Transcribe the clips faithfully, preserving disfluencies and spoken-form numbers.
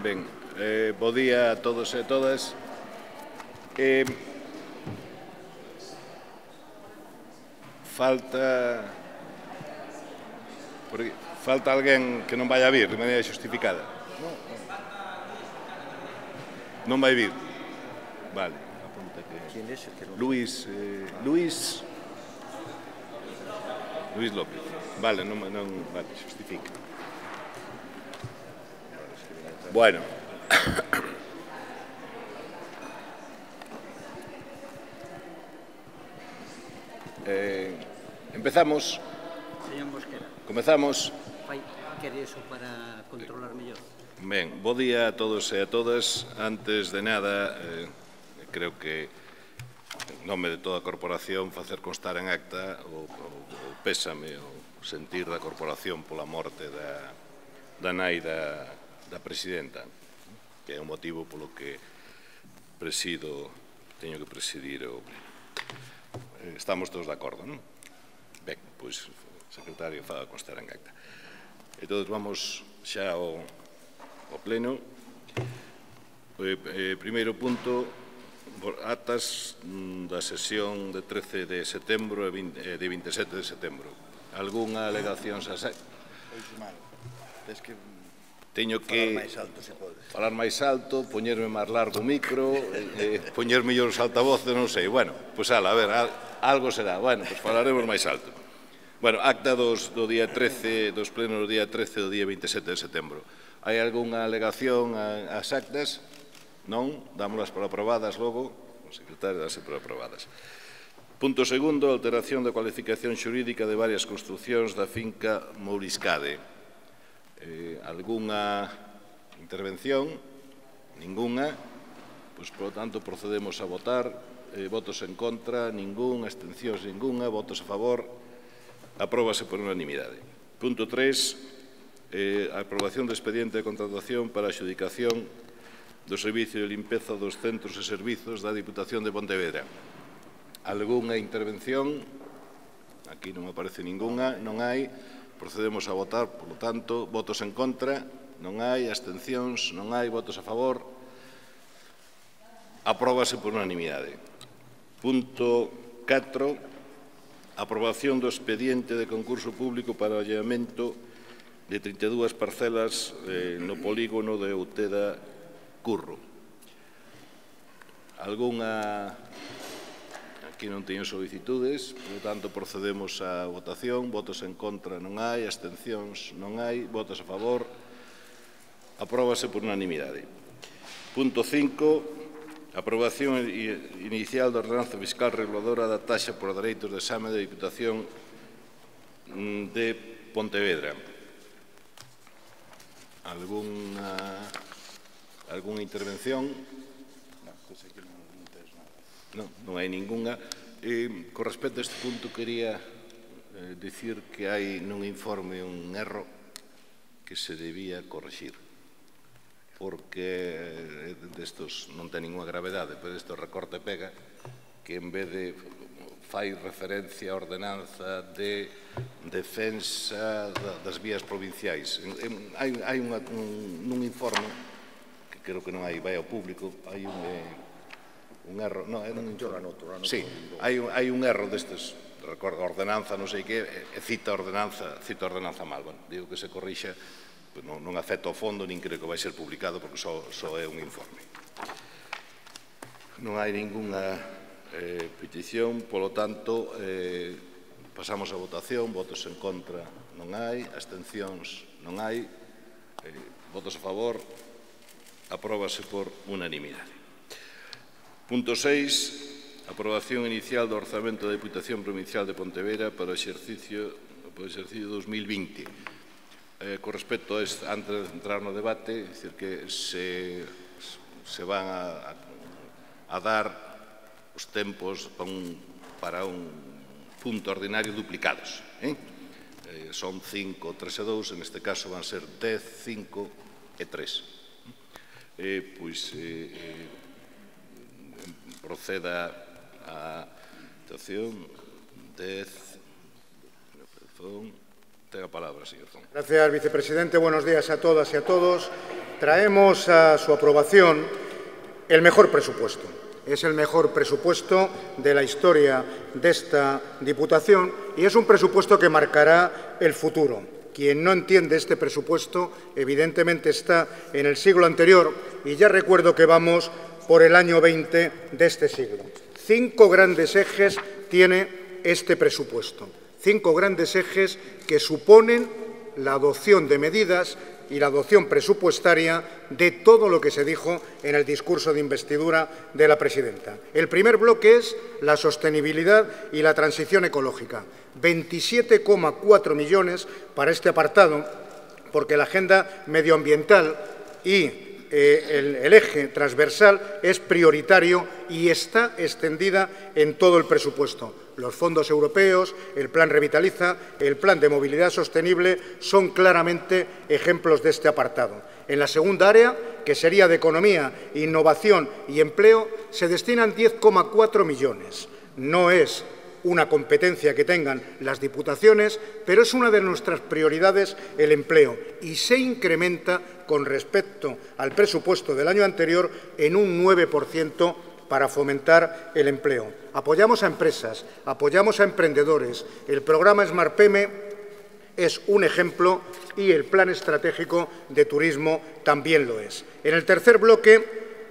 Ben, eh, bo día a todos e a todas. Eh, falta... Por, falta alguén que non vai a vir de maneira xustificada. Non vai vir. Vale. Luís, eh, Luís... Luís López. Vale, non, non vale, xustifica. Bueno. eh, empezamos. Señor Mosquera. Comezamos. Fai quere iso para controlar mellor. Ben, bo día a todos e a todas. Antes de nada, eh, creo que en nome de toda a corporación facer constar en acta o, o, o pésame, o sentir da corporación pola morte da, da nai da, da presidenta, que é o motivo polo que presido, teño que presidir o... Estamos todos de acordo, non? Ben, pois, secretario, faga constar en acta. Entón, vamos xa ao, ao pleno. Eh, eh, primeiro punto, actas da sesión de trece de setembro e de vinte e sete de setembro. Algúnha alegación xa sei? Pois mal. Tes que teño que falar máis alto, se podes. Falar máis alto, poñerme máis largo o micro, eh, poñer mellor os altavoces, non sei. Bueno, pois ala, a ver, algo será. Bueno, pois falaremos máis alto. Bueno, acta dos, do día trece, dos plenos do día trece do día vinte e sete de setembro. Hai algunha alegación ás actas? Non? Dámolas por aprobadas logo. O secretario dáse por aprobadas. Punto segundo, alteración da cualificación xurídica de varias construcións da finca Mouriscade. Eh, algunha intervención? Ninguna. Pois, por lo tanto, procedemos a votar. Eh, votos en contra, ningún. Abstencións, ninguna. Votos a favor. Apróbase por unanimidade. Punto tres, eh, a aprobación do expediente de contratación para a adxudicación do servicio de limpeza dos centros e servizos da Diputación de Pontevedra. Algúnha intervención? Aquí non aparece ninguna, non hai. Procedemos a votar, por lo tanto, votos en contra, non hai. Abstencións, non hai. Votos a favor. Apróbase por unanimidade. Punto catro. Aprobación do expediente de concurso público para o allanamento de trinta e dúas parcelas eh, no polígono de Outeda Curro. Algúnha... Aquí non teño solicitudes, por tanto, procedemos á votación. Votos en contra non hai, abstencións non hai, votos a favor. Apróbase por unanimidade. Punto cinco. Aprobación inicial da ordenanza fiscal reguladora da taxa por dereitos de exame da Diputación de Pontevedra. Algúnha... Algúnha intervención? Non, non hai ninguna. Eh, con respecto a este punto, quería eh, dicir que hai nun informe un erro que se debía corregir, porque eh, destos non ten ninguna gravedade, pero isto recorte pega, que en vez de fai referencia a ordenanza de defensa das vías provinciais. En, en, hai hai unha, un, nun informe, que creo que non hai, vai ao público, hai un... Eh, un erro, non, é un informe. Sí, hai un, hai un erro destes, recordo, ordenanza, non sei que, e cita ordenanza, cita ordenanza mal. Bueno, digo que se corrixa, pues non, non afecta ao fondo, nin creo que vai ser publicado, porque só, só é un informe. Non hai ninguna eh, petición, polo tanto, eh, pasamos a votación. Votos en contra non hai, abstencións non hai, eh, votos a favor, apróbase por unanimidade. Punto seis. Aprobación inicial do orzamento da Diputación Provincial de Pontevedra para o exercicio, para o exercicio dos mil vinte. Eh, con respecto a este, antes de entrar no debate, é dicir que se, se van a, a dar os tempos para un, para un punto ordinario duplicados. Eh? Eh, son cinco, tres e dous, en este caso van ser dez, cinco e tres. Eh, pois... Eh, eh, proceda a votación. dez, Tenga palabra, señor Zón. Gracias, vicepresidente. Buenos días a todas y a todos. Traemos a su aprobación el mejor presupuesto. Es el mejor presupuesto de la historia de esta Diputación y es un presupuesto que marcará el futuro. Quien no entiende este presupuesto, evidentemente está en el siglo anterior y ya recuerdo que vamos por el año veinte de este siglo. Cinco grandes ejes tiene este presupuesto. Cinco grandes ejes que suponen la adopción de medidas y la adopción presupuestaria de todo lo que se dijo en el discurso de investidura de la presidenta. El primer bloque es la sostenibilidad y la transición ecológica. veintisiete coma cuatro millones para este apartado, porque la agenda medioambiental y eh, el, el eje transversal es prioritario y está extendida en todo el presupuesto. Los fondos europeos, el Plan Revitaliza, el Plan de Movilidad Sostenible son claramente ejemplos de este apartado. En la segunda área, que sería de Economía, Innovación y Empleo, se destinan diez coma cuatro millones. No es una competencia que tengan las diputaciones, pero es una de nuestras prioridades el empleo y se incrementa con respecto al presupuesto del año anterior en un nueve por ciento para fomentar el empleo. Apoyamos a empresas, apoyamos a emprendedores. El programa SmartPyme es un ejemplo y el Plan Estratégico de Turismo también lo es. En el tercer bloque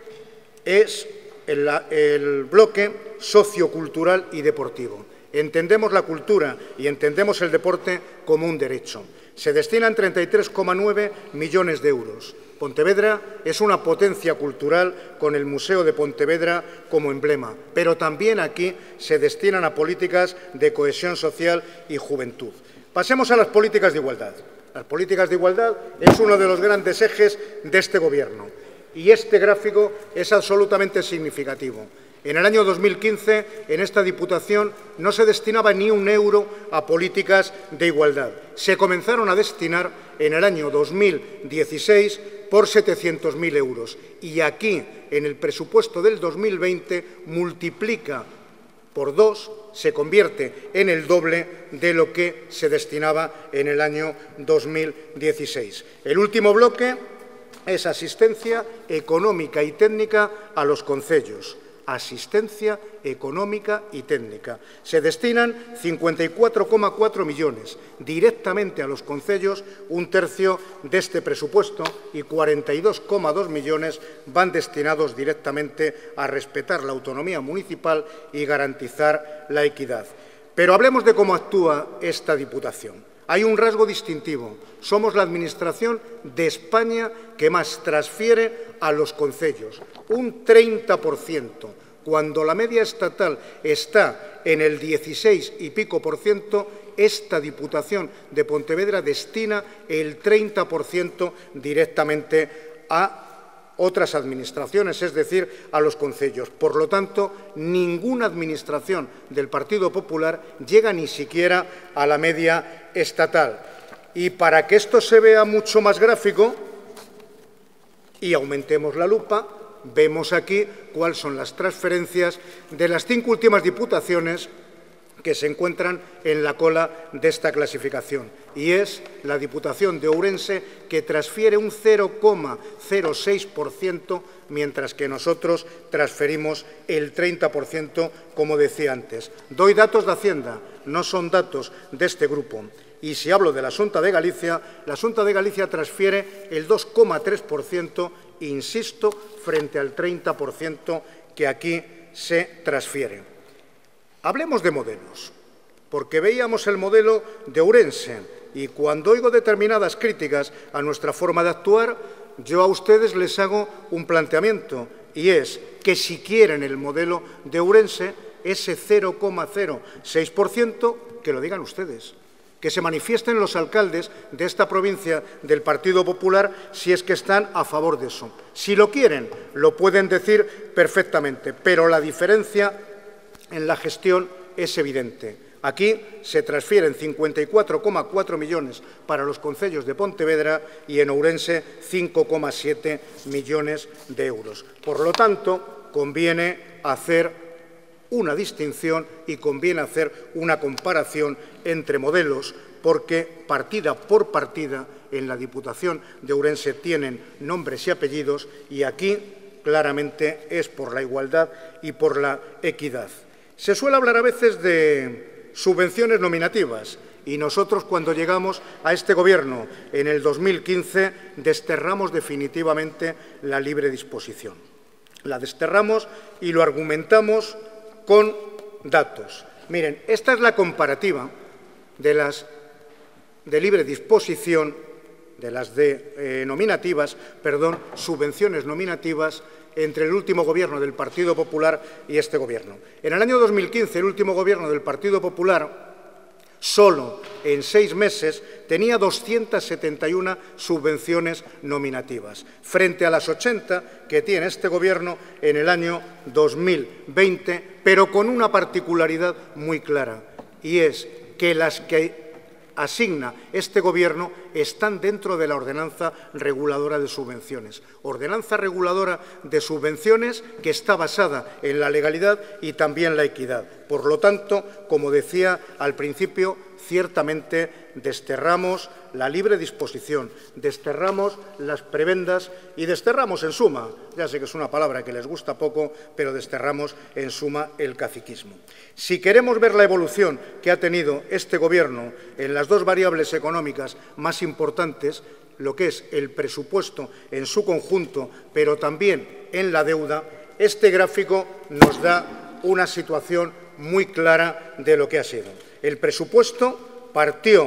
es el, el bloque sociocultural y deportivo. Entendemos la cultura y entendemos el deporte como un derecho. Se destinan treinta y tres coma nueve millones de euros. Pontevedra es una potencia cultural con el Museo de Pontevedra como emblema, pero también aquí se destinan a políticas de cohesión social y juventud. Pasemos a las políticas de igualdad. Las políticas de igualdad es uno de los grandes ejes de este Gobierno y este gráfico es absolutamente significativo. En el año dos mil quince, en esta Diputación, no se destinaba ni un euro a políticas de igualdad. Se comenzaron a destinar en el año dos mil dieciséis por setecientos mil euros. Y aquí, en el presupuesto del dos mil veinte, multiplica por dos, se convierte en el doble de lo que se destinaba en el año dos mil dieciséis. El último bloque es asistencia económica y técnica a los concellos. Asistencia económica y técnica. Se destinan cincuenta y cuatro coma cuatro millones directamente a los concellos, un tercio de este presupuesto, y cuarenta y dos coma dos millones van destinados directamente a respetar la autonomía municipal y garantizar la equidad. Pero hablemos de cómo actúa esta Diputación. Hay un rasgo distintivo. Somos la Administración de España que más transfiere a los concellos, un treinta por ciento, cuando la media estatal está en el dieciséis y pico por ciento, esta Diputación de Pontevedra destina el treinta por ciento directamente a otras administraciones, es decir, a los concellos. Por lo tanto, ninguna administración del Partido Popular llega ni siquiera a la media estatal. Y para que esto se vea mucho más gráfico y aumentemos la lupa, vemos aquí cuáles son las transferencias de las cinco últimas diputaciones que se encuentran en la cola de esta clasificación. Y es la Diputación de Ourense, que transfiere un cero coma cero seis por ciento, mientras que nosotros transferimos el treinta por ciento, como decía antes. Doy datos de Hacienda, no son datos de este grupo. Y si hablo de la Xunta de Galicia, la Xunta de Galicia transfiere el dos coma tres por ciento, insisto, frente al treinta por ciento que aquí se transfiere. Hablemos de modelos, porque veíamos el modelo de Ourense y cuando oigo determinadas críticas a nuestra forma de actuar, yo a ustedes les hago un planteamiento y es que si quieren el modelo de Ourense, ese cero coma cero seis por ciento, que lo digan ustedes. Que se manifiesten los alcaldes de esta provincia del Partido Popular si es que están a favor de eso. Si lo quieren, lo pueden decir perfectamente, pero la diferencia en la gestión es evidente. Aquí se transfieren cincuenta y cuatro coma cuatro millones para los concellos de Pontevedra y en Ourense cinco coma siete millones de euros. Por lo tanto, conviene hacer una distinción y conviene hacer una comparación entre modelos, porque partida por partida en la Diputación de Ourense tienen nombres y apellidos y aquí claramente es por la igualdad y por la equidad. Se suele hablar a veces de subvenciones nominativas y nosotros cuando llegamos a este Gobierno en el dos mil quince desterramos definitivamente la libre disposición. La desterramos y lo argumentamos con datos. Miren, esta es la comparativa de las de libre disposición, de las de eh, nominativas, perdón, subvenciones nominativas entre el último Gobierno del Partido Popular y este Gobierno. En el año dos mil quince, el último Gobierno del Partido Popular, solo en seis meses, tenía doscientas setenta y una subvenciones nominativas, frente a las ochenta que tiene este Gobierno en el año dos mil veinte, pero con una particularidad muy clara, y es que las que asigna este Gobierno están dentro de la ordenanza reguladora de subvenciones. Ordenanza reguladora de subvenciones que está basada en la legalidad y también la equidad. Por lo tanto, como decía al principio, ciertamente desterramos la libre disposición, desterramos las prebendas y desterramos en suma, ya sé que es una palabra que les gusta poco, pero desterramos en suma el caciquismo. Si queremos ver la evolución que ha tenido este Gobierno en las dos variables económicas más importantes, lo que es el presupuesto en su conjunto, pero también en la deuda, este gráfico nos da una situación muy clara de lo que ha sido. El presupuesto partió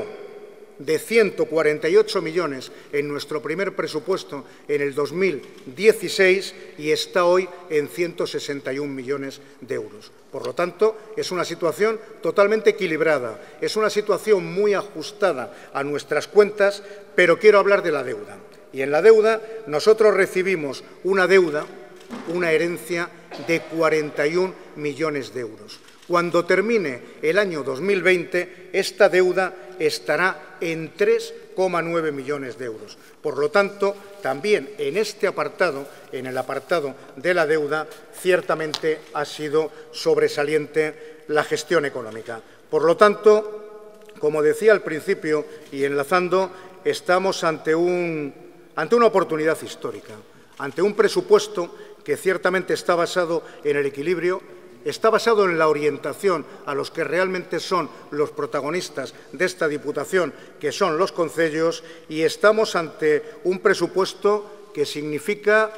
de ciento cuarenta y ocho millones en nuestro primer presupuesto en el dos mil dieciséis y está hoy en ciento sesenta y un millones de euros. Por lo tanto, es una situación totalmente equilibrada, es una situación muy ajustada a nuestras cuentas, pero quiero hablar de la deuda. Y en la deuda nosotros recibimos una deuda, una herencia de cuarenta y un millones de euros. Cuando termine el año dos mil veinte, esta deuda estará en tres coma nueve millones de euros. Por lo tanto, también en este apartado, en el apartado de la deuda, ciertamente ha sido sobresaliente la gestión económica. Por lo tanto, como decía al principio y enlazando, estamos ante, un, ante una oportunidad histórica, ante un presupuesto que ciertamente está basado en el equilibrio, está basado en la orientación a los que realmente son los protagonistas de esta Diputación, que son los concellos, y estamos ante un presupuesto que significa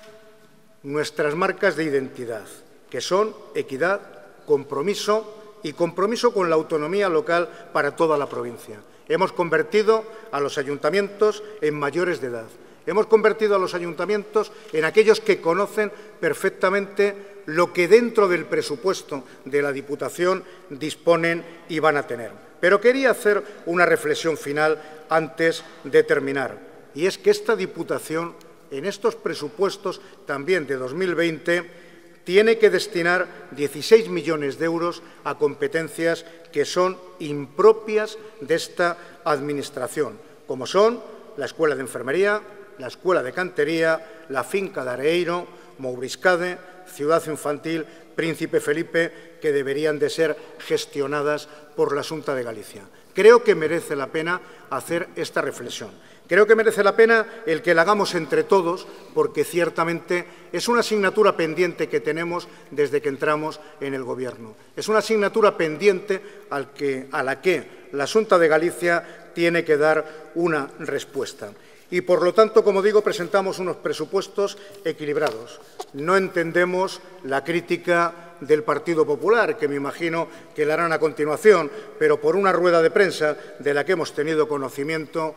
nuestras marcas de identidad, que son equidad, compromiso y compromiso con la autonomía local para toda la provincia. Hemos convertido a los ayuntamientos en mayores de edad. Hemos convertido a los ayuntamientos en aquellos que conocen perfectamente lo que dentro del presupuesto de la Diputación disponen y van a tener. Pero quería hacer una reflexión final antes de terminar, y es que esta Diputación, en estos presupuestos también de dos mil veinte, tiene que destinar dieciséis millones de euros a competencias que son impropias de esta Administración, como son la Escuela de Enfermería, la Escuela de Cantería, la Finca de Areeiro, Mouriscade, Ciudad Infantil, Príncipe Felipe, que deberían de ser gestionadas por la Xunta de Galicia. Creo que merece la pena hacer esta reflexión. Creo que merece la pena el que la hagamos entre todos, porque ciertamente es una asignatura pendiente que tenemos desde que entramos en el Gobierno. Es una asignatura pendiente al que, a la que la Xunta de Galicia tiene que dar una respuesta. Y, por lo tanto, como digo, presentamos unos presupuestos equilibrados. No entendemos la crítica del Partido Popular, que me imagino que la harán a continuación, pero por una rueda de prensa de la que hemos tenido conocimiento,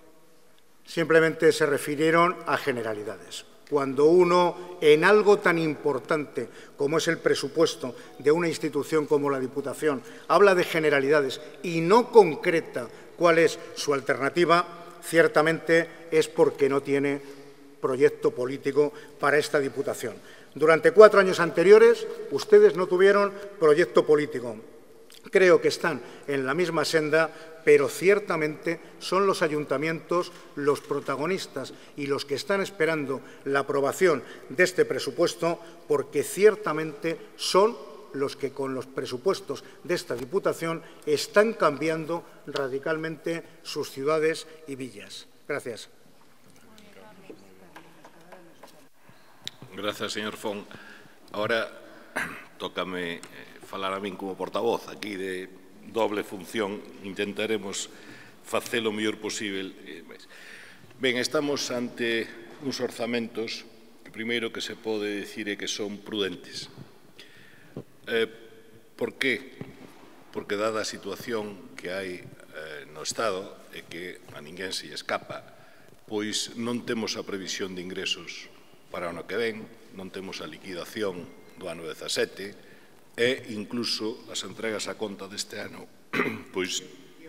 simplemente se refirieron a generalidades. Cuando uno, en algo tan importante como es el presupuesto de una institución como la Diputación, habla de generalidades y no concreta cuál es su alternativa, ciertamente es porque no tiene proyecto político para esta Diputación. Durante cuatro años anteriores, ustedes no tuvieron proyecto político. Creo que están en la misma senda, pero ciertamente son los ayuntamientos los protagonistas y los que están esperando la aprobación de este presupuesto, porque ciertamente son los que con los presupuestos de esta Diputación están cambiando radicalmente sus ciudades y villas. Gracias. Gracias, señor Fon. Ahora tócame eh, falar a min como portavoz aquí de doble función. Intentaremos facer o mellor posible. Ben, estamos ante uns orzamentos que primeiro que se pode dicir é que son prudentes. Eh, por qué? Porque dada a situación que hai eh, no Estado e que a ninguén se lle escapa, pois non temos a previsión de ingresos para o ano que ven, non temos a liquidación do ano dezasete e incluso as entregas a conta deste ano, pois...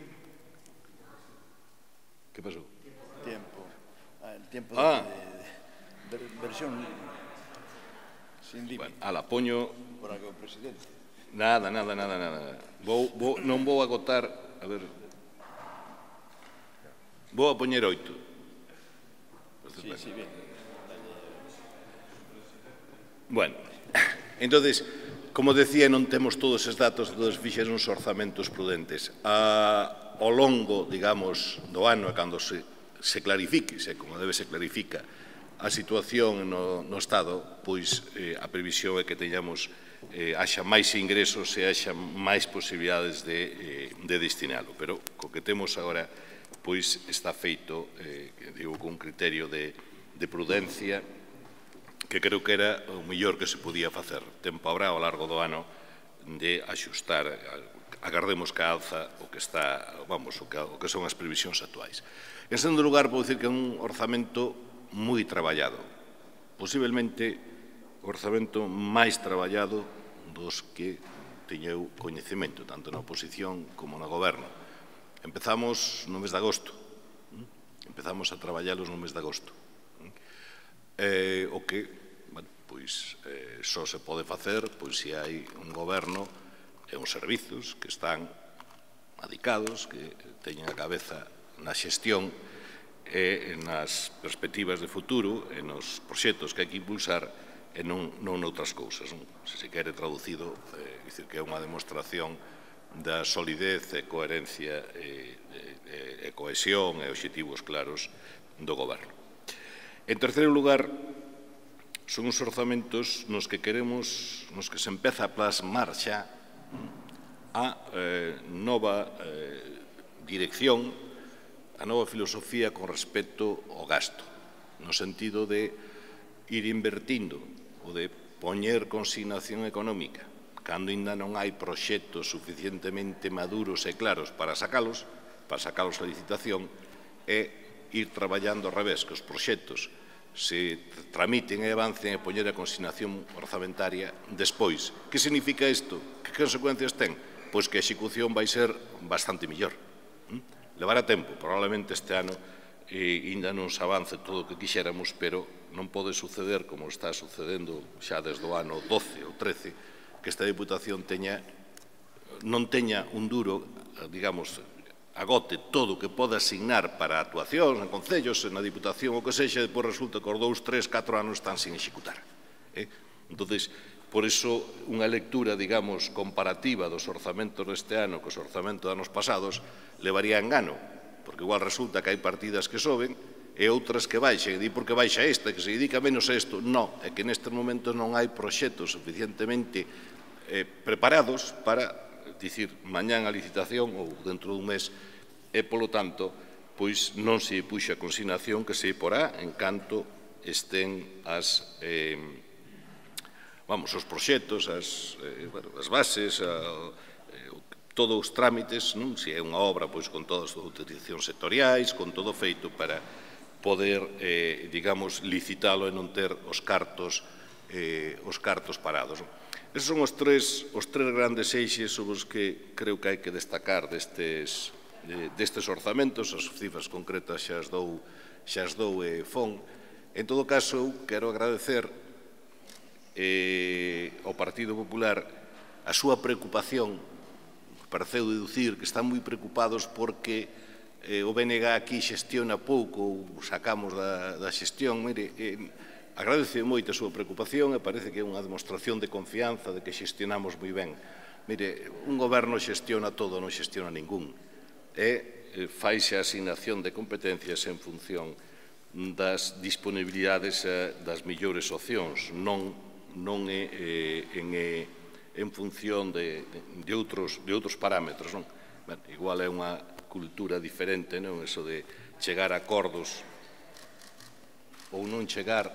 Que pasou? Tiempo. Ah, el tiempo Ah. de, de, de versión sin límite. Bueno, ala, poño... Por algo, presidente. Nada, nada, nada, nada. Vou, vou, non vou agotar... A ver... Vou a poñer oito. Sí, sí, bien. Bueno, entonces, como decía, non temos todos estes datos, entonces fixeron uns orzamentos prudentes. A, ao longo, digamos, do ano, cando se, se clarifique, se, como debe se clarifica, a situación no, no Estado, pois eh, a previsión é que teñamos eh, haxa máis ingresos e haxa máis posibilidades de, eh, de destinalo. Pero co que temos agora, pois está feito, eh, digo, con un criterio de, de prudencia, que creo que era o mellor que se podía facer. Tempo habrá ao largo do ano de axustar, agardemos que alza o que está, vamos, o que, o que son as previsións actuais. En segundo lugar, vou dicir que é un orzamento moi traballado, posiblemente o orzamento máis traballado dos que teñeu coñecemento, tanto na oposición como no goberno. Empezamos no mes de agosto, empezamos a traballalos no mes de agosto. Eh, o que, bueno, pois, eh, só se pode facer pois se hai un goberno e uns servizos que están adicados, que teñen a cabeza na xestión e nas perspectivas de futuro e nos proxectos que hai que impulsar e non, non noutras cousas. Non? Se se quere traducido, eh, dicir que é unha demostración da solidez e coherencia e, e, e cohesión e obxectivos claros do goberno. En terceiro lugar, son os orzamentos nos que queremos, nos que se empeza a plasmar xa a eh, nova eh, dirección, a nova filosofía con respecto ao gasto, no sentido de ir invertindo ou de poñer consignación económica cando ainda non hai proxectos suficientemente maduros e claros para sacalos, para sacalos a licitación, e ir traballando ao revés, que os proxectos se tramiten e avancen e poñer a consignación orzamentaria despois. Que significa isto? Que consecuencias ten? Pois que a execución vai ser bastante mellor. ¿Mm? Levará tempo, probablemente este ano e ainda non se avance todo o que quixéramos, pero non pode suceder como está sucedendo xa desde o ano doce ou trece, que esta Diputación teña, non teña un duro, digamos, agote todo o que poda asignar para actuacións en concellos, na Diputación ou que sexa, depois resulta que os dous, tres, catro anos están sin executar. Eh? Entón, por iso, unha lectura, digamos, comparativa dos orzamentos deste ano cos orzamentos de anos pasados levaría a engano, porque igual resulta que hai partidas que soben e outras que baixen, e di por que baixa esta, que se dedica menos a isto. Non, é que nestes momentos non hai proxectos suficientemente eh, preparados para dicir, mañán a licitación ou dentro dun mes, e, polo tanto, pois non se puxa a consignación que se porá en canto estén as, eh, vamos, os proxectos, as, eh, bueno, as bases, a, eh, todos os trámites, non? Se é unha obra, pois con todas as autorizacións sectoriais, con todo feito para poder, eh, digamos, licitalo e non ter os cartos, eh, os cartos parados. Esos son os tres, os tres grandes eixes sobre os que creo que hai que destacar destes, de, destes orzamentos. As cifras concretas xa as dou, xa as dou e Fon. En todo caso, quero agradecer eh, ao Partido Popular a súa preocupación. Pareceu deducir que están moi preocupados porque eh, o B N G aquí xestiona pouco ou sacamos da, da xestión. Mire, eh, agradece moito a súa preocupación e parece que é unha demostración de confianza de que xestionamos moi ben. Mire, un goberno xestiona todo, non xestiona ningún. E faise a asignación de competencias en función das disponibilidades das mellores opcións, non en función de outros parámetros. Igual é unha cultura diferente, non? Eso de chegar a acordos ou non chegar,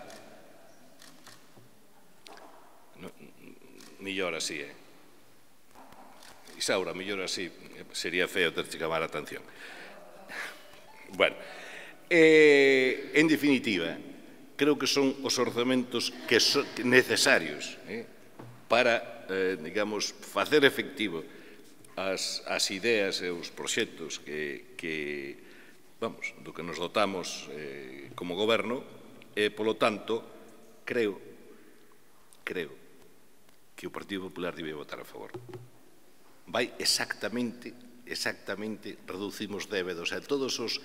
mellor así, eh? Isaura, mellor así, sería feo ter que chamar a atención. Bueno, en definitiva, creo que son os orzamentos necesarios para, digamos, facer efectivo as ideas e os proxectos que, vamos, do que nos dotamos como goberno. E, polo tanto, creo, creo que o Partido Popular debe votar a favor. Vai exactamente, exactamente, reducimos débedos a todos os,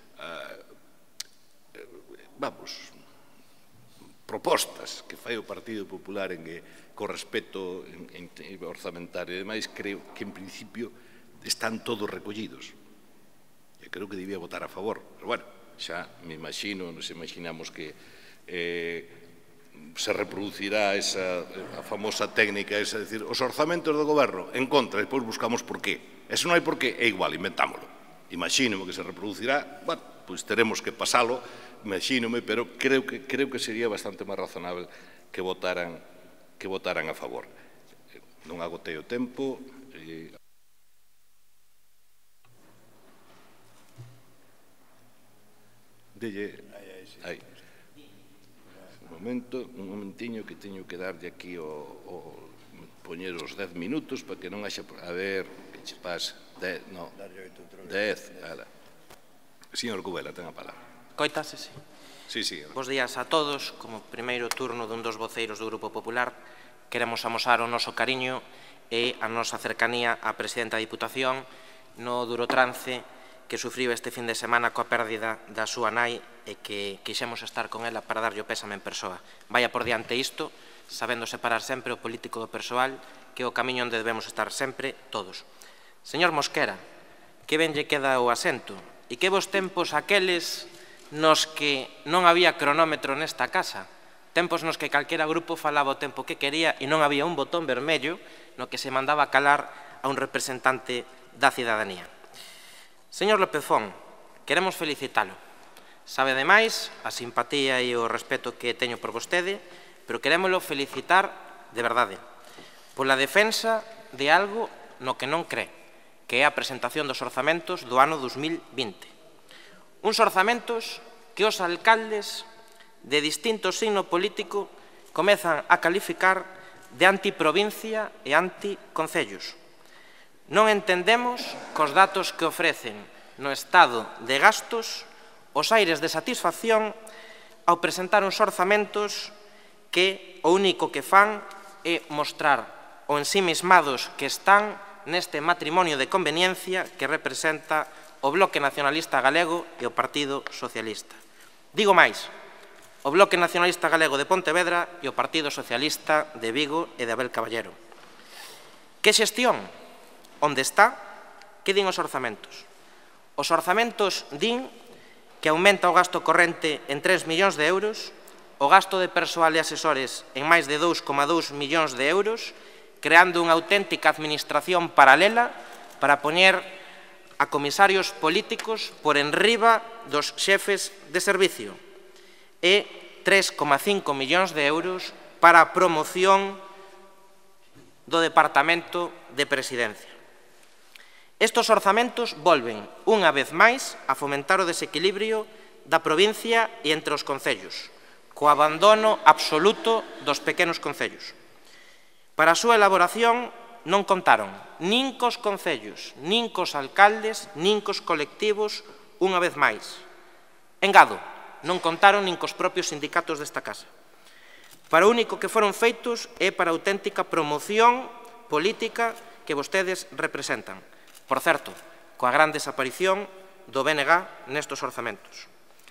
vamos, propostas que fai o Partido Popular con respecto orzamentario e demais, creo que, en principio, están todos recollidos. E creo que debía votar a favor. Pero, bueno, xa me imagino, nos imaginamos que se reproducirá esa famosa técnica, esa, decir, os orzamentos do goberno en contra, e depois buscamos por qué. Eso non hai por qué, é igual, inventámolo. Imagínome que se reproducirá, bueno, pois teremos que pasalo, imagínome, pero creo que creo que sería bastante máis razonable que votaran que votaran a favor. Non agotei o tempo. Delle... Aí. Un momento, un momentiño que teño que darlle aquí o poñer os dez minutos para que non haxa... A ver, que che pasa? Dez, non. Dez, ala. Señor Cubela, ten a palabra. Coitase, sí. Sí, sí. Bos días a todos. Como primeiro turno dun dos voceiros do Grupo Popular, queremos amosar o noso cariño e a nosa cercanía á Presidenta da Diputación no duro trance que sufriu este fin de semana coa pérdida da súa nai e que quixemos estar con ela para darlle o pésame en persoa. Vaya por diante isto, sabendo separar sempre o político do persoal, que é o camiño onde debemos estar sempre todos. Señor Mosquera, que ben lle queda o asento? E que vos tempos aqueles nos que non había cronómetro nesta casa, tempos nos que calquera grupo falaba o tempo que quería e non había un botón vermello no que se mandaba calar a un representante da cidadanía. Señor López Fon, queremos felicitalo. Sabe ademais a simpatía e o respeto que teño por vostede, pero querémolo felicitar de verdade pola defensa de algo no que non cree, que é a presentación dos orzamentos do ano dos mil vinte. Uns orzamentos que os alcaldes de distinto signo político comezan a calificar de antiprovincia e anticoncellos. Non entendemos cos datos que ofrecen no estado de gastos os aires de satisfacción ao presentar uns orzamentos que o único que fan é mostrar o ensimismados que están neste matrimonio de conveniencia que representa o Bloque Nacionalista Galego e o Partido Socialista. Digo máis, o Bloque Nacionalista Galego de Pontevedra e o Partido Socialista de Vigo e de Abel Caballero. Que xestión? Onde está? Que din os orzamentos? Os orzamentos din que aumenta o gasto corrente en tres millóns de euros, o gasto de persoal e asesores en máis de dous coma dous millóns de euros, creando unha auténtica administración paralela para poñer a comisarios políticos por enriba dos xefes de servicio e tres coma cinco millóns de euros para a promoción do Departamento de Presidencia. Estos orzamentos volven, unha vez máis, a fomentar o desequilibrio da provincia e entre os concellos, co abandono absoluto dos pequenos concellos. Para a súa elaboración non contaron nin cos concellos, nin cos alcaldes, nin cos colectivos, unha vez máis. Engado, non contaron nin cos propios sindicatos desta casa. Para o único que foron feitos é para a auténtica promoción política que vostedes representan. Por certo, coa gran desaparición do B N G nestos orzamentos.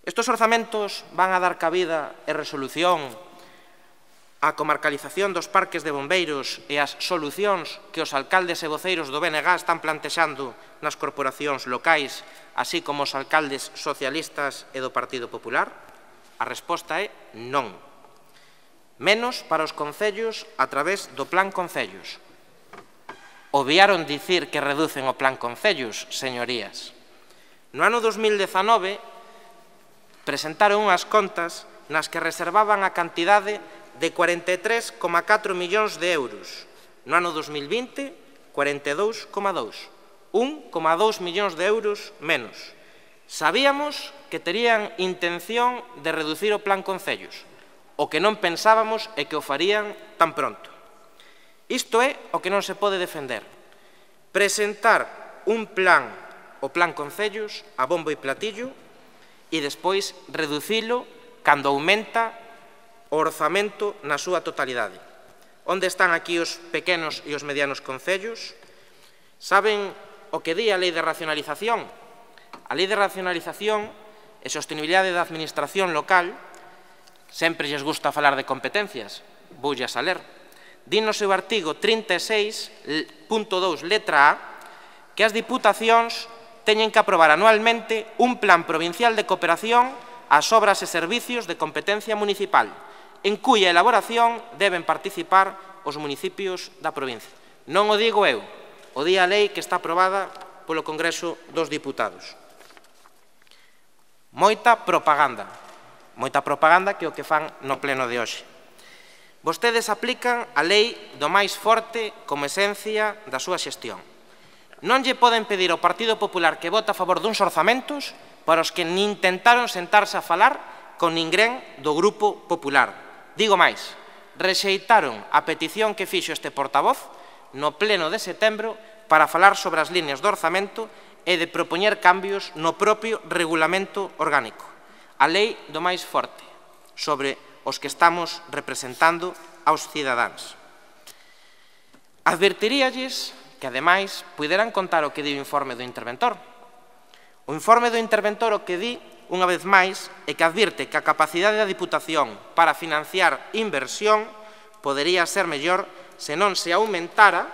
Estos orzamentos van a dar cabida e resolución á comarcalización dos parques de bombeiros e as solucións que os alcaldes e voceiros do B N G están plantexando nas corporacións locais, así como os alcaldes socialistas e do Partido Popular? A resposta é non. Menos para os concellos a través do Plan Concellos. Obviaron dicir que reducen o Plan Concellos, señorías. No ano dos mil dezanove presentaron unhas contas nas que reservaban a cantidade de cuarenta e tres coma catro millóns de euros. No ano dos mil vinte, cuarenta e dous coma dous. un coma dous millóns de euros menos. Sabíamos que terían intención de reducir o Plan Concellos. O que non pensábamos é que o farían tan pronto. Isto é o que non se pode defender. Presentar un plan, o Plan Concellos, a bombo e platillo, e despois reducilo cando aumenta o orzamento na súa totalidade. Onde están aquí os pequenos e os medianos concellos? Saben o que di a Lei de Racionalización? A Lei de Racionalización e Sostenibilidade da Administración Local, sempre lles gusta falar de competencias, voullas a ler, di no seu artigo trinta e seis punto dous, letra A, que as diputacións teñen que aprobar anualmente un plan provincial de cooperación ás obras e servicios de competencia municipal, en cuya elaboración deben participar os municipios da provincia. Non o digo eu, o di a lei que está aprobada polo Congreso dos Diputados. Moita propaganda, moita propaganda que é o que fan no pleno de hoxe. Vostedes aplican a lei do máis forte como esencia da súa xestión. Non lle poden pedir ao Partido Popular que vote a favor duns orzamentos para os que nin intentaron sentarse a falar con ninguén do Grupo Popular. Digo máis, rexeitaron a petición que fixo este portavoz no pleno de setembro para falar sobre as líneas do orzamento e de propoñer cambios no propio regulamento orgánico. A lei do máis forte sobre os que estamos representando aos cidadáns. Advertiríalles que, ademais, puderan contar o que di o informe do interventor. O informe do interventor o que di, unha vez máis, é que advirte que a capacidade da Diputación para financiar inversión podería ser mellor se non se aumentara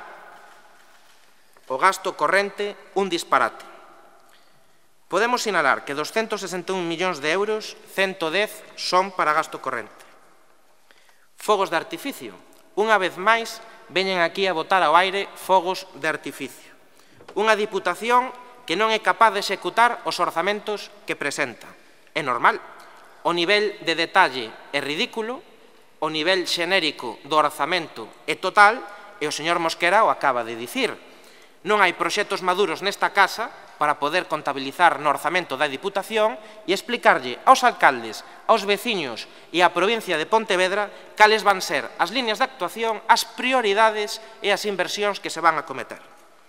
o gasto corrente un disparate. Podemos sinalar que dos ciento sesenta e un millóns de euros, ciento dez son para gasto corrente. Fogos de artificio. Unha vez máis, veñen aquí a botar ao aire fogos de artificio. Unha Diputación que non é capaz de executar os orzamentos que presenta. É normal. O nivel de detalle é ridículo, o nivel xenérico do orzamento é total, e o señor Mosquera o acaba de dicir. Non hai proxectos maduros nesta casa para poder contabilizar no orzamento da Diputación e explicarlle aos alcaldes, aos veciños e á provincia de Pontevedra cales van ser as líneas de actuación, as prioridades e as inversións que se van a cometer.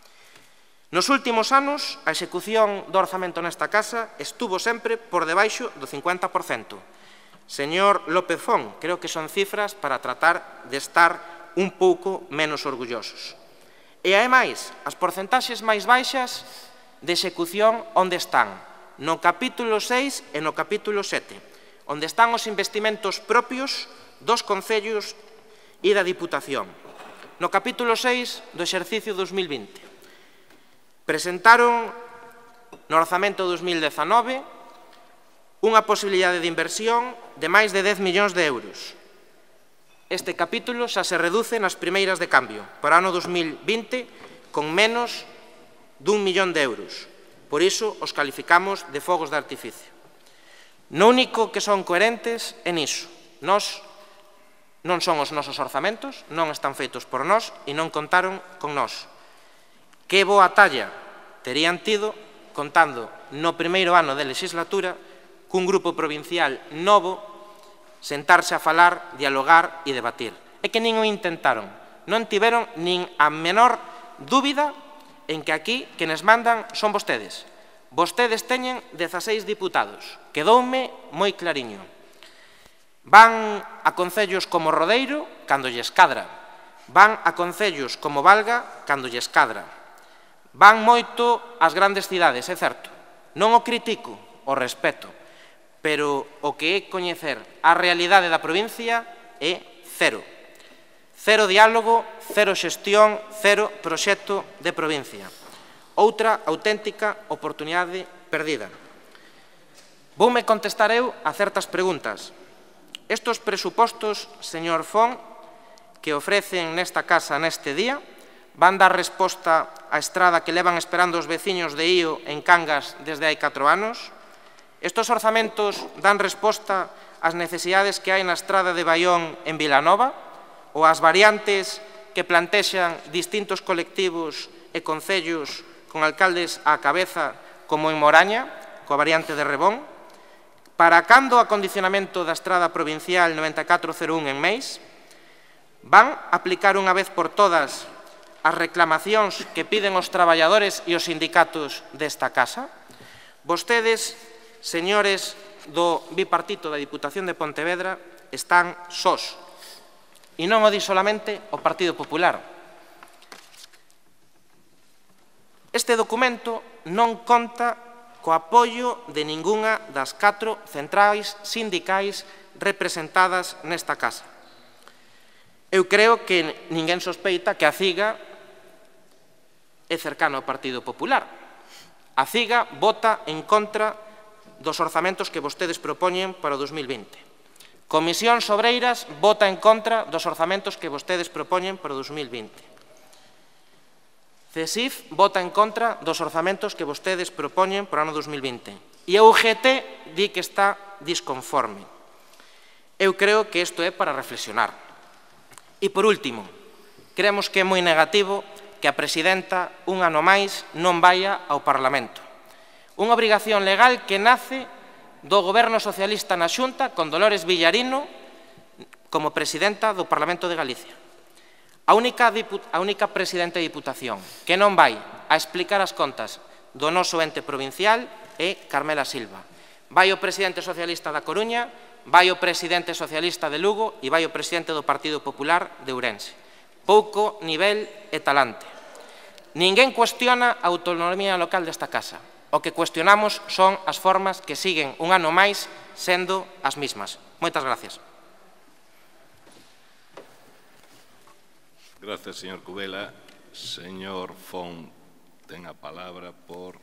Nos últimos anos, a execución do orzamento nesta casa estuvo sempre por debaixo do cincuenta por cento. Señor López Fon, creo que son cifras para tratar de estar un pouco menos orgullosos. E, ademais, as porcentaxes máis baixas de execución onde están? No capítulo seis e no capítulo sete, onde están os investimentos propios dos concellos e da Diputación. No capítulo seis do exercicio dos mil vinte. Presentaron no orzamento dos mil dezanove unha posibilidade de inversión de máis de dez millóns de euros. Este capítulo xa se reduce nas primeiras de cambio, para o ano dos mil vinte, con menos dun millón de euros. Por iso os calificamos de fogos de artificio. No único que son coherentes é niso. Nós non son os nosos orzamentos, non están feitos por nós e non contaron con nós. Que boa talla terían tido contando no primeiro ano de legislatura cun grupo provincial novo sentarse a falar, dialogar e debatir. É que nin o intentaron. Non tiveron nin a menor dúbida en que aquí quenes mandan son vostedes. Vostedes teñen dezaseis diputados. Quedoume moi clariño. Van a concellos como Rodeiro cando lles cadra. Van a concellos como Valga cando lles cadra. Van moito ás grandes cidades, é certo. Non o critico, o respeto. pero o que é coñecer a realidade da provincia é cero. Cero diálogo, cero xestión, cero proxecto de provincia. Outra auténtica oportunidade perdida. Voume contestar eu a certas preguntas. Estos presupostos, señor Fon, que ofrecen nesta casa neste día, van dar resposta á estrada que levan esperando os veciños de Ío en Cangas desde hai catro anos? Estos orzamentos dan resposta ás necesidades que hai na estrada de Baión en Vilanova ou ás variantes que plantexan distintos colectivos e concellos con alcaldes á cabeza como en Moraña, coa variante de Rebón? Para cando o acondicionamento da estrada provincial noventa e catro cero un en Meis? Van aplicar unha vez por todas as reclamacións que piden os traballadores e os sindicatos desta casa? Vostedes, señores do bipartito da Diputación de Pontevedra, están sós. E non o di solamente o Partido Popular. Este documento non conta co apoio de ningunha das catro centrais sindicais representadas nesta casa. Eu creo que ninguén sospeita que a CIGA é cercano ao Partido Popular. A CIGA vota en contra dos orzamentos que vostedes propoñen para o dos mil vinte. Comisión Sobreiras vota en contra dos orzamentos que vostedes propoñen para o dos mil vinte. CESIF vota en contra dos orzamentos que vostedes propoñen para o ano dos mil vinte. E a U G T di que está disconforme. Eu creo que isto é para reflexionar. E, por último, creemos que é moi negativo que a presidenta, un ano máis, non vaya ao Parlamento. Unha obrigación legal que nace do Goberno Socialista na Xunta con Dolores Villarino como presidenta do Parlamento de Galicia. A única, a única presidenta de Diputación que non vai a explicar as contas do noso ente provincial é Carmela Silva. Vai o presidente socialista da Coruña, vai o presidente socialista de Lugo e vai o presidente do Partido Popular de Ourense. Pouco nivel e talante. Ninguén cuestiona a autonomía local desta casa. O que cuestionamos son as formas que siguen un ano máis sendo as mismas. Moitas gracias. Gracias, señor Cubela. Señor Fon, ten a palabra por...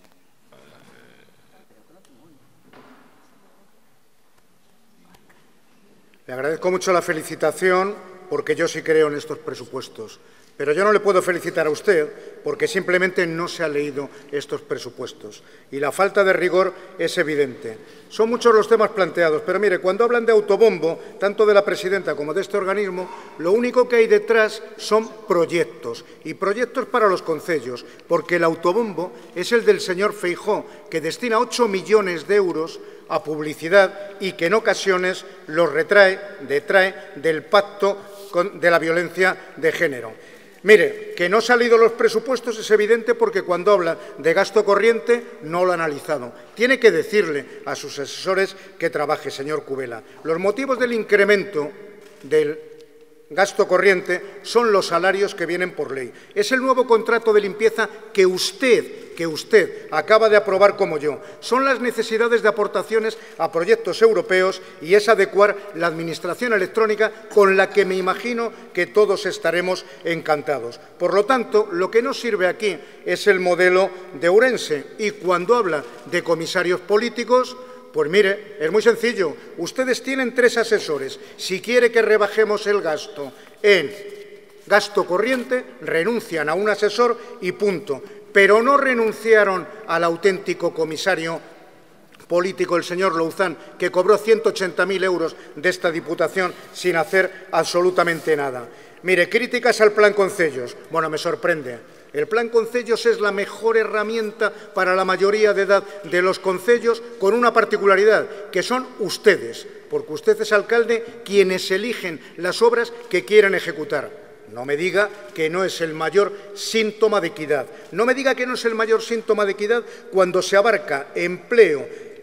Le agradezco mucho la felicitación porque yo sí creo en estos presupuestos. Pero yo no le puedo felicitar a usted porque simplemente no se ha leído estos presupuestos. Y la falta de rigor es evidente. Son muchos los temas planteados, pero mire, cuando hablan de autobombo, tanto de la presidenta como de este organismo, lo único que hay detrás son proyectos. Y proyectos para los concellos, porque el autobombo es el del señor Feijóo, que destina ocho millones de euros a publicidad y que en ocasiones los retrae, detrae del pacto de la violencia de género. Mire, que no han salido los presupuestos es evidente porque cuando habla de gasto corriente no lo ha analizado. Tiene que decirle a sus asesores que trabaje, señor Cubela. Los motivos del incremento del gasto corriente son los salarios que vienen por ley. Es el nuevo contrato de limpieza que usted, que usted acaba de aprobar como yo. Son las necesidades de aportaciones a proyectos europeos y es adecuar la administración electrónica con la que me imagino que todos estaremos encantados. Por lo tanto, lo que nos sirve aquí es el modelo de Ourense. Y cuando habla de comisarios políticos, pues mire, es muy sencillo. Ustedes tienen tres asesores. Si quiere que rebajemos el gasto en gasto corriente, renuncian a un asesor y punto. Pero no renunciaron al auténtico comisario político, el señor Louzán, que cobró ciento ochenta mil euros de esta Diputación sin hacer absolutamente nada. Mire, críticas al Plan Concellos. Bueno, me sorprende. El Plan Concellos es la mejor herramienta para la mayoría de edad de los concellos, con una particularidad, que son ustedes, porque usted es alcalde quienes eligen las obras que quieren ejecutar. No me diga que no es el mayor síntoma de equidad. No me diga que no es el mayor síntoma de equidad cuando se abarca empleo,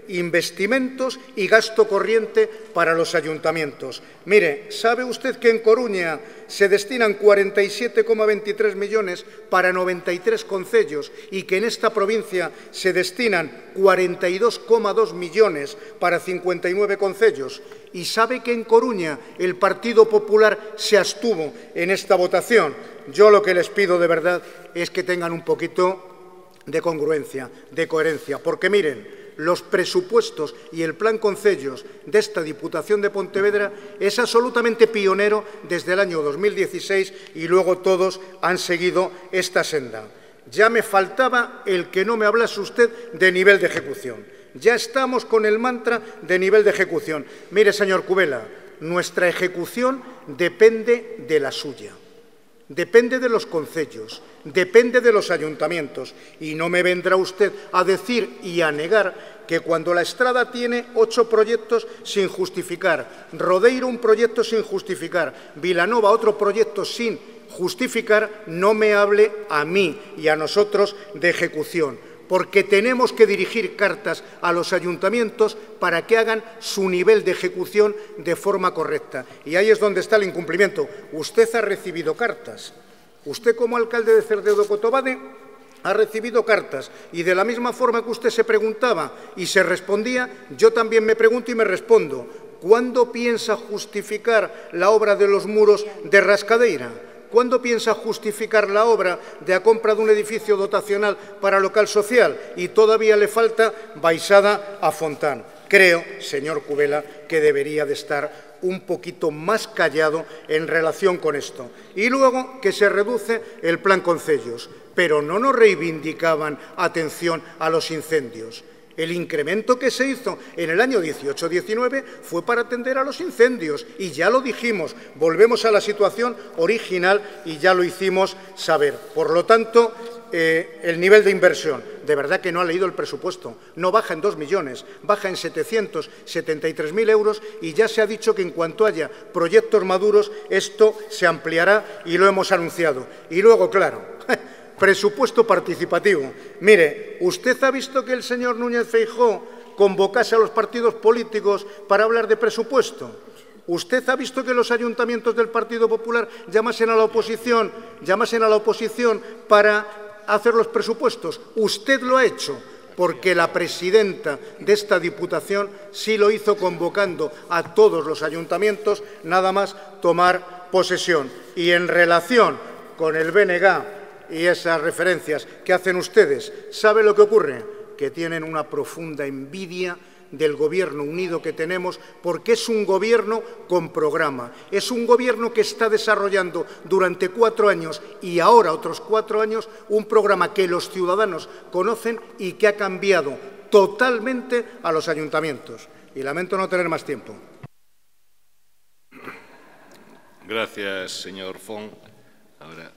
investimentos y gasto corriente para los ayuntamientos. Mire, ¿sabe usted que en Coruña se destinan cuarenta y siete coma veintitrés millones para noventa y tres concellos y que en esta provincia se destinan cuarenta y dos coma dos millones para cincuenta y nueve concellos? ¿Y sabe que en Coruña el Partido Popular se abstuvo en esta votación? Yo lo que les pido de verdad es que tengan un poquito de congruencia, de coherencia, porque miren, los presupuestos y el plan concellos de esta Diputación de Pontevedra es absolutamente pionero desde el año dos mil dieciséis y luego todos han seguido esta senda. Ya me faltaba el que no me hablase usted de nivel de ejecución. Ya estamos con el mantra de nivel de ejecución. Mire, señor Cubela, nuestra ejecución depende de la suya. Depende de los concellos, depende de los ayuntamientos. Y no me vendrá usted a decir y a negar que cuando la Estrada tiene ocho proyectos sin justificar, Rodeiro un proyecto sin justificar, Vilanova otro proyecto sin justificar, no me hable a mí y a nosotros de ejecución. Porque tenemos que dirigir cartas a los ayuntamientos para que hagan su nivel de ejecución de forma correcta. Y ahí es donde está el incumplimiento. Usted ha recibido cartas. Usted, como alcalde de Cerdedo-Cotobade, ha recibido cartas. Y de la misma forma que usted se preguntaba y se respondía, yo también me pregunto y me respondo. ¿Cuándo piensa justificar la obra de los muros de Rascadeira? ¿Cuándo piensa justificar la obra de la compra de un edificio dotacional para local social? Y todavía le falta Baixada a Fontán. Creo, señor Cubela, que debería de estar un poquito más callado en relación con esto. Y luego que se reduce el plan concellos. Pero no nos reivindicaban atención a los incendios. El incremento que se hizo en el año dieciocho diecinueve fue para atender a los incendios y ya lo dijimos, volvemos a la situación original y ya lo hicimos saber. Por lo tanto, eh, el nivel de inversión, de verdad que no ha leído el presupuesto, no baja en dos millones, baja en setecientos setenta y tres mil euros y ya se ha dicho que en cuanto haya proyectos maduros esto se ampliará y lo hemos anunciado. Y luego, claro, presupuesto participativo. Mire, ¿usted ha visto que el señor Núñez Feijóo convocase a los partidos políticos para hablar de presupuesto? ¿Usted ha visto que los ayuntamientos del Partido Popular llamasen a la oposición, llamasen a la oposición para hacer los presupuestos? Usted lo ha hecho, porque la presidenta de esta Diputación sí lo hizo convocando a todos los ayuntamientos, nada más tomar posesión. Y en relación con el B N G y esas referencias que hacen ustedes, ¿sabe lo que ocurre? Que tienen una profunda envidia del Gobierno unido que tenemos, porque es un Gobierno con programa, es un Gobierno que está desarrollando durante cuatro años y ahora otros cuatro años un programa que los ciudadanos conocen y que ha cambiado totalmente a los ayuntamientos. Y lamento no tener más tiempo. Gracias, señor Font. Ahora...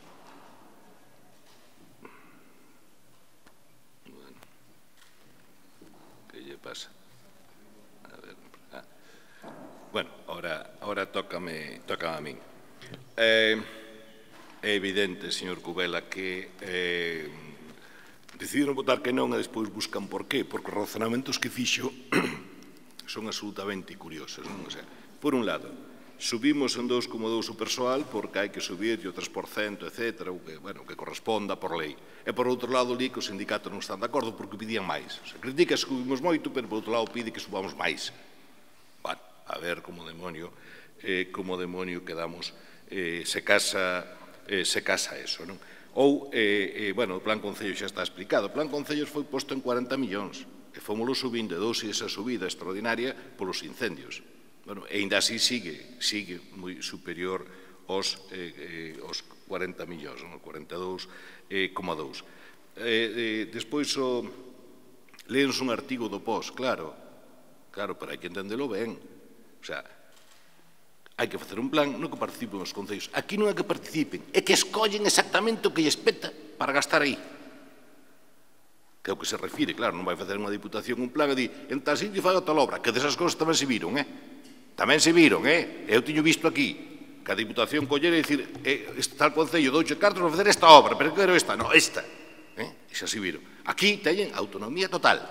pasa. A ver. Ah. Bueno, ahora, ahora tócame, tócame a mí. Eh, é evidente, señor Cubela, que eh, decidiron votar que non e despois buscan por qué, porque os razonamentos que fixo son absolutamente curiosos. Non? O sea, por un lado, subimos en dous coma dous o persoal porque hai que subir o tres por cento, etcétera, o que, bueno, que corresponda por lei. E, por outro lado, li que os sindicatos non están de acordo porque pedían máis. O sea, critica que subimos moito, pero, por outro lado, pide que subamos máis. Bueno, a ver como demonio, eh, como demonio quedamos, eh, se casa, eh, se casa eso, non? Ou, eh, eh, bueno, o plan Concello xa está explicado. O plan Concellos foi posto en cuarenta millóns, e fomoslo subindo, e dous esa subida extraordinaria polos incendios. Bueno, e ainda así sigue, sigue moi superior aos, eh, eh, aos cuarenta millóns, non? cuarenta e dous coma dous. Eh, eh, despois, o, leemos un artigo do P O S, claro, claro, pero hai que entendelo ben. O sea, hai que facer un plan, non que participen os concellos. Aquí non é que participen, é que escollen exactamente o que lles peta para gastar aí. Que é o que se refire, claro, non vai facer unha diputación un plan e di, en tal sitio fai a tal obra, que desas cosas tamén se viron, eh? Tamén se viron, eh? Eu tiño visto aquí, que a Diputación collera e dicir, eh, este tal concello douche cartos para facer esta obra, pero quero esta, non, esta. Eh? E xa se viron. Aquí teñen autonomía total. O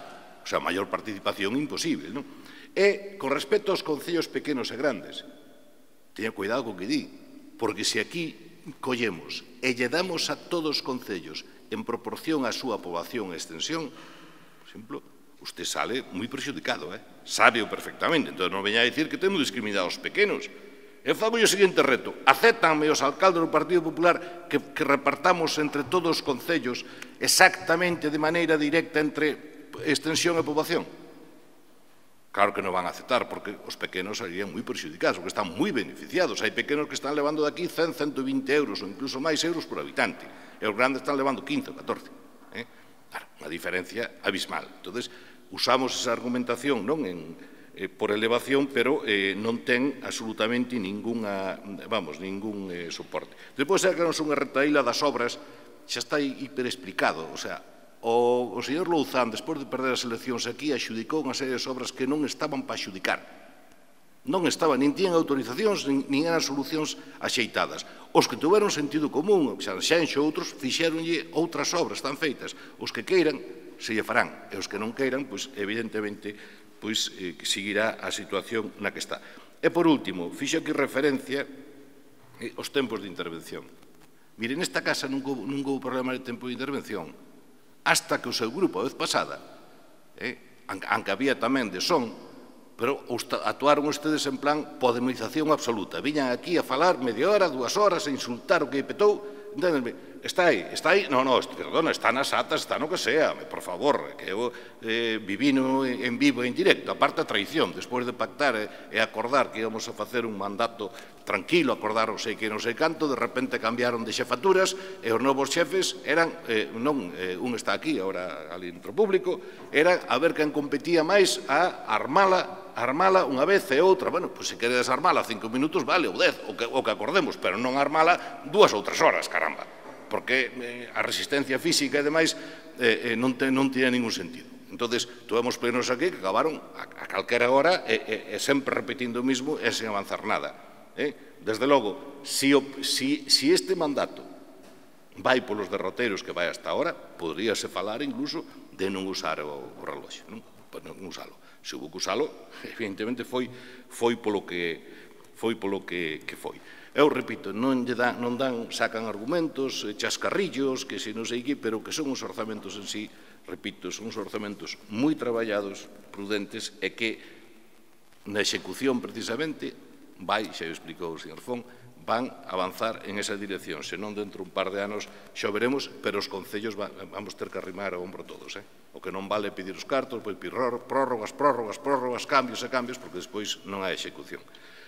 sea, maior participación imposible, non? E, con respecto aos concellos pequenos e grandes, teña cuidado co que di, porque se aquí collemos e lle damos a todos os concellos en proporción á súa poboación e extensión, por exemplo, usted sale moi perxudicado, eh? Sábeo perfectamente, entón non veña a dicir que temos discriminados os pequenos. Eu fago o seguinte reto, acéptanme os alcaldes do Partido Popular que, que repartamos entre todos os concellos exactamente de maneira directa entre extensión e poboación? Claro que non van a aceptar, porque os pequenos serían moi perxudicados, porque están moi beneficiados. Hai pequenos que están levando de aquí cen, ciento vinte euros ou incluso máis euros por habitante, e os grandes están levando quince ou catorce. Eh? Claro, unha diferencia abismal. Entón, usamos esa argumentación non en, eh, por elevación, pero eh, non ten absolutamente ninguna, vamos, ningún eh, soporte. Depois, sacanos unha retaíla das obras, xa está hiperexplicado, o sea, O, o señor Louzán, despois de perder as eleccións aquí, axudicou unha serie de obras que non estaban para axudicar. Non estaban, nin tiñan autorizacións, nin, nin eran solucións axeitadas. Os que tuveron sentido común, xa enxo outros, fixéronlle outras obras tan feitas. Os que queiran, se lle farán. E os que non queiran, pois, evidentemente, pois, eh, seguirá a situación na que está. E, por último, fixo aquí referencia eh, aos tempos de intervención. Mire, nesta casa non houve, non houve problema de tempo de intervención, hasta que o seu grupo, a vez pasada, eh, aunque había tamén de son, pero actuaron ustedes en plan podemización absoluta. Viñan aquí a falar media hora, dúas horas, a insultar o que petou. Enténdenme, está aí, está aí, non, non, perdona, está nas atas, está no que sea, por favor, que eu eh, vivino en vivo e en directo, aparte a traición, despois de pactar e acordar que íbamos a facer un mandato tranquilo, acordar non sei que non sei canto, de repente cambiaron de xefaturas e os novos xefes eran, eh, non, eh, un está aquí, agora ali dentro público, eran a ver quen competía máis a armala, armala unha vez e outra. Bueno, pois se queredes armala cinco minutos, vale, ou dez, o que, o que acordemos, pero non armala dúas ou tres horas, caramba, porque eh, a resistencia física e demais eh, eh, non, te, non tiña ningún sentido. Entón, tuvemos plenos aquí que acabaron a, a calquera hora e, e, e sempre repetindo o mismo e sen avanzar nada. Eh? Desde logo, si, o, si, si este mandato vai polos derroteiros que vai hasta ahora, poderíase falar incluso de non usar o, o reloxo, non? Pues non usalo. Se hubo que usalo, evidentemente foi, foi polo que foi polo que, que foi. Eu repito, non, lle dan, non dan, sacan argumentos, chascarrillos, que se non sei que, pero que son os orzamentos en sí, repito, son os orzamentos moi traballados, prudentes, e que na execución precisamente vai, xa o explicou o señor Fon, van avanzar en esa dirección, senón dentro un par de anos xa o veremos, pero os concellos va, vamos ter que arrimar o ombro todos, eh? O que non vale pedir os cartos, pois prórrogas, prórrogas, prórrogas, cambios e cambios, porque despois non hai execución.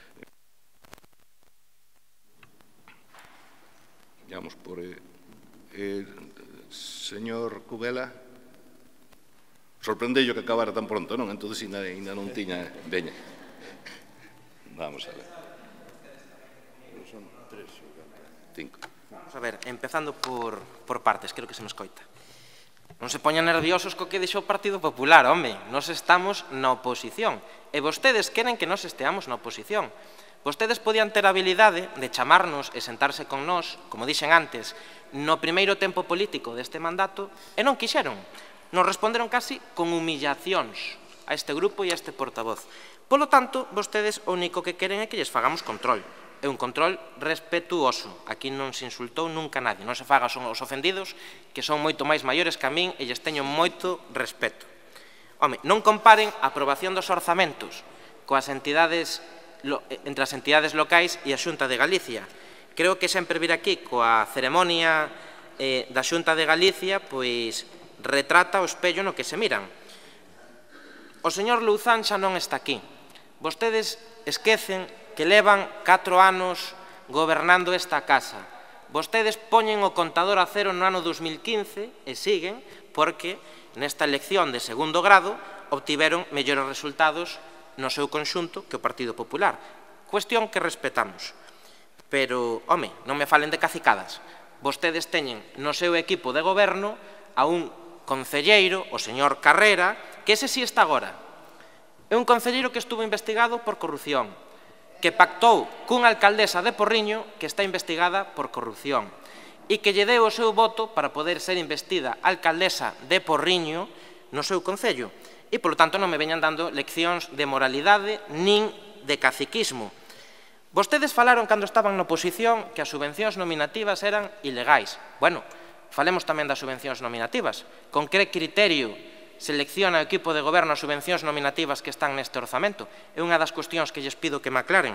Vamos por eh, eh, señor Cubela. Sorprendei que acabara tan pronto, non? Entón, ainda, ainda non tiña veña. Vamos a ver. Son tres. Cinco. Vamos a ver, empezando por, por partes, creo que se me escoita. Non se poñan nerviosos co que deixou o Partido Popular, home, nós estamos na oposición, e vostedes queren que nós esteamos na oposición. Vostedes podían ter a habilidade de chamarnos e sentarse con nós, como dixen antes, no primeiro tempo político deste mandato, e non quixeron. Nos responderon casi con humillacións a este grupo e a este portavoz. Polo tanto, vostedes o único que queren é que lles fagamos control. É un control respetuoso. Aquí non se insultou nunca nadie. Non se faga son os ofendidos, que son moito máis maiores que a min e lles teño moito respeto. Home, non comparen a aprobación dos orzamentos coas entidades, entre as entidades locais e a Xunta de Galicia. Creo que sempre vir aquí coa ceremonia eh, da Xunta de Galicia, pois retrata o espello no que se miran. O señor Louzán xa non está aquí. Vostedes esquecen que levan catro anos gobernando esta casa. Vostedes poñen o contador a cero no ano dos mil quince e siguen porque nesta elección de segundo grado obtiveron mellores resultados no seu conxunto que o Partido Popular. Cuestión que respetamos. Pero, home, non me falen de cacicadas. Vostedes teñen no seu equipo de goberno a un concelleiro, o señor Carrera, que ese sí está agora. É un concelleiro que estuvo investigado por corrupción, que pactou cunha alcaldesa de Porriño que está investigada por corrupción e que lle deu o seu voto para poder ser investida alcaldesa de Porriño no seu concello. e, polo tanto, non me veñan dando leccións de moralidade nin de caciquismo. Vostedes falaron, cando estaban na oposición, que as subvencións nominativas eran ilegais. Bueno, falemos tamén das subvencións nominativas. Con que criterio selecciona o equipo de goberno as subvencións nominativas que están neste orzamento? É unha das cuestións que lles pido que me aclaren.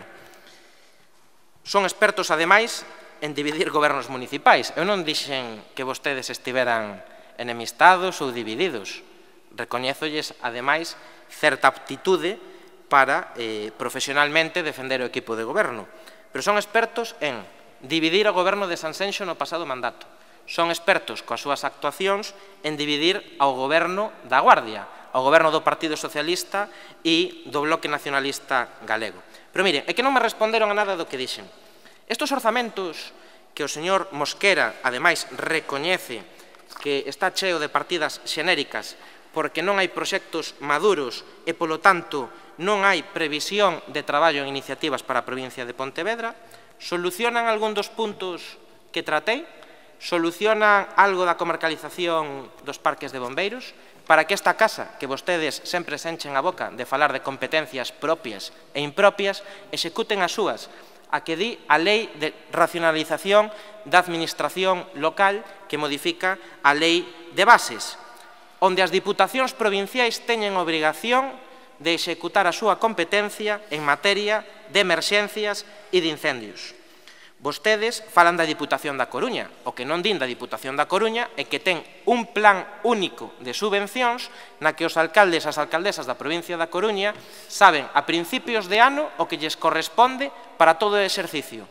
Son expertos, ademais, en dividir gobernos municipais. Eu non dixen que vostedes estiveran enemistados ou divididos. Recoñézolles, ademais, certa aptitude para eh, profesionalmente defender o equipo de goberno. Pero son expertos en dividir o goberno de Sanxenxo no pasado mandato. Son expertos coas súas actuacións en dividir ao goberno da Guardia, ao goberno do Partido Socialista e do Bloque Nacionalista Galego. Pero miren, é que non me responderon a nada do que dixen. Estos orzamentos que o señor Mosquera, ademais, recoñece que está cheo de partidas xenéricas porque non hai proxectos maduros e, polo tanto, non hai previsión de traballo en iniciativas para a provincia de Pontevedra, solucionan algún dos puntos que tratei, solucionan algo da comarcalización dos parques de bombeiros, para que esta casa, que vostedes sempre se enchen a boca de falar de competencias propias e impropias, executen as súas, a que di a lei de racionalización da administración local que modifica a lei de bases, onde as diputacións provinciais teñen obrigación de executar a súa competencia en materia de emerxencias e de incendios. Vostedes falan da Diputación da Coruña. O que non din da Diputación da Coruña é que ten un plan único de subvencións na que os alcaldes e as alcaldesas da provincia da Coruña saben a principios de ano o que lles corresponde para todo o exercicio.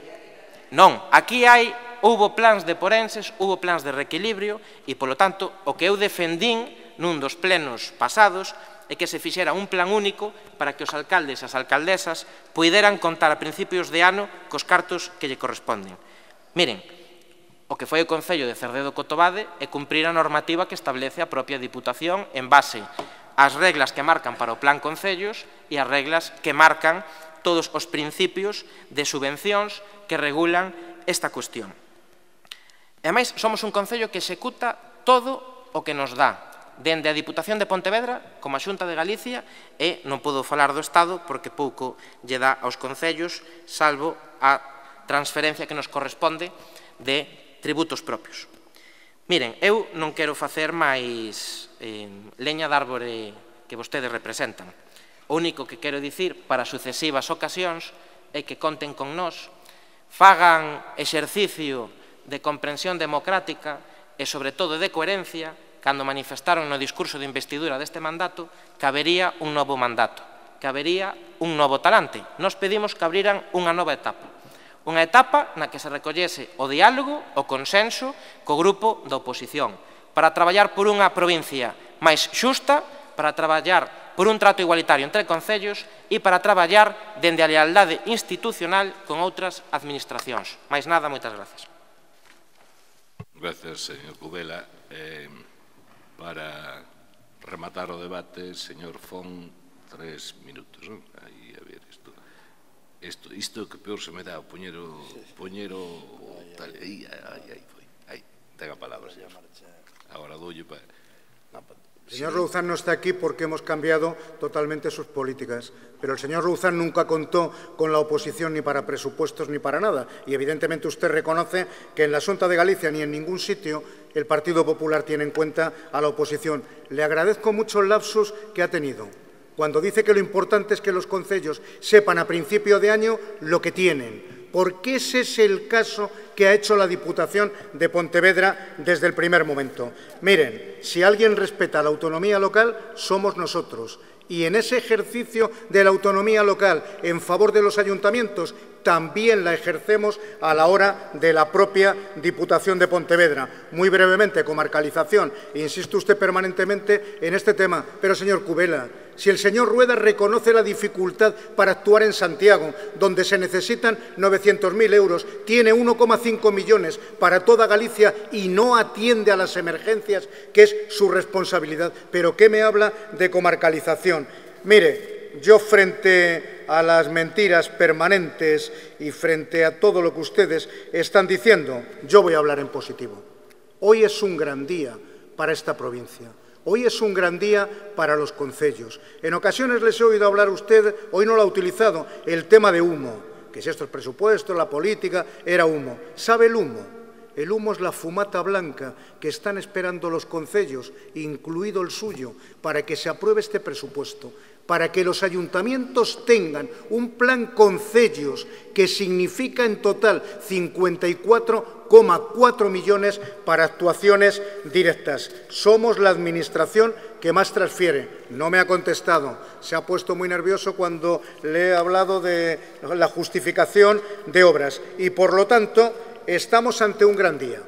Non, aquí hai, houbo plans de porenses, houbo plans de reequilibrio e, polo tanto, o que eu defendín nun dos plenos pasados é que se fixera un plan único para que os alcaldes e as alcaldesas puideran contar a principios de ano cos cartos que lle corresponden. Miren, o que foi o Concello de Cerdedo Cotobade é cumprir a normativa que establece a propia Diputación en base ás reglas que marcan para o Plan Concellos e as reglas que marcan todos os principios de subvencións que regulan esta cuestión. E, ademais, somos un Concello que executa todo o que nos dá, dende a Diputación de Pontevedra como a Xunta de Galicia, e non podo falar do Estado porque pouco lle dá aos concellos, salvo a transferencia que nos corresponde de tributos propios. Miren, eu non quero facer máis eh, leña de árbore que vostedes representan. O único que quero dicir para sucesivas ocasións é que conten con nós, fagan exercicio de comprensión democrática e, sobre todo, de coherencia, cando manifestaron no discurso de investidura deste mandato que habería un novo mandato, que habería un novo talante. Nos pedimos que abriran unha nova etapa, unha etapa na que se recollese o diálogo, o consenso co grupo da oposición, para traballar por unha provincia máis xusta, para traballar por un trato igualitario entre concellos e para traballar dende a lealdade institucional con outras administracións. Máis nada, moitas gracias. Gracias, señor Cubela. Eh... Para rematar o debate, señor Fon, tres minutos, non? Aí, a ver, isto, isto, isto que peor se me dá, poñero, poñero, tal, aí, aí, aí, foi, aí, ten a palabra, señor. Agora doulle para... El señor Rouzán no está aquí porque hemos cambiado totalmente sus políticas, pero el señor Rouzán nunca contó con la oposición ni para presupuestos ni para nada. Y evidentemente usted reconoce que en la Xunta de Galicia ni en ningún sitio el Partido Popular tiene en cuenta a la oposición. Le agradezco mucho el lapsus que ha tenido cuando dice que lo importante es que los concellos sepan a principio de año lo que tienen, porque ese es el caso que ha hecho la Diputación de Pontevedra desde el primer momento. Miren, si alguien respeta la autonomía local, somos nosotros. Y en ese ejercicio de la autonomía local en favor de los ayuntamientos, también la ejercemos a la hora de la propia Diputación de Pontevedra. Muy brevemente, comarcalización. Insiste usted permanentemente en este tema. Pero, señor Cubela, si el señor Rueda reconoce la dificultad para actuar en Santiago, donde se necesitan novecientos mil euros, tiene uno coma cinco millones para toda Galicia y no atiende a las emergencias, que es su responsabilidad. ¿Pero qué me habla de comarcalización? Mire, yo frente a las mentiras permanentes y frente a todo lo que ustedes están diciendo, yo voy a hablar en positivo. Hoy es un gran día para esta provincia. Hoy es un gran día para los concellos. En ocasiones les he oído hablar a usted, hoy no lo ha utilizado, el tema de humo, que si estos presupuestos, la política, era humo. ¿Sabe el humo? El humo es la fumata blanca que están esperando los concellos, incluido el suyo, para que se apruebe este presupuesto, para que los ayuntamientos tengan un plan concellos que significa en total cincuenta y cuatro coma cuatro millones para actuaciones directas. Somos la administración que más transfiere. No me ha contestado. Se ha puesto muy nervioso cuando le he hablado de la justificación de obras. Y, por lo tanto, estamos ante un gran día.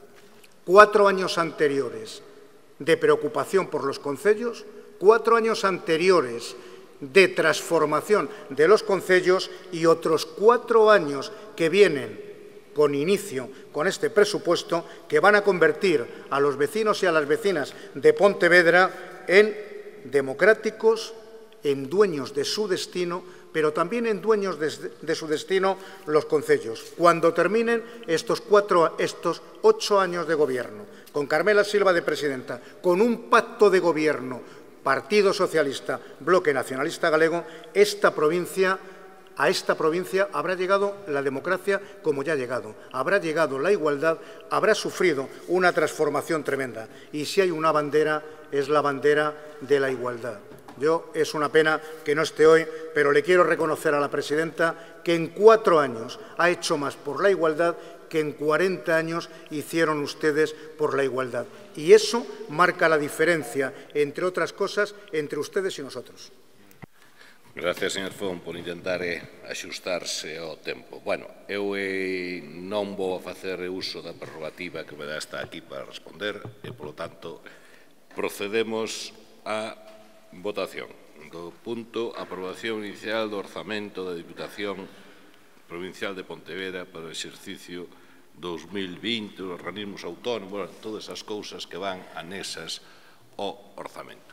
Cuatro años anteriores de preocupación por los concellos, cuatro años anteriores de transformación de los concellos y otros cuatro años que vienen con inicio con este presupuesto que van a convertir a los vecinos y a las vecinas de Pontevedra en democráticos, en dueños de su destino, pero también en dueños de, de su destino los concellos. Cuando terminen estos, cuatro, estos ocho años de gobierno, con Carmela Silva de presidenta, con un pacto de gobierno, Partido Socialista, Bloque Nacionalista Galego, esta provincia, a esta provincia habrá llegado la democracia como ya ha llegado, habrá llegado la igualdad, habrá sufrido una transformación tremenda. Y si hay una bandera, es la bandera de la igualdad. Yo, es una pena que no esté hoy, pero le quiero reconocer a la presidenta que en cuatro años ha hecho más por la igualdad que en cuarenta años hicieron ustedes por la igualdad. Y eso marca la diferencia, entre otras cosas, entre ustedes y nosotros. Gracias, señor Fon, por intentar eh, axustarse ao tempo. Bueno, eu eh, non vou a facer uso da prerrogativa que me dá hasta aquí para responder e, polo tanto, procedemos a votación do punto aprobación inicial do orzamento da Diputación Provincial de Pontevedra para o exercicio dos mil vinte, os organismos autónomos, bueno, todas as cousas que van anexas ao orzamento.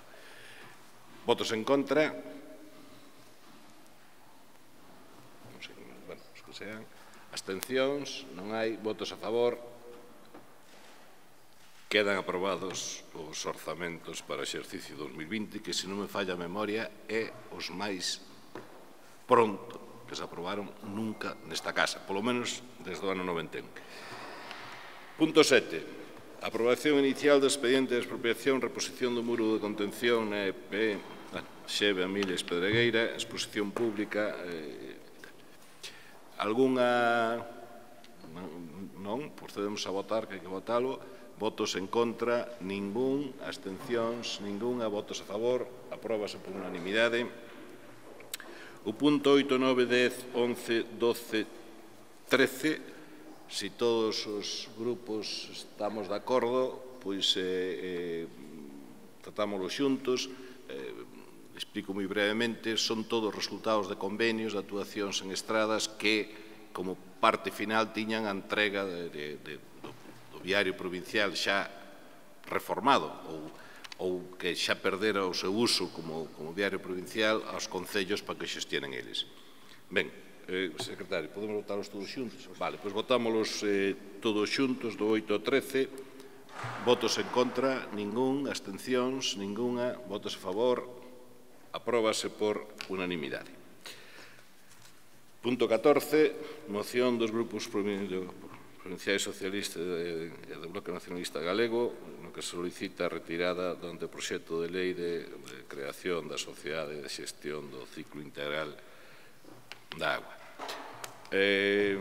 Votos en contra? Non sei, bueno, os que sean. Abstencións? Non hai. Votos a favor? Quedan aprobados os orzamentos para o exercicio dos mil vinte, que, se non me falla a memoria, é os máis pronto que se aprobaron nunca nesta casa, polo menos desde o ano noventa e un. Punto sete. Aprobación inicial do expediente de expropiación, reposición do muro de contención na E P Xeve Amilles Pedregueira, exposición pública. Eh, algunha... Non? Procedemos a votar, que hai que votalo. Votos en contra, ningún. Abstencións, ningunha. Votos a favor, apróbase por unanimidade. O punto oito, nove, dez, once, doce, trece, se todos os grupos estamos de acordo, pois eh, eh, tratámoslo xuntos. Eh, explico moi brevemente, son todos resultados de convenios de actuacións en estradas que, como parte final, tiñan a entrega de, de, de, do, do viario provincial xa reformado ou ou que xa perdera o seu uso como, como diario provincial aos concellos para que xestionen eles. Ben, eh, secretario, podemos votarlos todos xuntos? Vale, pois votámoslos eh, todos xuntos, do oito ao trece. Votos en contra, ningún. Abstencións, ningunha. Votos a favor, apróbase por unanimidade. Punto catorce, moción dos grupos provinciais socialistas e do Bloque Nacionalista Galego, no que solicita a retirada do anteproxecto de lei de, de creación da Sociedade de Xestión do Ciclo Integral da Agua. Eh,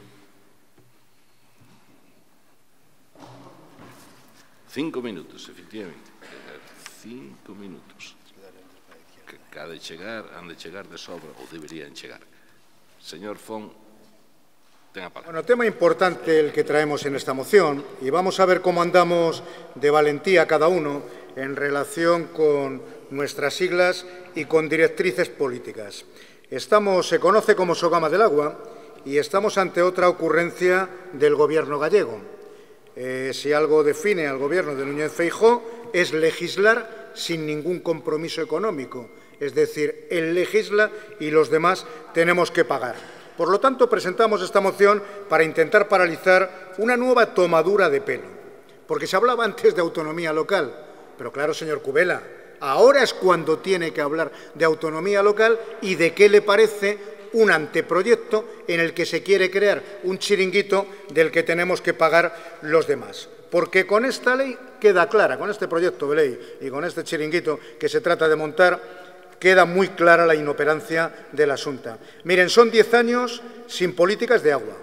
cinco minutos, efectivamente. Cinco minutos. Que ha de chegar, han de chegar de sobra, ou deberían chegar. Señor Fon, tenga palabra. Bueno, tema importante el que traemos en esta moción, y vamos a ver cómo andamos de valentía cada uno en relación con nuestras siglas y con directrices políticas. Estamos, se conoce como Sogama del Agua, y estamos ante otra ocurrencia del Gobierno gallego. Eh, si algo define al Gobierno de Núñez Feijóo es legislar sin ningún compromiso económico. Es decir, él legisla y los demás tenemos que pagar. Por lo tanto, presentamos esta moción para intentar paralizar una nueva tomadura de pelo. Porque se hablaba antes de autonomía local. Pero claro, señor Cubela, ahora es cuando tiene que hablar de autonomía local y de qué le parece un anteproyecto en el que se quiere crear un chiringuito del que tenemos que pagar los demás. Porque con esta ley queda clara, con este proyecto de ley y con este chiringuito que se trata de montar, queda muy clara la inoperancia de la Xunta. Miren, son diez años sin políticas de agua,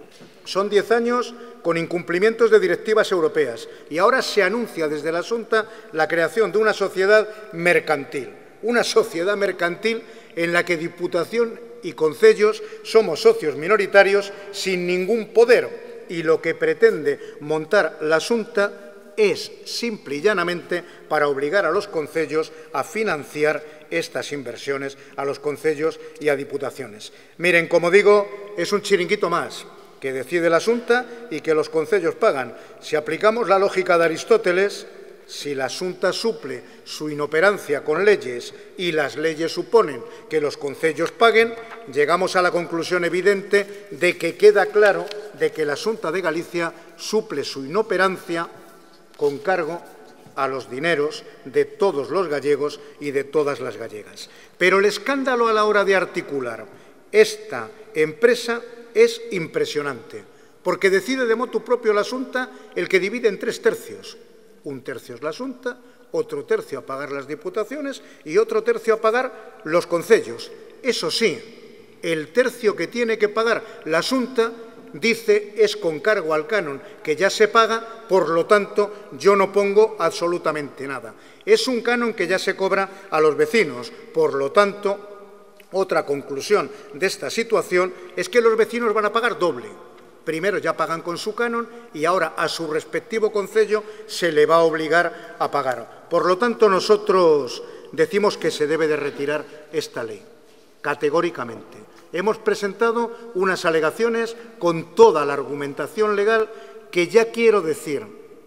son diez años con incumplimientos de directivas europeas y ahora se anuncia desde la Xunta la creación de una sociedad mercantil, una sociedad mercantil en la que Diputación y concellos somos socios minoritarios sin ningún poder y lo que pretende montar la Xunta es simple y llanamente para obligar a los concellos a financiar estas inversiones, a los concellos y a diputaciones. Miren, como digo, es un chiringuito más que decide la Xunta y que los concellos pagan. Si aplicamos la lógica de Aristóteles, si la Xunta suple su inoperancia con leyes y las leyes suponen que los concellos paguen, llegamos a la conclusión evidente de que queda claro de que la Xunta de Galicia suple su inoperancia con cargo a los dineros de todos los gallegos y de todas las gallegas. Pero el escándalo a la hora de articular esta empresa es impresionante, porque decide de motu propio la Xunta el que divide en tres tercios. Un tercio es la Xunta, otro tercio a pagar las diputaciones y otro tercio a pagar los concellos. Eso sí, el tercio que tiene que pagar la Xunta dice es con cargo al canon que ya se paga, por lo tanto yo no pongo absolutamente nada. Es un canon que ya se cobra a los vecinos, por lo tanto, otra conclusión de esta situación es que los vecinos van a pagar doble. Primero ya pagan con su canon y ahora a su respectivo concello se le va a obligar a pagar. Por lo tanto, nosotros decimos que se debe de retirar esta ley, categóricamente. Hemos presentado unas alegaciones con toda la argumentación legal que ya quiero decir,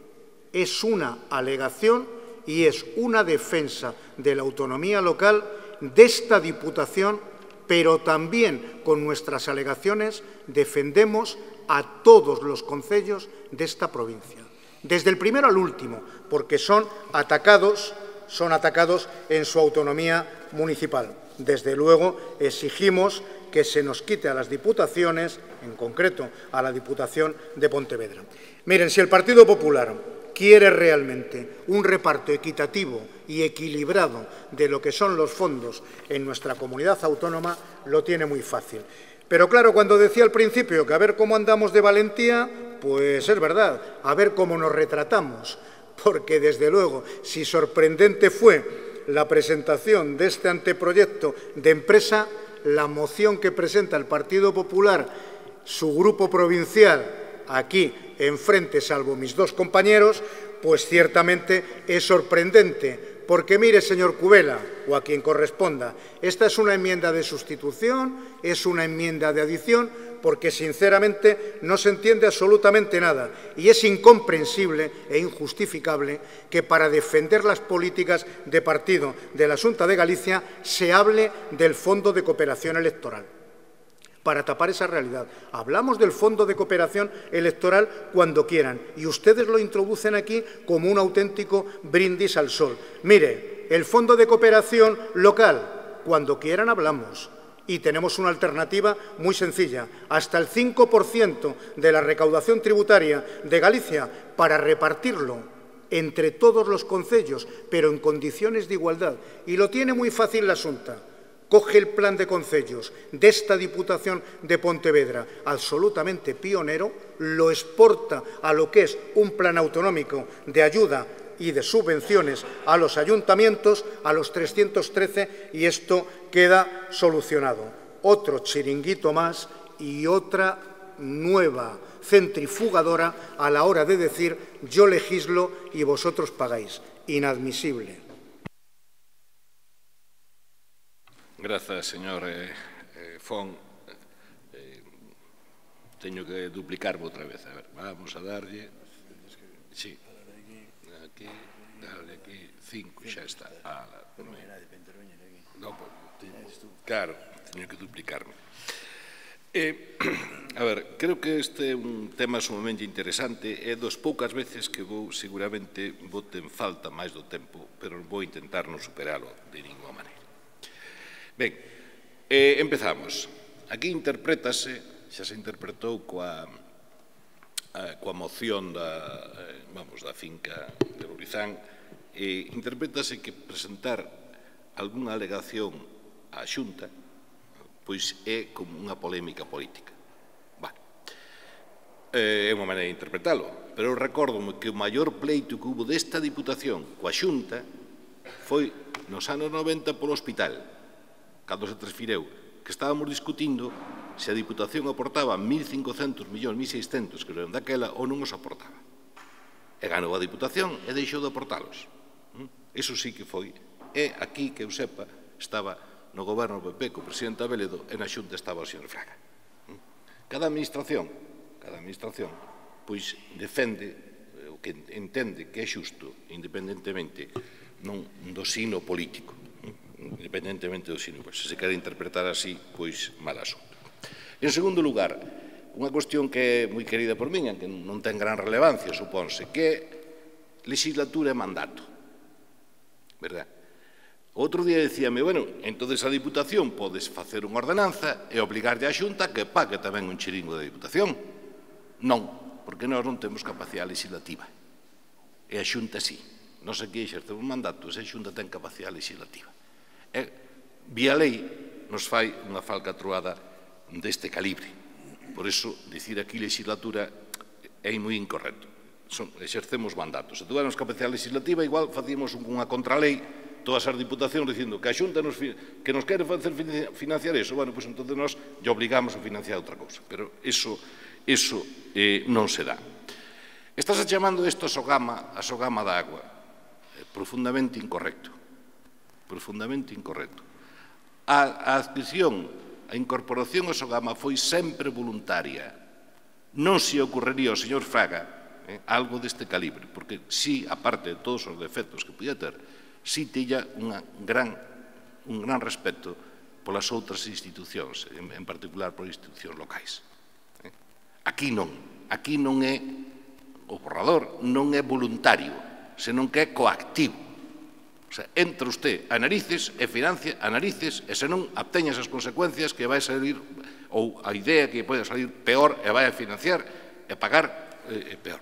es una alegación y es una defensa de la autonomía local de esta Diputación, pero también con nuestras alegaciones defendemos a todos los concellos de esta provincia, desde el primero al último, porque son atacados, son atacados en su autonomía municipal. Desde luego, exigimos que se nos quite a las diputaciones, en concreto a la Diputación de Pontevedra. Miren, si el Partido Popular quiere realmente un reparto equitativo y equilibrado de lo que son los fondos en nuestra comunidad autónoma, lo tiene muy fácil. Pero claro, cuando decía al principio que a ver cómo andamos de valentía, pues es verdad, a ver cómo nos retratamos, porque desde luego, si sorprendente fue la presentación de este anteproyecto de empresa, la moción que presenta el Partido Popular, su grupo provincial, aquí enfrente, salvo mis dos compañeros, pues ciertamente es sorprendente. Porque mire, señor Cubela, o a quien corresponda, esta es una enmienda de sustitución, es una enmienda de adición, porque sinceramente no se entiende absolutamente nada y es incomprensible e injustificable que para defender las políticas de partido de la Xunta de Galicia se hable del Fondo de Cooperación Electoral. Para tapar esa realidad. Hablamos del Fondo de Cooperación Electoral cuando quieran y ustedes lo introducen aquí como un auténtico brindis al sol. Mire, el Fondo de Cooperación Local, cuando quieran hablamos y tenemos una alternativa muy sencilla. Hasta el cinco por ciento de la recaudación tributaria de Galicia para repartirlo entre todos los concellos, pero en condiciones de igualdad. Y lo tiene muy fácil la Xunta. Coge el plan de concellos de esta Diputación de Pontevedra, absolutamente pionero, lo exporta a lo que es un plan autonómico de ayuda y de subvenciones a los ayuntamientos, a los trescientos trece, y esto queda solucionado. Otro chiringuito más y otra nueva centrifugadora a la hora de decir yo legislo y vosotros pagáis. Inadmisible. Grazas, señor eh, eh, Fon. Eh, teño que duplicarme outra vez. A ver, vamos a darlle... Sí. Aquí, dale aquí, cinco, xa está. Ah, no, claro, teño que duplicarme. Eh, a ver, creo que este é un tema sumamente interesante e dos poucas veces que vou seguramente bote en falta máis do tempo, pero vou intentar non superalo de ninguna maneira. Ben, eh, empezamos. Aquí interprétase, xa se interpretou coa, a, coa moción da, eh, vamos, da finca de Lourizán, eh, interprétase que presentar algunha alegación á Xunta pois é como unha polémica política. Vale. É unha maneira de interpretalo, pero eu recórdome que o maior pleito que hubo desta Diputación coa Xunta foi nos anos noventa polo hospital, cando se transfireu, que estábamos discutindo se a Diputación aportaba mil cincocentos millóns, mil seiscentos, que eran daquela, ou non os aportaba. E ganou a Diputación e deixou de aportalos. Eso sí que foi. E aquí, que eu sepa, estaba no goberno do P P co presidente Abeledo e na Xunta estaba o señor Fraga. Cada administración, cada administración, pois defende o que entende que é xusto, independentemente non do sino político, independentemente do sino, pois, se se quere interpretar así, pois mal asunto. En segundo lugar, unha cuestión que é moi querida por min, que non ten gran relevancia, supónse, que é legislatura e mandato, verdad? Outro día dicíame, bueno, entonces a Diputación podes facer unha ordenanza e obligarlle á Xunta que pague tamén un chiringo da Diputación. Non, porque nós non temos capacidade legislativa. E a Xunta sí. Non sei que exerce un mandato, se a Xunta ten capacidade legislativa. E, vía lei, nos fai unha falcatruada deste calibre. Por iso, dicir aquí legislatura é moi incorrecto. Son, exercemos mandatos. Se tuviéramos capacidade legislativa, igual facíamos unha contralei todas as diputacións dicindo que a Xunta nos, que nos quere facer financiar eso, bueno, pois entón nos lle obligamos a financiar outra cousa, pero eso, eso eh, non se dá. Estás chamando isto a sogama, a sogama da agua, eh, profundamente incorrecto, profundamente incorrecto. A, a adscripción, a incorporación a sogama foi sempre voluntaria, non se ocorrería ao señor Fraga eh, algo deste calibre, porque si, aparte de todos os defectos que podía ter, si tilla unha gran, un gran respeto polas outras institucións, en, en particular por institucións locais. Eh? Aquí non. Aquí non é, o borrador non é voluntario, senón que é coactivo. O sea, entra usted a narices e financia a narices e senón obteña esas consecuencias que vai salir, ou a idea que pode salir peor e vai a financiar e pagar eh, peor.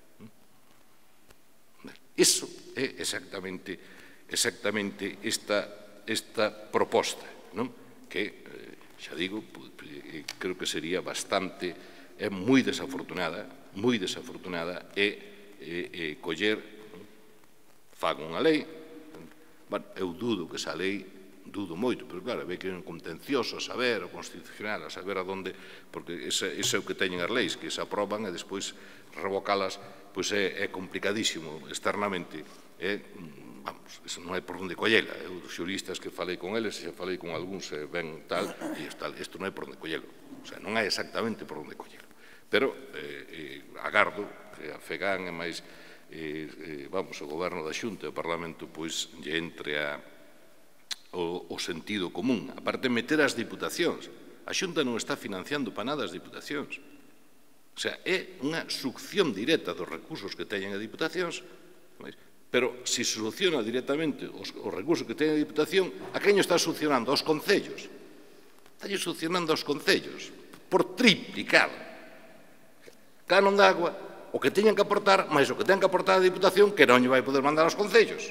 Iso é exactamente exactamente esta, esta proposta, non? Que, eh, xa digo, eh, creo que sería bastante, é moi desafortunada, moi desafortunada, e eh, eh, coller, non? Fago unha lei, bueno, eu dudo que esa lei, dudo moito, pero claro, ve que é un contencioso a saber, o constitucional, a saber a donde, porque ese, ese é o que teñen as leis, que se aproban e despois revocalas, pois é, é complicadísimo externamente, é, vamos, eso non é por onde collela. Eu, os xuristas que falei con eles, xa falei con algúns, e ben tal, e tal, isto non é por onde collelo. O sea, non é exactamente por onde collelo. Pero eh, eh, agardo que a FEGAN e máis, eh, eh, vamos, o goberno da Xunta e o Parlamento, pois, lle entre a, o, o sentido común. A parte de meter as diputacións. A Xunta non está financiando para nada as diputacións. O sea, é unha succión directa dos recursos que teñen as diputacións, pero se soluciona directamente os, os recursos que ten a Diputación, a quen está solucionando? Aos concellos. Está solucionando aos concellos, por triplicado. Canon de agua, o que teñen que aportar, máis o que ten que aportar a Diputación, que non lle vai poder mandar aos concellos.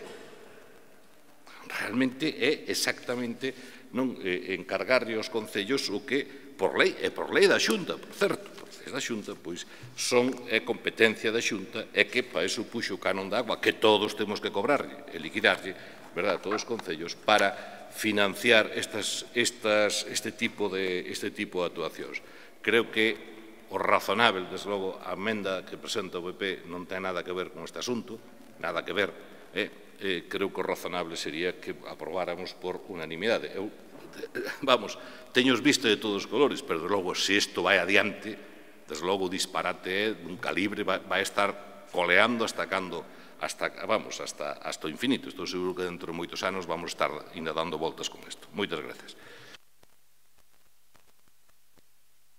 Realmente é exactamente non eh, encargarlle aos concellos o que, por lei, e por lei da Xunta, por certo, por lei da Xunta, pois son é competencia da Xunta e que para eso puxo o canon de agua que todos temos que cobrarlle e liquidarlle, verdad, todos os concellos para financiar estas, estas, este, tipo de, este tipo de actuacións. Creo que o razonável, desde logo, a emenda que presenta o P P non ten nada que ver con este asunto, nada que ver, eh, eh, creo que o razonable sería que aprobáramos por unanimidade. Eu, vamos, teños visto de todos os colores, pero, desde logo, se isto vai adiante, desde logo, o disparate é dun calibre, vai, vai estar coleando hasta cando, hasta, vamos, hasta, hasta o infinito. Estou seguro que dentro de moitos anos vamos estar ainda dando voltas con isto. Moitas gracias.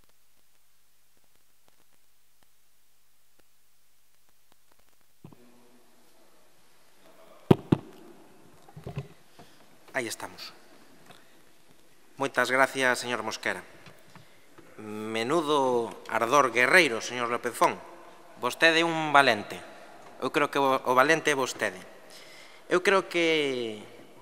aí estamos. Moitas gracias, señor Mosquera. Menudo ardor guerreiro, señor López Fon. Vostede é un valente. Eu creo que o valente é vostede. Eu creo que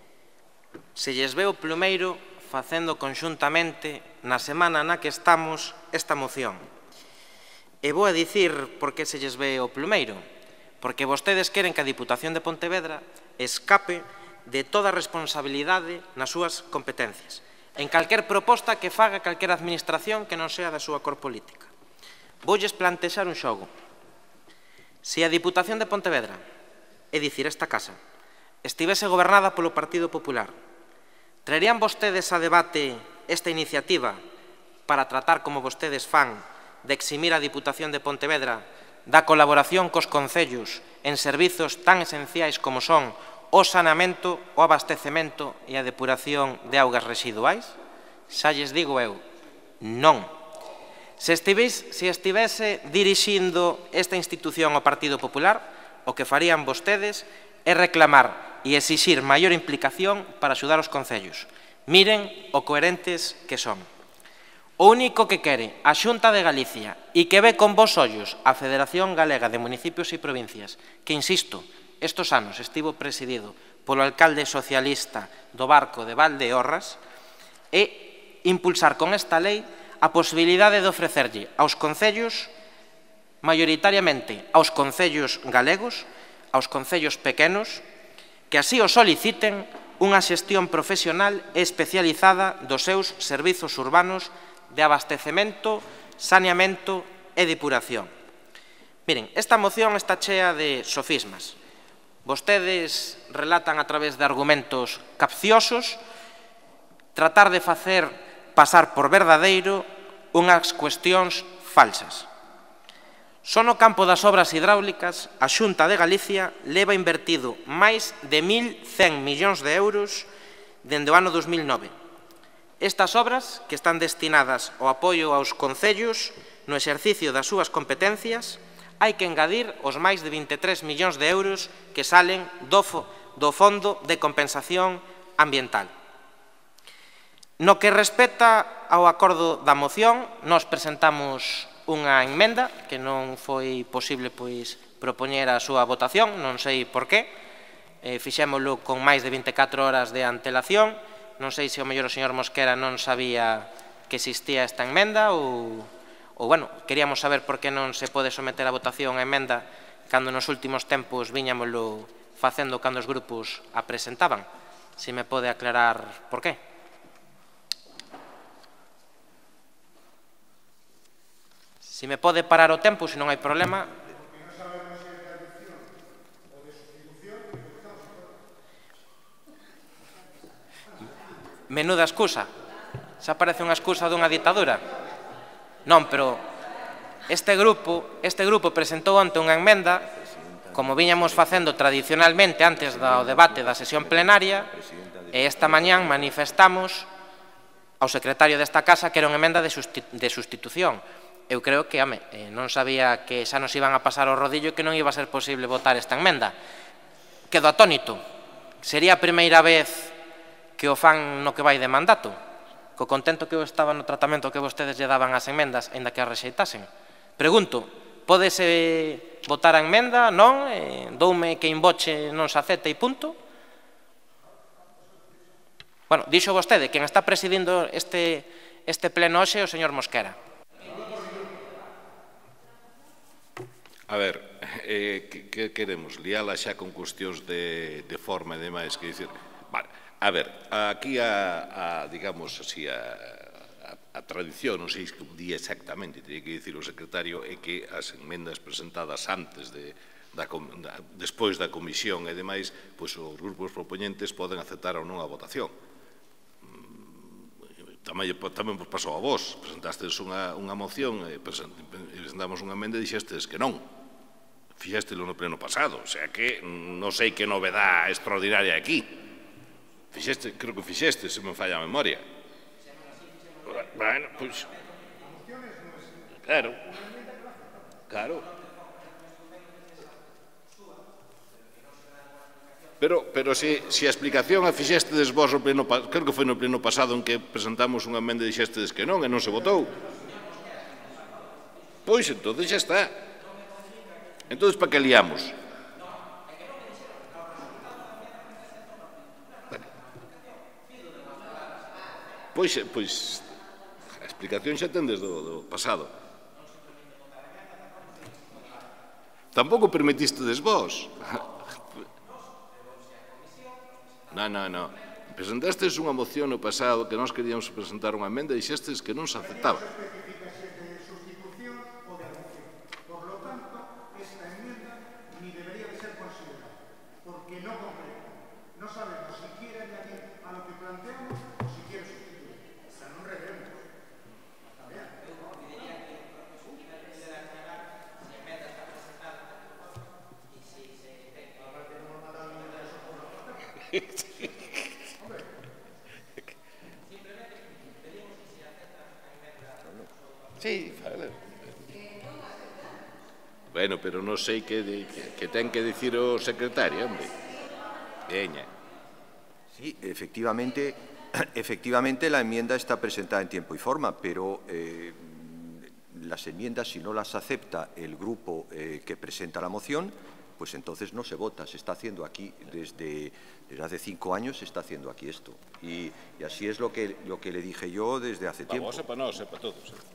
se lles ve o plumeiro facendo conxuntamente na semana na que estamos esta moción. E vou a dicir por que se lles ve o plumeiro. Porque vostedes queren que a Diputación de Pontevedra escape de toda responsabilidade nas súas competencias, en calquer proposta que faga calquer administración que non sea da súa cor política. Voulles plantexar un xogo. Se a Diputación de Pontevedra, é dicir, esta casa, estivese gobernada polo Partido Popular, traerían vostedes a debate esta iniciativa para tratar, como vostedes fan, de eximir a Diputación de Pontevedra da colaboración cos concellos en servizos tan esenciais como son o saneamento, o abastecemento e a depuración de augas residuais? Xa lles digo eu, non. Se estivese dirixindo esta institución ao Partido Popular, o que farían vostedes é reclamar e exixir maior implicación para axudar os concellos. Miren o coherentes que son. O único que quere a Xunta de Galicia e que ve con bons ollos a Federación Galega de Municipios e Provincias, que, insisto, estos anos estivo presidido polo alcalde socialista do Barco de Valdeorras, é impulsar con esta lei a posibilidade de ofrecerlle aos concellos, maioritariamente aos concellos galegos, aos concellos pequenos, que así o soliciten, unha xestión profesional e especializada dos seus servizos urbanos de abastecemento, saneamento e depuración. Miren, esta moción está chea de sofismas. Vostedes relatan a través de argumentos capciosos tratar de facer pasar por verdadeiro unhas cuestións falsas. Só no campo das obras hidráulicas, a Xunta de Galicia leva invertido máis de mil cen millóns de euros dende o ano dos mil nove. Estas obras, que están destinadas ao apoio aos concellos no exercicio das súas competencias, hai que engadir os máis de vinte e tres millóns de euros que salen do, do Fondo de Compensación Ambiental. No que respecta ao acordo da moción, nós presentamos unha enmenda que non foi posible pois propoñer a súa votación, non sei por qué, eh, fixémolo con máis de vinte e catro horas de antelación, non sei se o mellor o señor Mosquera non sabía que existía esta enmenda ou... ou, bueno, queríamos saber por que non se pode someter a votación a emenda cando nos últimos tempos viñamoslo facendo cando os grupos a presentaban. Se me pode aclarar por qué. Se me pode parar o tempo, se non hai problema. Menuda excusa. Xa parece unha excusa dunha ditadura. Non, pero este grupo, este grupo presentou onte unha enmenda, como viñamos facendo tradicionalmente antes do debate da sesión plenaria, e esta mañán manifestamos ao secretario desta casa que era unha emenda de sustitución. Eu creo que, home, non sabía que xa nos iban a pasar o rodillo e que non iba a ser posible votar esta enmenda. Quedo atónito. Sería a primeira vez que o fan no que vai de mandato. Co contento que eu estaba no tratamento que vostedes lle daban as enmendas, ainda que as rexeitasen. Pregunto, pódese votar a enmenda, non? Eh, doume que inboche non se acepta e punto? Bueno, dixo vostede, quen está presidindo este, este pleno hoxe é o señor Mosquera. A ver, eh, que, que queremos? Liala xa con cuestións de, de forma e demais, que dicir... Vale. A ver, aquí a, a digamos así, a, a, a tradición, non sei que un día exactamente, teria que dicir o secretario, é que as enmendas presentadas antes de, da, da, despois da comisión e demais, pois os grupos propoñentes poden aceptar ou non a votación. Tamén, tamén pasou a vos, presentastes unha, unha moción e presentamos unha emenda e dixestes que non. Fixéstelo no pleno pasado, o sea que non sei que novedad extraordinaria aquí. Fixeste, creo que fixeste, se me falla a memoria. Bueno, pois... Claro. Claro. Pero, pero se, se a explicación a fixestedes vos o pleno, creo que foi no pleno pasado en que presentamos unha emenda e dixestedes que non, e non se votou. Pois, entón, xa está. Entón, para que liamos? Pois, pois, a explicación xa tendes do, do pasado. Tampouco permitistedes vos. Non, non, non. Presentastes unha moción no pasado que nós queríamos presentar unha emenda e dixestes que non se aceptaba. Sí, vale. Bueno, pero non sei que, de, que ten que dicir o secretario, hombre. Veña. Sí, efectivamente, efectivamente la enmienda está presentada en tiempo y forma, pero eh, las enmiendas, si no las acepta el grupo eh, que presenta la moción, pues entonces no se vota. Se está haciendo aquí desde, desde hace cinco años, se está haciendo aquí esto. Y, y así es lo que, lo que le dije yo desde hace tiempo. Vamos, sepa no, sepa todos. Eh.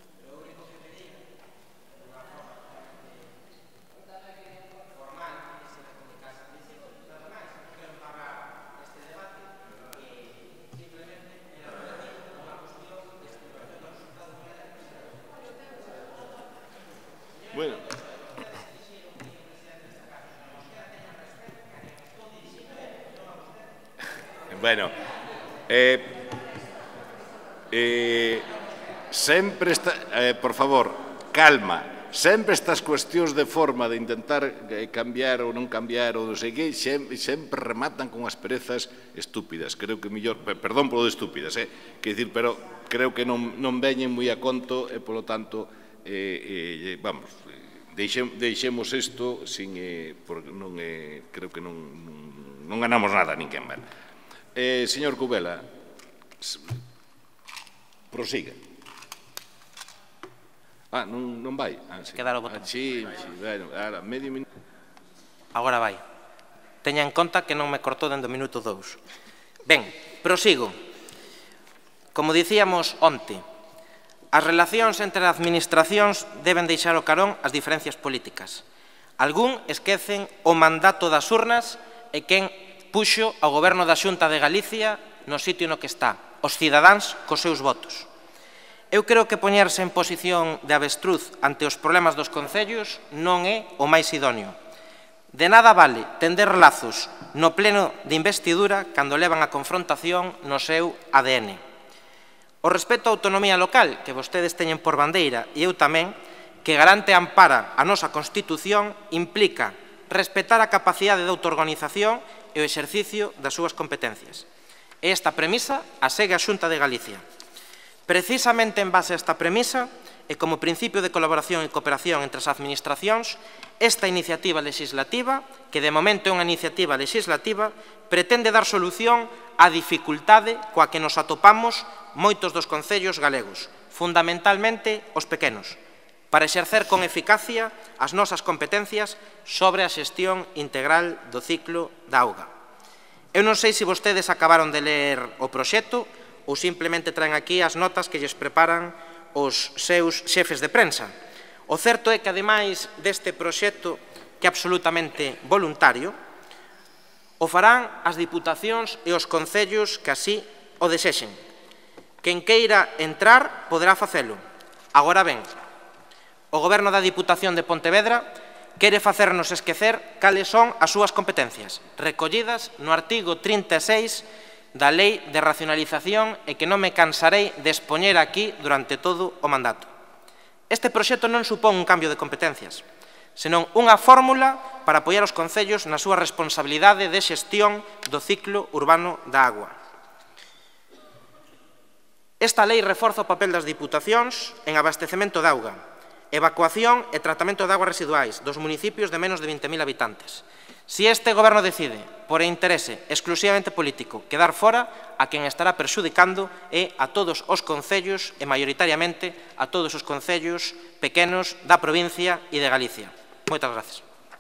Bueno. Bueno, eh, eh, sempre está, eh, por favor, calma, sempre estas cuestións de forma de intentar eh, cambiar ou non cambiar ou non sei que, sempre, sempre rematan con as perezas estúpidas. Creo que mellor, perdón polo de estúpidas, eh, que dicir, pero creo que non, non veñen moi a conto e, polo tanto, eh, eh, vamos, deixemos, deixemos isto sin, eh, porque non, eh, creo que non, non, non ganamos nada, ninguén, vale. Eh, señor Cubela, prosiga. Ah, non, non vai? Ah, sí. Quedar o botón. Ah, sí, sí, bueno, ahora, medio minuto. Agora vai. Teña en conta que non me cortou dende o minuto dous. Ben, prosigo. Como dicíamos onte, as relacións entre as administracións deben deixar o carón as diferencias políticas. Algún esquecen o mandato das urnas e quen puxo ao goberno da Xunta de Galicia no sitio no que está, os cidadáns cos seus votos. Eu creo que poñerse en posición de avestruz ante os problemas dos concellos non é o máis idóneo. De nada vale tender lazos no pleno de investidura cando levan a confrontación no seu A D N. O respeto á autonomía local, que vostedes teñen por bandeira, e eu tamén, que garante e ampara a nosa Constitución, implica respetar a capacidade de autoorganización e o exercicio das súas competencias. E esta premisa a segue a Xunta de Galicia. Precisamente en base a esta premisa e como principio de colaboración e cooperación entre as administracións, esta iniciativa legislativa, que de momento é unha iniciativa legislativa, pretende dar solución á dificultade coa que nos atopamos moitos dos concellos galegos, fundamentalmente os pequenos, para exercer con eficacia as nosas competencias sobre a xestión integral do ciclo da auga. Eu non sei se vostedes acabaron de ler o proxecto ou simplemente traen aquí as notas que lles preparan os seus xefes de prensa. O certo é que, ademais deste proxecto, que é absolutamente voluntario, o farán as diputacións e os concellos que así o desexen. Quen queira entrar poderá facelo. Agora ben, o Goberno da Diputación de Pontevedra quere facernos esquecer cales son as súas competencias, recollidas no artigo trinta e seis da Lei de Racionalización e que non me cansarei de expoñer aquí durante todo o mandato. Este proxecto non supón un cambio de competencias, senón unha fórmula para apoiar os concellos na súa responsabilidade de xestión do ciclo urbano da agua. Esta lei reforza o papel das diputacións en abastecemento de auga, evacuación e tratamento de aguas residuais dos municipios de menos de vinte mil habitantes. Si este Goberno decide por interese exclusivamente político. Quedar fora a quen estará perxudicando é a todos os concellos e maioritariamente a todos os concellos pequenos da provincia e de Galicia. Moitas gracias.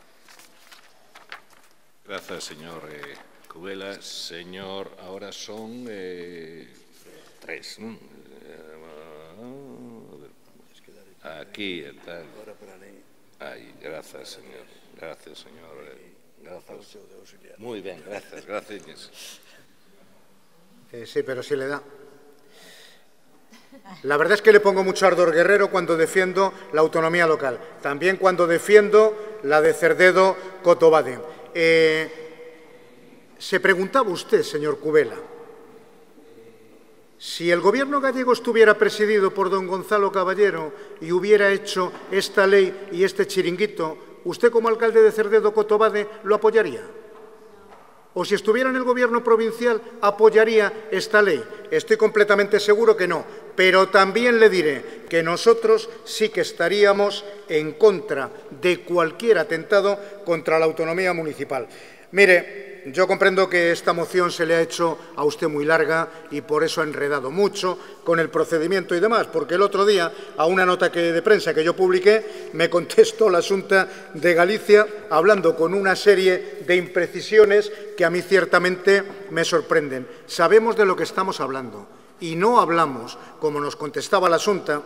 Grazas, señor eh, Cubela. Señor, ahora son eh, tres, non? Aquí e tal. Ai, grazas, señor. Gracias, señor. Grazas. Muy ben, grazas, gracias. Eh, sí, pero sí le da. La verdad es que le pongo mucho ardor guerrero cuando defiendo la autonomía local. También cuando defiendo la de Cerdedo-Cotobade. Eh, se preguntaba usted, señor Cubela, si el gobierno gallego estuviera presidido por don Gonzalo Caballero y hubiera hecho esta ley y este chiringuito, ¿usted como alcalde de Cerdedo-Cotobade lo apoyaría? ¿O si estuviera en el gobierno provincial apoyaría esta ley? Estoy completamente seguro que no, pero también le diré que nosotros sí que estaríamos en contra de cualquier atentado contra la autonomía municipal. Mire, yo comprendo que esta moción se le ha hecho a usted muy larga y por eso ha enredado mucho con el procedimiento y demás, porque el otro día, a una nota que, de prensa que yo publiqué, me contestó la Xunta de Galicia hablando con una serie de imprecisiones que a mí ciertamente me sorprenden. Sabemos de lo que estamos hablando y no hablamos, como nos contestaba la Xunta,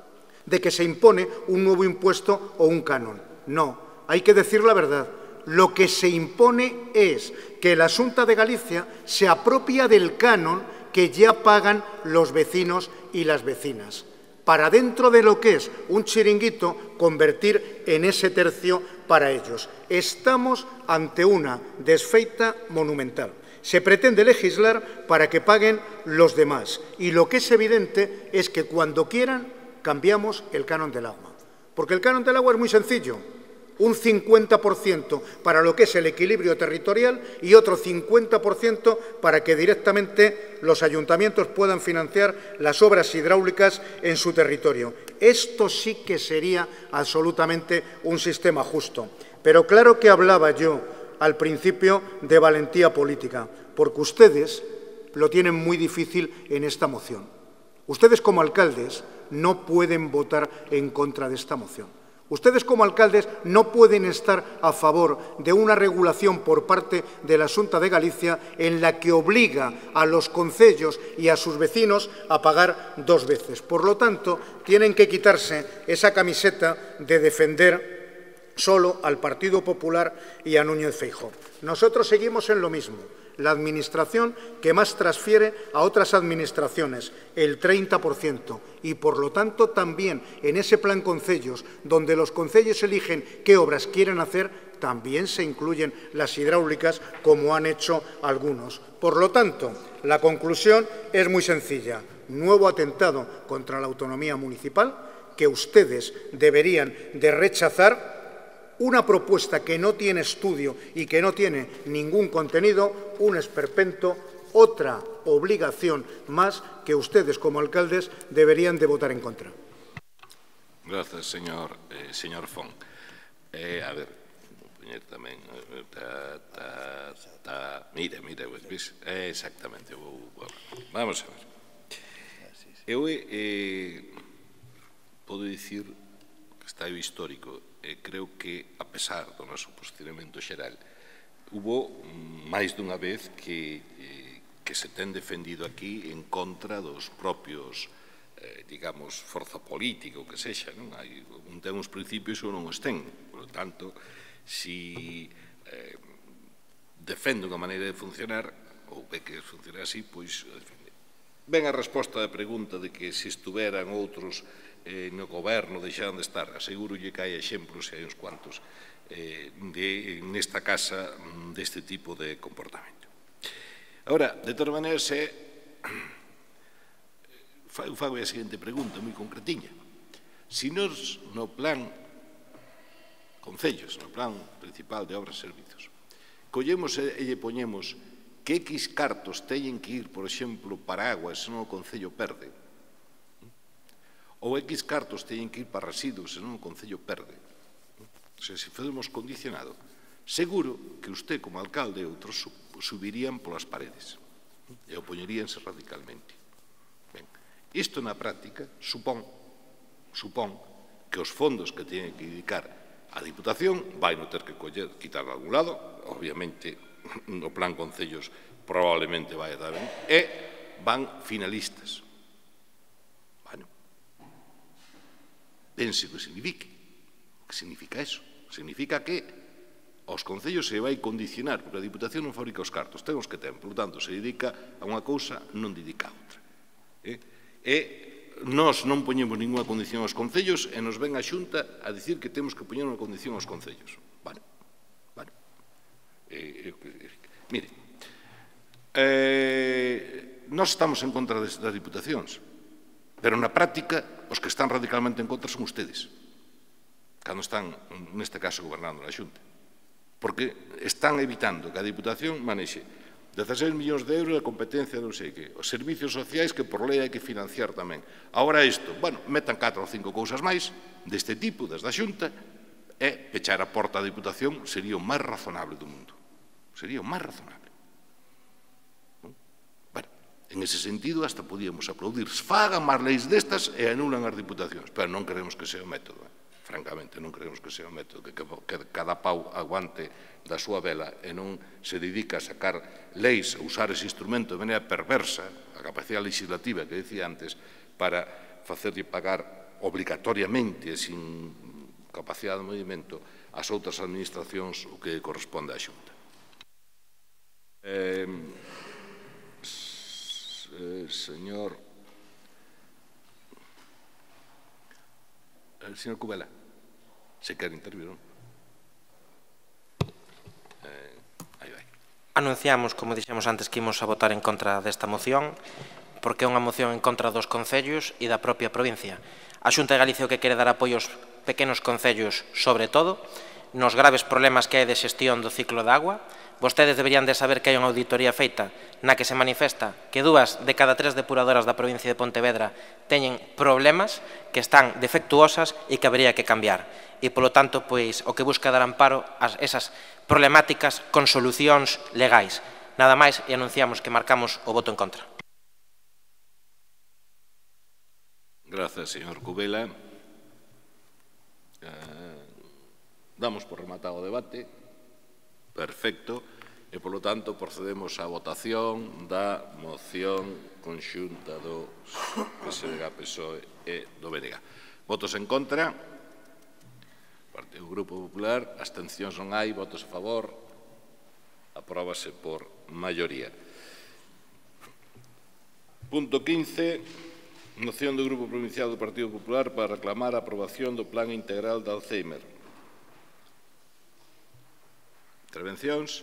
de que se impone un nuevo impuesto o un canon. No, hay que decir la verdad. Lo que se impone es que la Xunta de Galicia se apropia del canon que ya pagan los vecinos y las vecinas, para dentro de lo que es un chiringuito convertir en ese tercio para ellos. Estamos ante una desfeita monumental. Se pretende legislar para que paguen los demás y lo que es evidente es que cuando quieran cambiamos el canon del agua. Porque el canon del agua es muy sencillo. Un cincuenta por ciento para lo que es el equilibrio territorial y otro cincuenta por ciento para que directamente los ayuntamientos puedan financiar las obras hidráulicas en su territorio. Esto sí que sería absolutamente un sistema justo. Pero claro que hablaba yo al principio de valentía política, porque ustedes lo tienen muy difícil en esta moción. Ustedes como alcaldes no pueden votar en contra de esta moción. Ustedes como alcaldes no pueden estar a favor de una regulación por parte de la Xunta de Galicia en la que obliga a los concellos y a sus vecinos a pagar dos veces. Por lo tanto, tienen que quitarse esa camiseta de defender solo al Partido Popular y a Núñez Feijóo. Nosotros seguimos en lo mismo. La administración que más transfiere a otras administraciones, el treinta por ciento. Y, por lo tanto, también en ese plan concellos, donde los concellos eligen qué obras quieren hacer, también se incluyen las hidráulicas, como han hecho algunos. Por lo tanto, la conclusión es muy sencilla. Nuevo atentado contra la autonomía municipal que ustedes deberían de rechazar. Una propuesta que no tiene estudio y que no tiene ningún contenido, un esperpento, otra obligación más que ustedes como alcaldes deberían de votar en contra. Gracias, señor, eh, señor Fon. Eh, a ver, poñer tamén... Ta, ta, ta, mira, mira, ves, eh, exactamente. Uh, vamos a ver. Eu eh, podo dicir que está o histórico. Eh, creo que, a pesar do noso posicionamento xeral, hubo máis dunha vez que, eh, que se ten defendido aquí en contra dos propios, eh, digamos, forza política, o que sexa, non? Hai, un ten uns principios ou non os ten. Por lo tanto, si eh, defende unha maneira de funcionar, ou ve que funciona así, pois defende. Ben a resposta da pregunta de que se estuveran outros eh, no goberno deixaron de estar. Asegúrolle que hai exemplos, e hai uns cuantos, eh, de, nesta casa deste tipo de comportamento. Ahora, de todas maneiras, é, eu fago a seguinte pregunta, moi concretiña. Si nos, no plan concellos, no plan principal de obras e servizos, collemos e lle poñemos que X cartos teñen que ir, por exemplo, para aguas, senón o Concello perde, ou X cartos teñen que ir para residuos, senón o Concello perde. O sea, se facemos condicionado, seguro que usted, como alcalde e outros, subirían polas paredes e opoñeríanse radicalmente. Ben, isto na práctica supón, supón que os fondos que teñen que dedicar a Diputación vai no ter que coller, quitar de algún lado, obviamente no plan concellos probablemente vai tamén, e van finalistas. Bueno, pense o que signifique. O que significa eso? Significa que aos concellos se vai condicionar, porque a Diputación non fabrica os cartos, ten os que ten, por tanto, se dedica a unha cousa, non dedica a outra. E, e nós non poñemos ninguna condición aos concellos e nos ven a Xunta a dicir que temos que poñer unha condición aos concellos. Bueno, bueno. E, e, mire, eh, nós estamos en contra das, das Diputacións, pero na práctica os que están radicalmente en contra son ustedes, cando están, neste caso, gobernando na Xunta. Porque están evitando que a Diputación manexe dezaseis millóns de euros de competencia non sei que, os servicios sociais que por lei hai que financiar tamén. Agora isto, bueno, metan catro ou cinco cousas máis deste tipo, desde a Xunta, e pechar a porta da Diputación sería o máis razonable do mundo. Sería o máis razonable. Bueno, en ese sentido, hasta podíamos aplaudir. Fagan máis leis destas e anulan as Diputacións, pero non queremos que sea o método. Francamente, non creemos que sea un método, que cada pau aguante da súa vela e non se dedica a sacar leis, a usar ese instrumento de maneira perversa, a capacidade legislativa que decía antes, para facerlle pagar obligatoriamente, sin capacidade de movimento, ás outras administracións o que corresponde á Xunta. Eh, señor... El señor Cubela, se quer intervir, non? Eh, aí vai. Anunciamos, como dixemos antes, que imos a votar en contra desta moción, porque é unha moción en contra dos concellos e da propia provincia. A Xunta de Galicia o que quere dar apoio aos pequenos concellos, sobre todo, nos graves problemas que hai de xestión do ciclo da agua. Vostedes deberían de saber que hai unha auditoría feita na que se manifesta que dúas de cada tres depuradoras da provincia de Pontevedra teñen problemas que están defectuosas e que habería que cambiar. E, polo tanto, pois, o que busca dar amparo a esas problemáticas con solucións legais. Nada máis, e anunciamos que marcamos o voto en contra. Grazas, señor Cubela. Eh, damos por rematado o debate. Perfecto. E, polo tanto, procedemos á votación da moción conxunta do P S D G, P S O E e do B N G. Votos en contra. Partido Grupo Popular. Abstencións non hai. Votos a favor. Apróbase por maioría. Punto quince. Moción do Grupo Provincial do Partido Popular para reclamar a aprobación do Plan Integral de Alzheimer. Intervencións.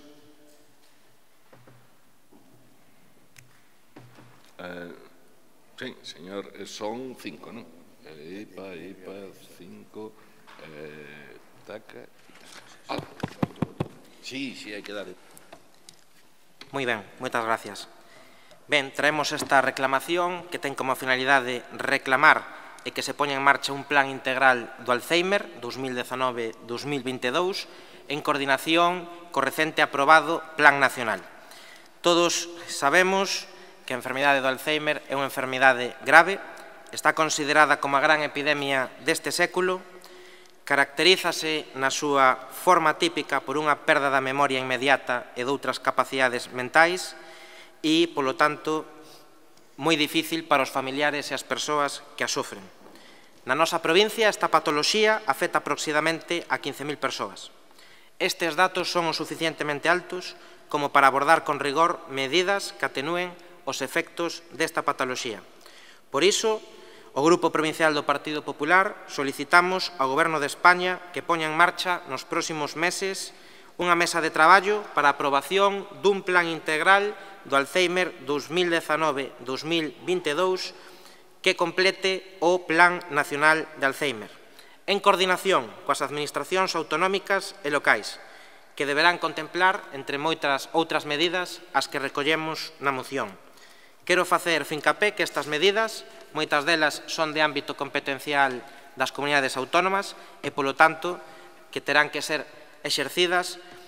Eh, sí, señor, son cinco, non? I P A, I P A, cinco, eh, taca... Ah. Sí, sí, hai que dar... Moi ben, moitas gracias. Ben, traemos esta reclamación que ten como finalidade reclamar e que se poña en marcha un plan integral do Alzheimer dos mil dezanove a dos mil vinte e dous en coordinación co recente aprobado Plan Nacional. Todos sabemos que a enfermidade do Alzheimer é unha enfermidade grave, está considerada como a gran epidemia deste século, caracterízase na súa forma típica por unha perda da memoria inmediata e doutras capacidades mentais e, polo tanto, moi difícil para os familiares e as persoas que a sofren. Na nosa provincia, esta patoloxía afecta aproximadamente a quince mil persoas. Estes datos son o suficientemente altos como para abordar con rigor medidas que atenúen os efectos desta patoloxía. Por iso, o Grupo Provincial do Partido Popular solicitamos ao Goberno de España que poña en marcha nos próximos meses unha mesa de traballo para a aprobación dun plan integral do Alzheimer dos mil dezanove a dos mil vinte e dous que complete o Plan Nacional de Alzheimer, en coordinación coas administracións autonómicas e locais, que deberán contemplar, entre moitas outras medidas, as que recollemos na moción. Quero facer fincapé que estas medidas, moitas delas son de ámbito competencial das comunidades autónomas e, polo tanto, que terán que ser exercidas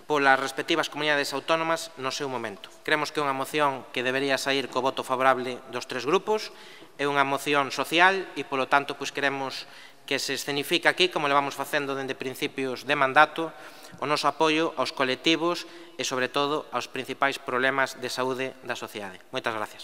polas respectivas comunidades autónomas no seu momento. Creemos que é unha moción que debería sair co voto favorable dos tres grupos, é unha moción social e, polo tanto, pois queremos que se escenifica aquí, como levamos facendo dende principios de mandato, o noso apoio aos colectivos e, sobre todo, aos principais problemas de saúde da sociedade. Moitas gracias.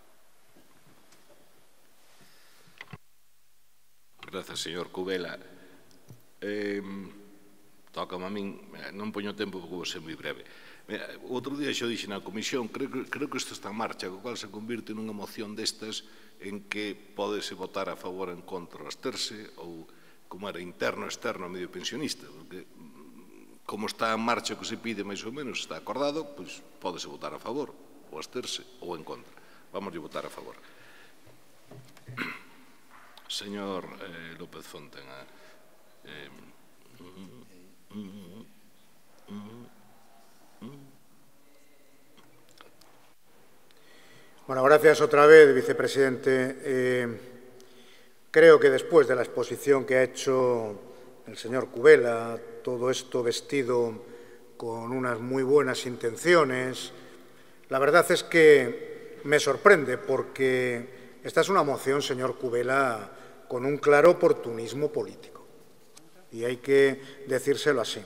Grazas, señor Cubela. Eh, Tócame a min, non poño tempo porque vou ser moi breve. Mira, outro día xo dixe na comisión, creo, creo que isto está en marcha, co cual se convirte nunha moción destas en que podese votar a favor, en contra, absterse, ou como era interno, externo, medio pensionista, porque como está en marcha o que se pide máis ou menos, está acordado, pois podese votar a favor, ou absterse, ou en contra. Vamos a votar a favor. Señor eh, López Fontena, eh, Bueno, gracias otra vez, vicepresidente. Eh, creo que después de la exposición que ha hecho el señor Cubela, todo esto vestido con unas muy buenas intenciones, la verdad es que me sorprende porque esta es una moción, señor Cubela, con un claro oportunismo político. Y hay que decírselo así.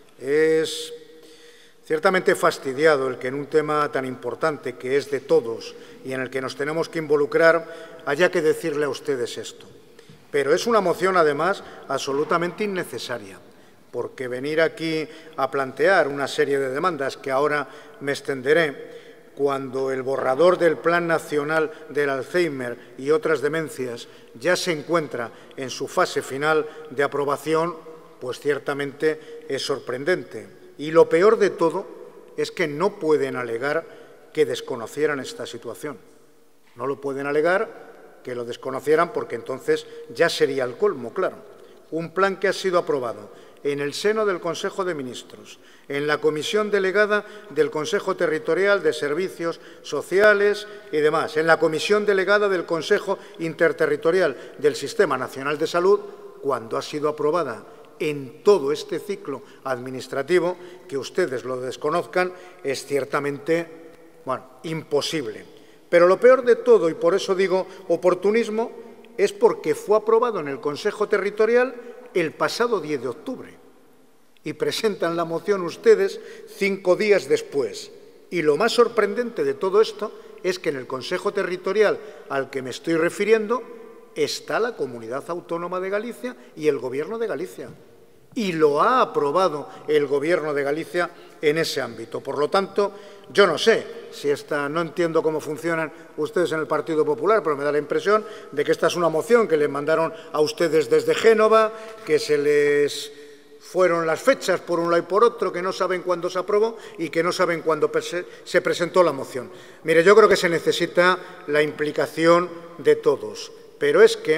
Es ciertamente fastidiado el que en un tema tan importante que es de todos y en el que nos tenemos que involucrar haya que decirle a ustedes esto. Pero es una moción, además, absolutamente innecesaria, porque venir aquí a plantear una serie de demandas que ahora me extenderé, cuando el borrador del Plan Nacional del Alzheimer y otras demencias ya se encuentra en su fase final de aprobación, pues ciertamente es sorprendente. Y lo peor de todo es que no pueden alegar que desconocieran esta situación. No lo pueden alegar que lo desconocieran porque entonces ya sería el colmo, claro. Un plan que ha sido aprobado en el seno del Consejo de Ministros, en la Comisión Delegada del Consejo Territorial de Servicios Sociales y demás, en la Comisión Delegada del Consejo Interterritorial del Sistema Nacional de Salud, cuando ha sido aprobada en todo este ciclo administrativo, que ustedes lo desconozcan, es ciertamente, bueno, imposible. Pero lo peor de todo, y por eso digo oportunismo, es porque fue aprobado en el Consejo Territorial el pasado diez de octubre y presentan la moción ustedes cinco días después. Y lo más sorprendente de todo esto es que en el Consejo Territorial al que me estoy refiriendo está la Comunidad Autónoma de Galicia y el Gobierno de Galicia. Y lo ha aprobado el Gobierno de Galicia en ese ámbito. Por lo tanto, yo no sé si esta, no entiendo cómo funcionan ustedes en el Partido Popular, pero me da la impresión de que esta es una moción que les mandaron a ustedes desde Génova, que se les fueron las fechas por un lado y por otro, que no saben cuándo se aprobó y que no saben cuándo se presentó la moción. Mire, yo creo que se necesita la implicación de todos, pero es que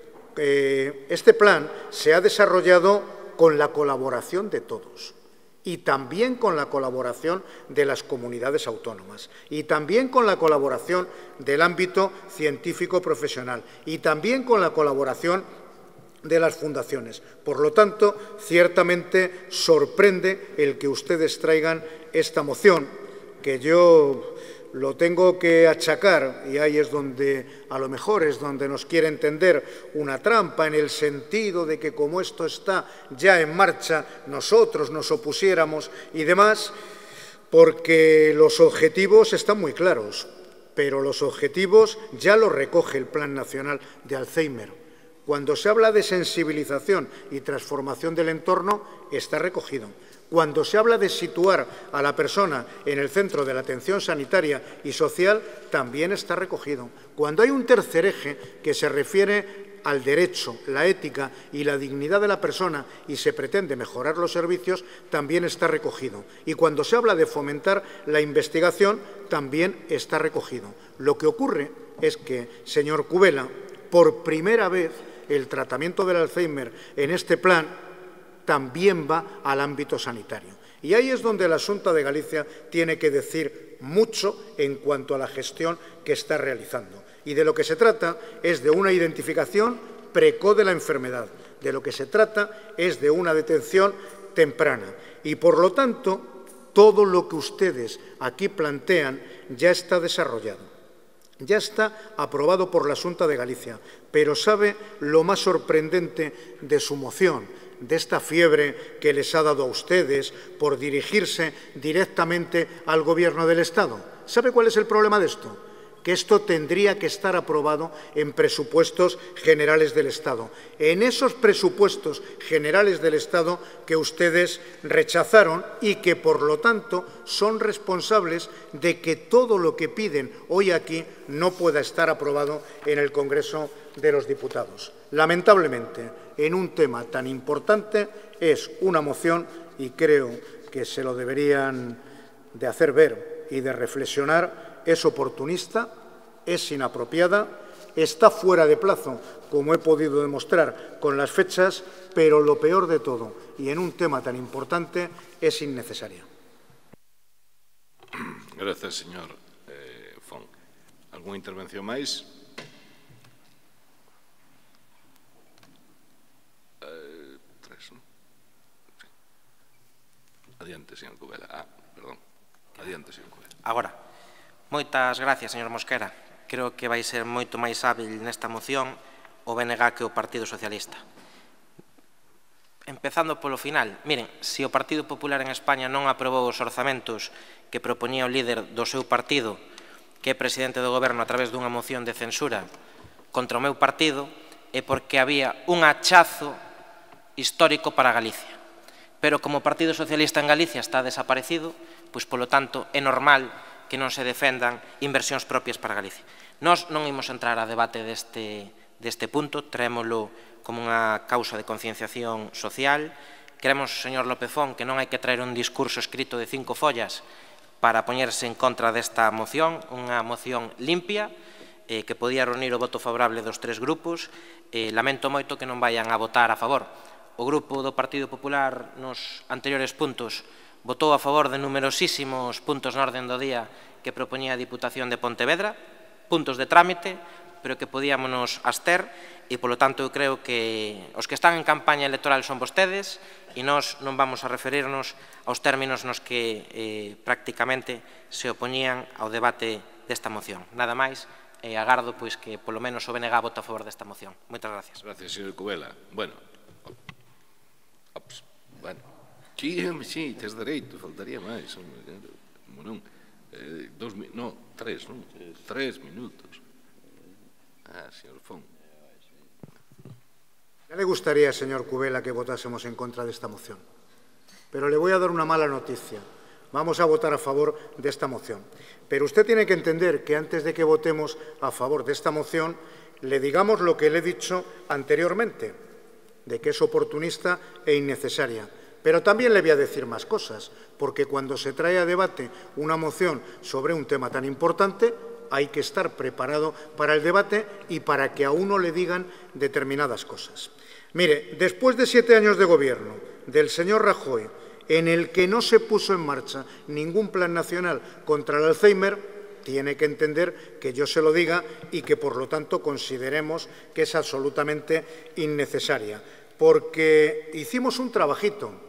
eh, este plan se ha desarrollado con la colaboración de todos y también con la colaboración de las comunidades autónomas y también con la colaboración del ámbito científico profesional y también con la colaboración de las fundaciones. Por lo tanto, ciertamente sorprende el que ustedes traigan esta moción, que yo lo tengo que achacar, y ahí es donde, a lo mejor, es donde nos quiere entender una trampa, en el sentido de que como esto está ya en marcha, nosotros nos opusiéramos y demás, porque los objetivos están muy claros, pero los objetivos ya los recoge el Plan Nacional de Alzheimer. Cuando se habla de sensibilización y transformación del entorno, está recogido. Cuando se habla de situar a la persona en el centro de la atención sanitaria y social, también está recogido. Cuando hay un tercer eje que se refiere al derecho, la ética y la dignidad de la persona y se pretende mejorar los servicios, también está recogido. Y cuando se habla de fomentar la investigación, también está recogido. Lo que ocurre es que, señor Cubela, por primera vez el tratamiento del Alzheimer en este plan también va al ámbito sanitario. Y ahí es donde la Xunta de Galicia tiene que decir mucho en cuanto a la gestión que está realizando. Y de lo que se trata es de una identificación precoz de la enfermedad. De lo que se trata es de una detención temprana. Y, por lo tanto, todo lo que ustedes aquí plantean ya está desarrollado. Ya está aprobado por la Xunta de Galicia, pero ¿sabe lo más sorprendente de su moción, de esta fiebre que les ha dado a ustedes por dirigirse directamente al Gobierno del Estado? ¿Sabe cuál es el problema de esto? Que esto tendría que estar aprobado en presupuestos generales del Estado. En esos presupuestos generales del Estado que ustedes rechazaron y que, por lo tanto, son responsables de que todo lo que piden hoy aquí no pueda estar aprobado en el Congreso de los Diputados. Lamentablemente, en un tema tan importante es una moción, y creo que se lo deberían de hacer ver y de reflexionar, es oportunista, es inapropiada, está fuera de plazo, como he podido demostrar con las fechas, pero lo peor de todo, y en un tema tan importante, es innecesaria. Gracias, señor eh, Fon. ¿Alguna intervención máis? Eh, tres, ¿no? Sí. Adiante, señor Cubela. Ah, perdón. Adiante, señor Cubela. Agora, moitas gracias, señor Mosquera. Creo que vai ser moito máis hábil nesta moción o B N G que o Partido Socialista. Empezando polo final, miren, se o Partido Popular en España non aprobou os orzamentos que propoñía o líder do seu partido, que é presidente do Goberno a través dunha moción de censura contra o meu partido, é porque había un hachazo histórico para Galicia. Pero como o Partido Socialista en Galicia está desaparecido, pois, polo tanto, é normal que non se defendan inversións propias para Galicia. Nós non imos entrar a debate deste, deste punto, traémoslo como unha causa de concienciación social. Queremos, señor López Fon, que non hai que traer un discurso escrito de cinco follas para poñerse en contra desta moción, unha moción limpia, eh, que podía reunir o voto favorable dos tres grupos. Eh, lamento moito que non vayan a votar a favor. O grupo do Partido Popular nos anteriores puntos votou a favor de numerosísimos puntos na orden do día que propoñía a Diputación de Pontevedra, puntos de trámite, pero que podíamos abster, e, polo tanto, eu creo que os que están en campaña electoral son vostedes e nós non vamos a referirnos aos términos nos que eh, prácticamente se opoñían ao debate desta moción. Nada máis, e agardo pois, que polo menos o B N G vota a favor desta moción. Moitas gracias. Gracias, señor Cubela. Bueno, ops, bueno. Sí, sí, tes dereito, faltaría máis. Non, eh, dos, no, tres, non? Tres minutos. Ah, señor Fon. Ya le gustaría, señor Cubela, que votásemos en contra de esta moción. Pero le voy a dar una mala noticia. Vamos a votar a favor de esta moción. Pero usted tiene que entender que antes de que votemos a favor de esta moción, le digamos lo que le he dicho anteriormente, de que es oportunista e innecesaria. Pero también le voy a decir más cosas, porque cuando se trae a debate una moción sobre un tema tan importante, hay que estar preparado para el debate y para que a uno le digan determinadas cosas. Mire, después de siete años de gobierno del señor Rajoy, en el que no se puso en marcha ningún plan nacional contra el Alzheimer, tiene que entender que yo se lo diga y que, por lo tanto, consideremos que es absolutamente innecesaria. Porque hicimos un trabajito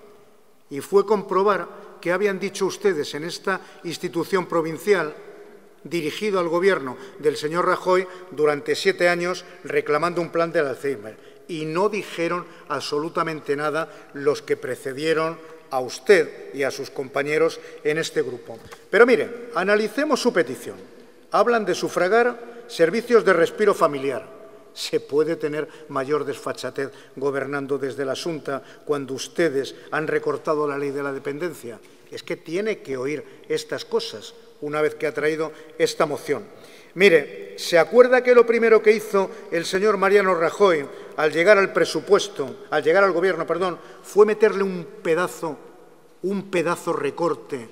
y fue comprobar que habían dicho ustedes en esta institución provincial, dirigido al Gobierno del señor Rajoy, durante siete años reclamando un plan del Alzheimer. Y no dijeron absolutamente nada los que precedieron a usted y a sus compañeros en este grupo. Pero mire, analicemos su petición. Hablan de sufragar servicios de respiro familiar. ¿Se puede tener mayor desfachatez gobernando desde la Xunta cuando ustedes han recortado la ley de la dependencia? Es que tiene que oír estas cosas una vez que ha traído esta moción. Mire, ¿se acuerda que lo primero que hizo el señor Mariano Rajoy al llegar al presupuesto, al llegar al gobierno, perdón, fue meterle un pedazo, un pedazo recorte,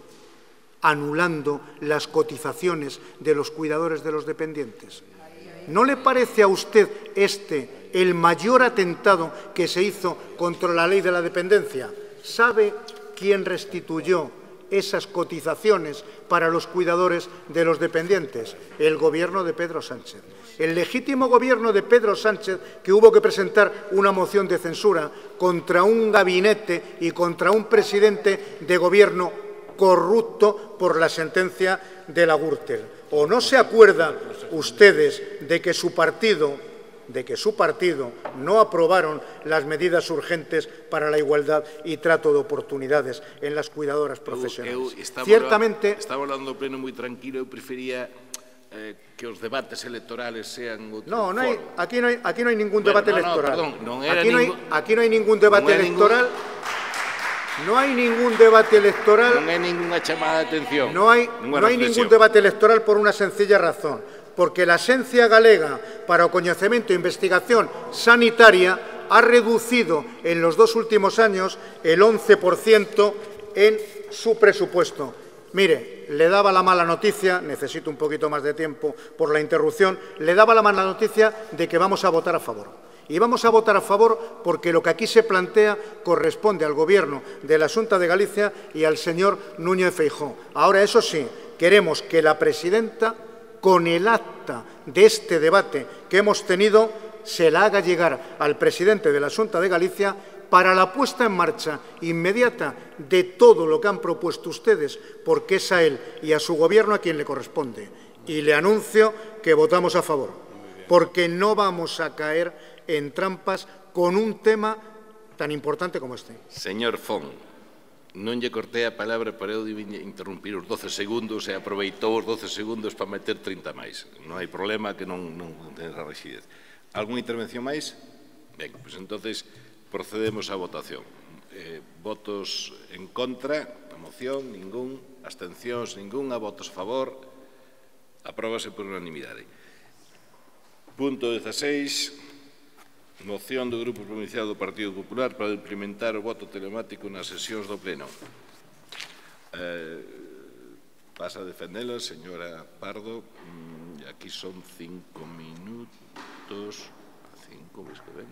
anulando las cotizaciones de los cuidadores de los dependientes? ¿No le parece a usted este el mayor atentado que se hizo contra la ley de la dependencia? ¿Sabe quién restituyó esas cotizaciones para los cuidadores de los dependientes? El gobierno de Pedro Sánchez. El legítimo gobierno de Pedro Sánchez, que hubo que presentar una moción de censura contra un gabinete y contra un presidente de gobierno corrupto por la sentencia de la Gürtel. ¿O no se acuerdan ustedes de que su partido de que su partido no aprobaron las medidas urgentes para la igualdad y trato de oportunidades en las cuidadoras profesionales? Eu, eu estaba Ciertamente... Estaba hablando do pleno moi tranquilo, eu prefería eh, que os debates electorales sean outro No, no hay, foro. aquí, no hay, aquí no hay ningún Bueno, debate no, no, electoral. perdón, non era aquí, no hay, ningún- aquí no hay ningún debate non é ningún- electoral. No hay ningún debate electoral. Non é ninguna chamada de atención. No hay, ninguna no hay reflexión. ningún debate electoral por una sencilla razón, porque la Axencia Galega para o Coñecemento e Investigación Sanitaria ha reducido en los dos últimos años el once por ciento en su presupuesto. Mire, le daba la mala noticia, necesito un poquito más de tiempo por la interrupción, le daba la mala noticia de que vamos a votar a favor. Y vamos a votar a favor porque lo que aquí se plantea corresponde al Gobierno de la Xunta de Galicia y al señor Núñez Feijóo. Ahora, eso sí, queremos que la presidenta, con el acta de este debate que hemos tenido, se la haga llegar al presidente de la Xunta de Galicia para la puesta en marcha inmediata de todo lo que han propuesto ustedes, porque es a él y a su Gobierno a quien le corresponde. Y le anuncio que votamos a favor, porque no vamos a caer en trampas con un tema tan importante como este. Señor Fon, non lle cortei a palabra para eu interrumpir os doce segundos e aproveitou os doce segundos para meter trinta máis. Non hai problema que non, non ten esa rigidez. Algúna intervención máis? Ben, pois entonces procedemos á votación. Eh, votos en contra, a moción, ningún, abstencións, ninguna, votos a favor, apróbase por unanimidade. Punto dieciséis. Moción do Grupo Provincial do Partido Popular para implementar o voto telemático nas sesións do Pleno. Eh, pasa a defendela, señora Pardo. Mm, aquí son cinco minutos. Cinco, ves que ven.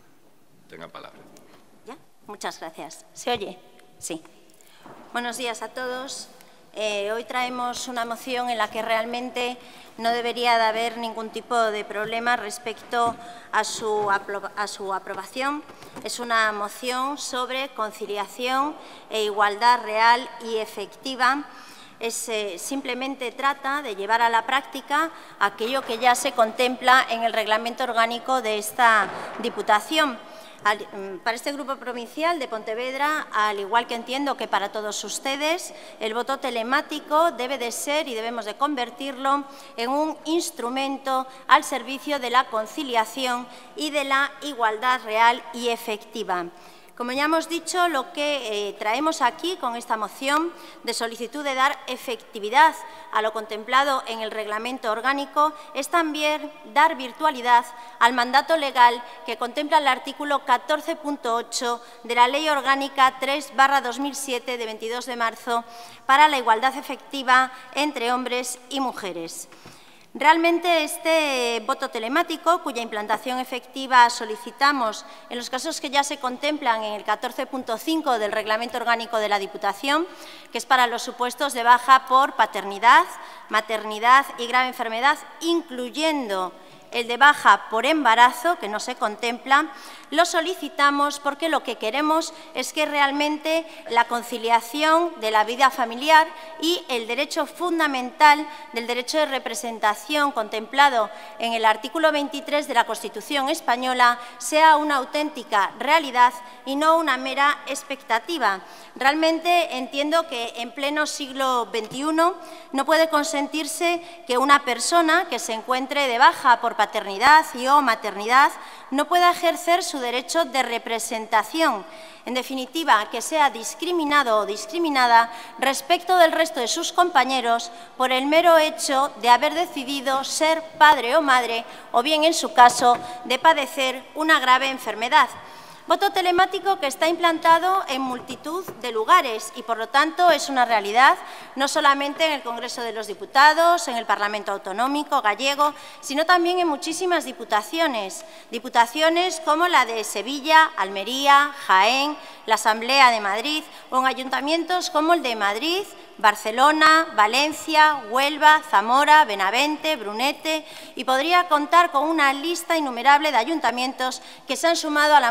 Tenga palabra. ¿Ya? Muchas gracias. ¿Se oye? Sí. Buenos días a todos. Eh, hoy traemos una moción en la que realmente no debería de haber ningún tipo de problema respecto a su, a su aprobación. Es una moción sobre conciliación e igualdad real y efectiva. Es, eh, simplemente trata de llevar a la práctica aquello que ya se contempla en el reglamento orgánico de esta Diputación. Al, para este Grupo Provincial de Pontevedra, al igual que entiendo que para todos ustedes, el voto telemático debe de ser y debemos de convertirlo en un instrumento al servicio de la conciliación y de la igualdad real y efectiva. Como ya hemos dicho, lo que eh, traemos aquí con esta moción de solicitud de dar efectividad a lo contemplado en el reglamento orgánico es también dar virtualidad al mandato legal que contempla el artículo catorce punto ocho de la Ley Orgánica tres barra dos mil siete de veintidós de marzo para la igualdad efectiva entre hombres y mujeres. Realmente este voto telemático, cuya implantación efectiva solicitamos en los casos que ya se contemplan en el catorce punto cinco del Reglamento Orgánico de la Diputación, que es para los supuestos de baja por paternidad, maternidad y grave enfermedad, incluyendo el de baja por embarazo, que no se contempla, lo solicitamos porque lo que queremos es que realmente la conciliación de la vida familiar y el derecho fundamental del derecho de representación contemplado en el artículo veintitrés de la Constitución española sea una auténtica realidad y no una mera expectativa. Realmente entiendo que en pleno siglo veintiuno no puede consentirse que una persona que se encuentre de baja por paternidad y o maternidad no pueda ejercer su derecho de representación. En definitiva, que sea discriminado o discriminada respecto del resto de sus compañeros por el mero hecho de haber decidido ser padre o madre o bien, en su caso, de padecer una grave enfermedad. Voto telemático que está implantado en multitud de lugares y, por lo tanto, es una realidad no solamente en el Congreso de los Diputados, en el Parlamento Autonómico gallego, sino también en muchísimas diputaciones. Diputaciones como la de Sevilla, Almería, Jaén, la Asamblea de Madrid o en ayuntamientos como el de Madrid, Barcelona, Valencia, Huelva, Zamora, Benavente, Brunete, y podría contar con una lista innumerable de ayuntamientos que se han sumado a la modificación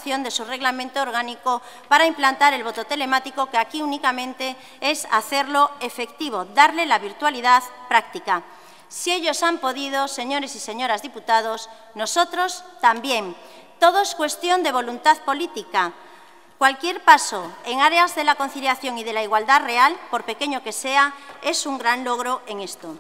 aprobación de su reglamento orgánico para implantar el voto telemático, que aquí únicamente es hacerlo efectivo, darle la virtualidad práctica. Si ellos han podido, señores y señoras diputados, nosotros también. Todo es cuestión de voluntad política. Cualquier paso en áreas de la conciliación y de la igualdad real, por pequeño que sea, es un gran logro en esto.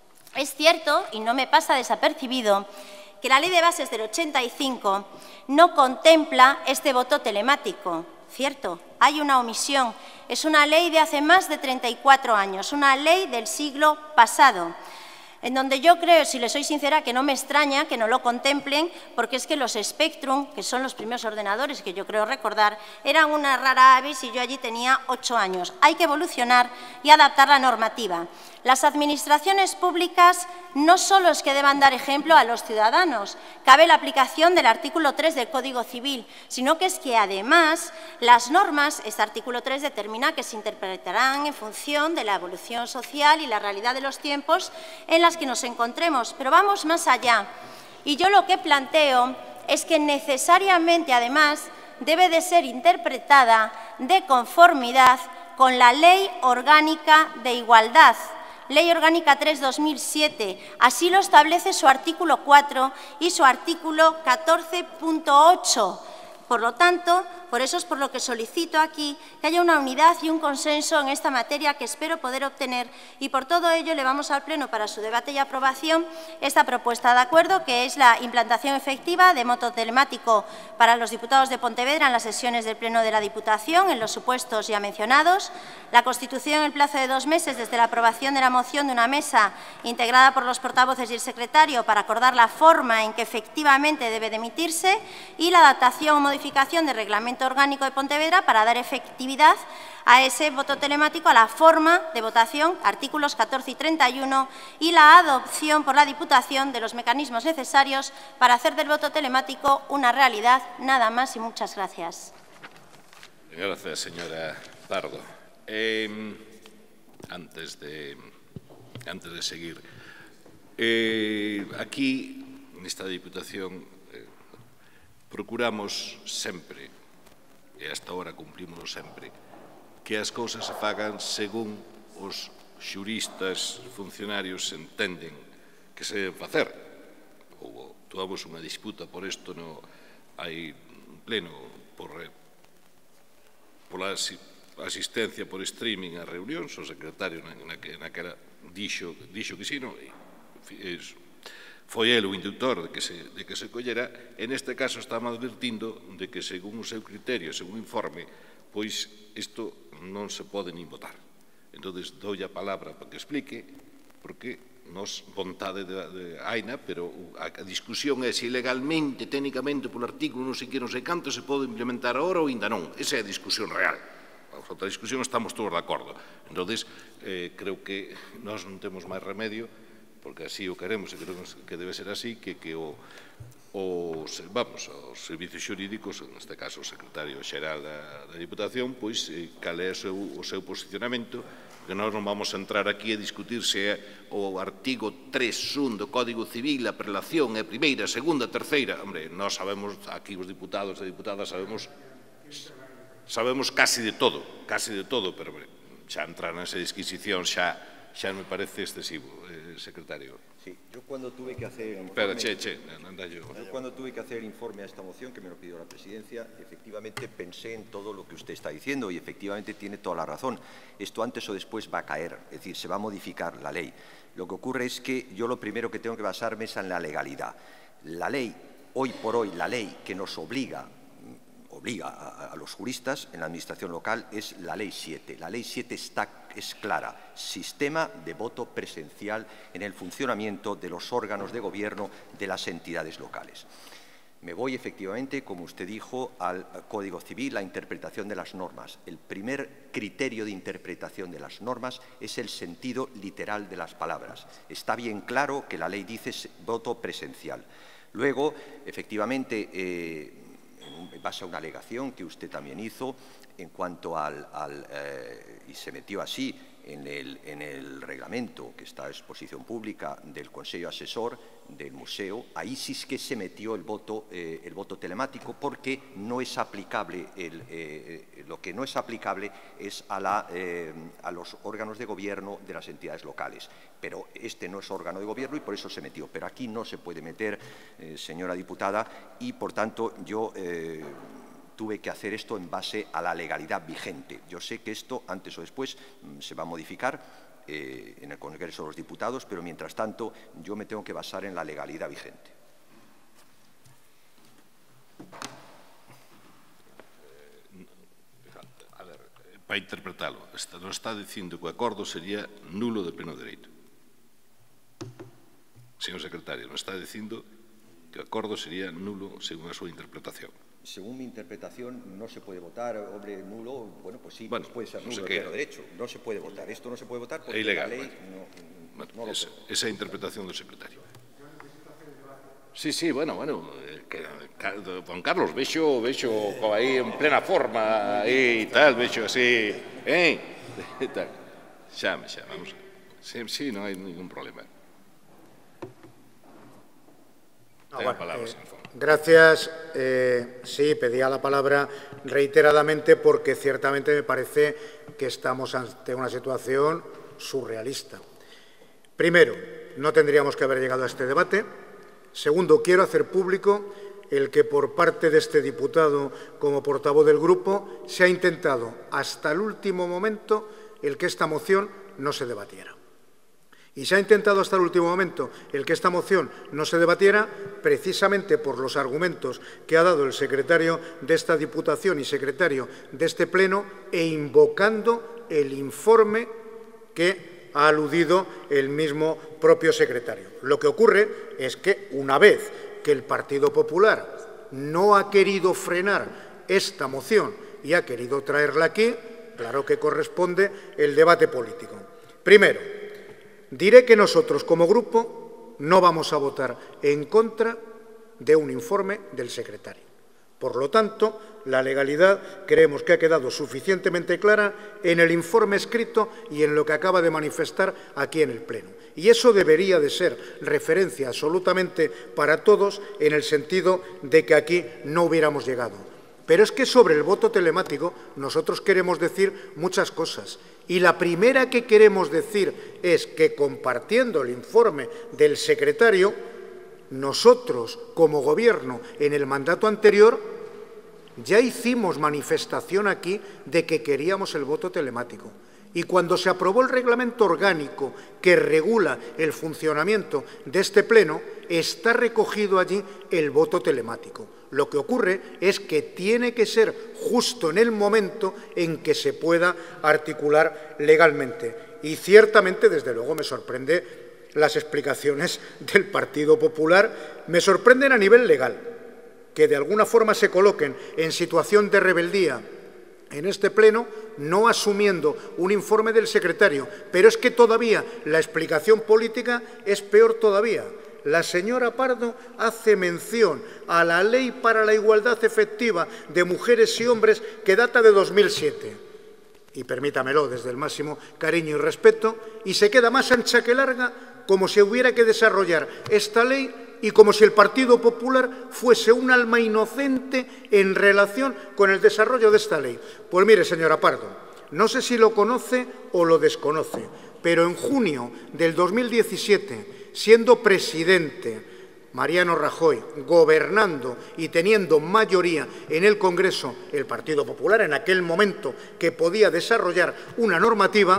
Es cierto, y no me pasa desapercibido, que la Ley de Bases del ochenta y cinco no contempla este voto telemático. Cierto, hay una omisión. Es una ley de hace más de treinta y cuatro años, una ley del siglo pasado, en donde yo creo, si les soy sincera, que no me extraña que no lo contemplen, porque es que los Spectrum, que son los primeros ordenadores que yo creo recordar, eran una rara avis y yo allí tenía ocho años. Hay que evolucionar y adaptar la normativa. Las administraciones públicas no solo es que deban dar ejemplo a los ciudadanos, cabe la aplicación del artículo tres del Código Civil, sino que es que además las normas, este artículo tres determina que se interpretarán en función de la evolución social y la realidad de los tiempos en las que nos encontremos. Pero vamos más allá. Y yo lo que planteo es que necesariamente, además, debe de ser interpretada de conformidad con la Ley Orgánica de Igualdad, Ley Orgánica tres barra dos mil siete. Así lo establece su artículo cuatro y su artículo catorce punto ocho. Por lo tanto, por eso es por lo que solicito aquí que haya una unidad y un consenso en esta materia que espero poder obtener, y por todo ello le vamos al Pleno para su debate y aprobación esta propuesta de acuerdo, que es la implantación efectiva de voto telemático para los diputados de Pontevedra en las sesiones del Pleno de la Diputación en los supuestos ya mencionados, la constitución en el plazo de dos meses desde la aprobación de la moción de una mesa integrada por los portavoces y el secretario para acordar la forma en que efectivamente debe de emitirse, y la adaptación o modificación del reglamento orgánico de Pontevedra para dar efectividad a ese voto telemático, a la forma de votación, artículos catorce y treinta y uno, y la adopción por la Diputación de los mecanismos necesarios para hacer del voto telemático una realidad. Nada más y muchas gracias. Gracias, señora Pardo. Eh, antes, de, antes de seguir, eh, aquí, nesta Diputación, eh, procuramos sempre, e hasta ahora cumplimos sempre, que as cousas se fagan según os xuristas funcionarios entenden que se deben facer. Ou tuvamos unha disputa por isto no hai pleno por, pola asistencia por streaming a reunións, o secretario na, na, na que era dixo, dixo que si, non, e, foi el o inductor de que se, de que se collera. En este caso estamos advertindo de que, según o seu criterio, según o informe, pois isto non se pode nin votar. Entón, dou a palabra para que explique, porque nos vontade de, de Aina, pero a, a discusión é se legalmente, técnicamente, polo artículo non sei que, non sei canto, se pode implementar agora ou ainda non. Esa é a discusión real. A outra discusión estamos todos de acordo. Entón, eh, creo que nós non temos máis remedio, porque así o queremos e creo que debe ser así, que, que o, o, vamos, os servicios xurídicos, neste caso o secretario xeral da, da Diputación, pois eh, cal é o seu, o seu posicionamento, que nós non vamos a entrar aquí a discutir se é o artigo tres punto un do Código Civil, a prelación é primeira, segunda, terceira. Hombre, nós sabemos, aquí os diputados e diputadas sabemos sabemos casi de todo, casi de todo, pero hombre, xa entrar nesa disquisición xa xa me parece excesivo, eh, secretario. Sí, yo cuando tuve que hacer informe, Espera, che, che, anda yo. yo cuando tuve que hacer informe a esta moción que me lo pidió la presidencia, efectivamente pensé en todo lo que usted está diciendo y efectivamente tiene toda la razón. Esto antes o después va a caer, es decir, se va a modificar la ley. Lo que ocurre es que yo lo primero que tengo que basarme es en la legalidad. La ley, hoy por hoy, la ley que nos obliga obliga a, a los juristas en la administración local es la Ley siete. La Ley siete está, es clara, sistema de voto presencial en el funcionamiento de los órganos de gobierno de las entidades locales. Me voy efectivamente, como usted dijo, al Código Civil, la interpretación de las normas. El primer criterio de interpretación de las normas es el sentido literal de las palabras. Está bien claro que la ley dice voto presencial. Luego, efectivamente, eh, en base a una alegación que usted también hizo en cuanto al, al eh, y se metió así, en el, en el reglamento que está a exposición pública del Consejo Asesor del Museo, ahí sí es que se metió el voto, eh, el voto telemático, porque no es aplicable, el, eh, lo que no es aplicable es a, la, eh, a los órganos de gobierno de las entidades locales. Pero este no es órgano de gobierno y por eso se metió. Pero aquí no se puede meter, eh, señora diputada, y por tanto yo eh, tuve que hacer esto en base a la legalidad vigente. Yo sé que esto, antes o después, se va a modificar eh, en el Congreso de los Diputados, pero mientras tanto yo me tengo que basar en la legalidad vigente. A ver, para interpretarlo, nos está dicindo que o acordo sería nulo de pleno dereito. Señor secretario, nos está dicindo que o acordo sería nulo según a súa interpretación. Según mi interpretación, no se puede votar, hombre, nulo, bueno, pues sí, bueno, pues puede ser nulo, no sé pero derecho, no se puede votar. Esto no se puede votar porque é ilegal, la ley bueno. no, Bueno, no lo esa, puede. esa é a interpretación do secretario. Sí, sí, bueno, bueno, que, que, Juan Carlos, vexo, vexo aí en plena forma e tal, vexo así, eh, tal. Xame, xa, vamos. Sí, sí, non hai ningún problema. No, Ten bueno, palabras, eh, en fondo. Gracias. Eh, sí, pedía la palabra reiteradamente porque ciertamente me parece que estamos ante una situación surrealista. Primero, no tendríamos que haber llegado a este debate. Segundo, quiero hacer público el que por parte de este diputado, como portavoz del grupo, se ha intentado hasta el último momento el que esta moción no se debatiera. Y se ha intentado hasta el último momento el que esta moción no se debatiera precisamente por los argumentos que ha dado el secretario de esta Diputación y secretario de este Pleno e invocando el informe que ha aludido el mismo propio secretario. Lo que ocurre es que una vez que el Partido Popular no ha querido frenar esta moción y ha querido traerla aquí, claro que corresponde el debate político. Primero, diré que nosotros, como grupo, no vamos a votar en contra de un informe del secretario. Por lo tanto, la legalidad creemos que ha quedado suficientemente clara en el informe escrito y en lo que acaba de manifestar aquí en el Pleno. Y eso debería de ser referencia absolutamente para todos en el sentido de que aquí no hubiéramos llegado. Pero es que sobre el voto telemático nosotros queremos decir muchas cosas. Y la primera que queremos decir es que, compartiendo el informe del secretario, nosotros, como Gobierno, en el mandato anterior, ya hicimos manifestación aquí de que queríamos el voto telemático. Y cuando se aprobó el reglamento orgánico que regula el funcionamiento de este Pleno, está recogido allí el voto telemático. Lo que ocurre es que tiene que ser justo en el momento en que se pueda articular legalmente. Y ciertamente, desde luego, me sorprende las explicaciones del Partido Popular. Me sorprenden a nivel legal, que de alguna forma se coloquen en situación de rebeldía en este Pleno, no asumiendo un informe del secretario. Pero es que todavía la explicación política es peor todavía. La señora Pardo hace mención a la Ley para la Igualdad Efectiva de Mujeres y Hombres que data de dos mil siete. Y permítamelo desde el máximo cariño y respeto, y se queda más ancha que larga, como si hubiera que desarrollar esta ley y como si el Partido Popular fuese un alma inocente en relación con el desarrollo de esta ley. Pues mire, señora Pardo, no sé si lo conoce o lo desconoce, pero en junio del dos mil diecisiete, siendo presidente Mariano Rajoy, gobernando y teniendo mayoría en el Congreso, el Partido Popular, en aquel momento que podía desarrollar una normativa,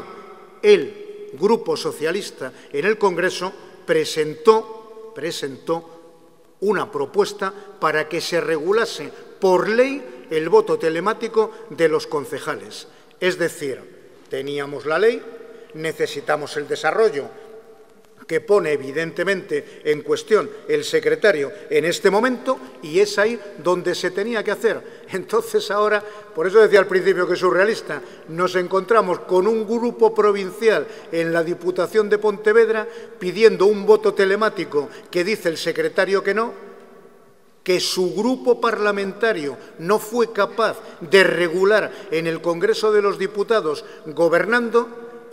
el Grupo Socialista en el Congreso presentó, presentó una propuesta para que se regulase por ley el voto telemático de los concejales. Es decir, teníamos la ley, necesitamos el desarrollo que pone evidentemente en cuestión el secretario en este momento, y es ahí donde se tenía que hacer. Entonces ahora, por eso decía al principio que es surrealista, nos encontramos con un grupo provincial en la Diputación de Pontevedra pidiendo un voto telemático que dice el secretario que no, que su grupo parlamentario no fue capaz de regular en el Congreso de los Diputados gobernando,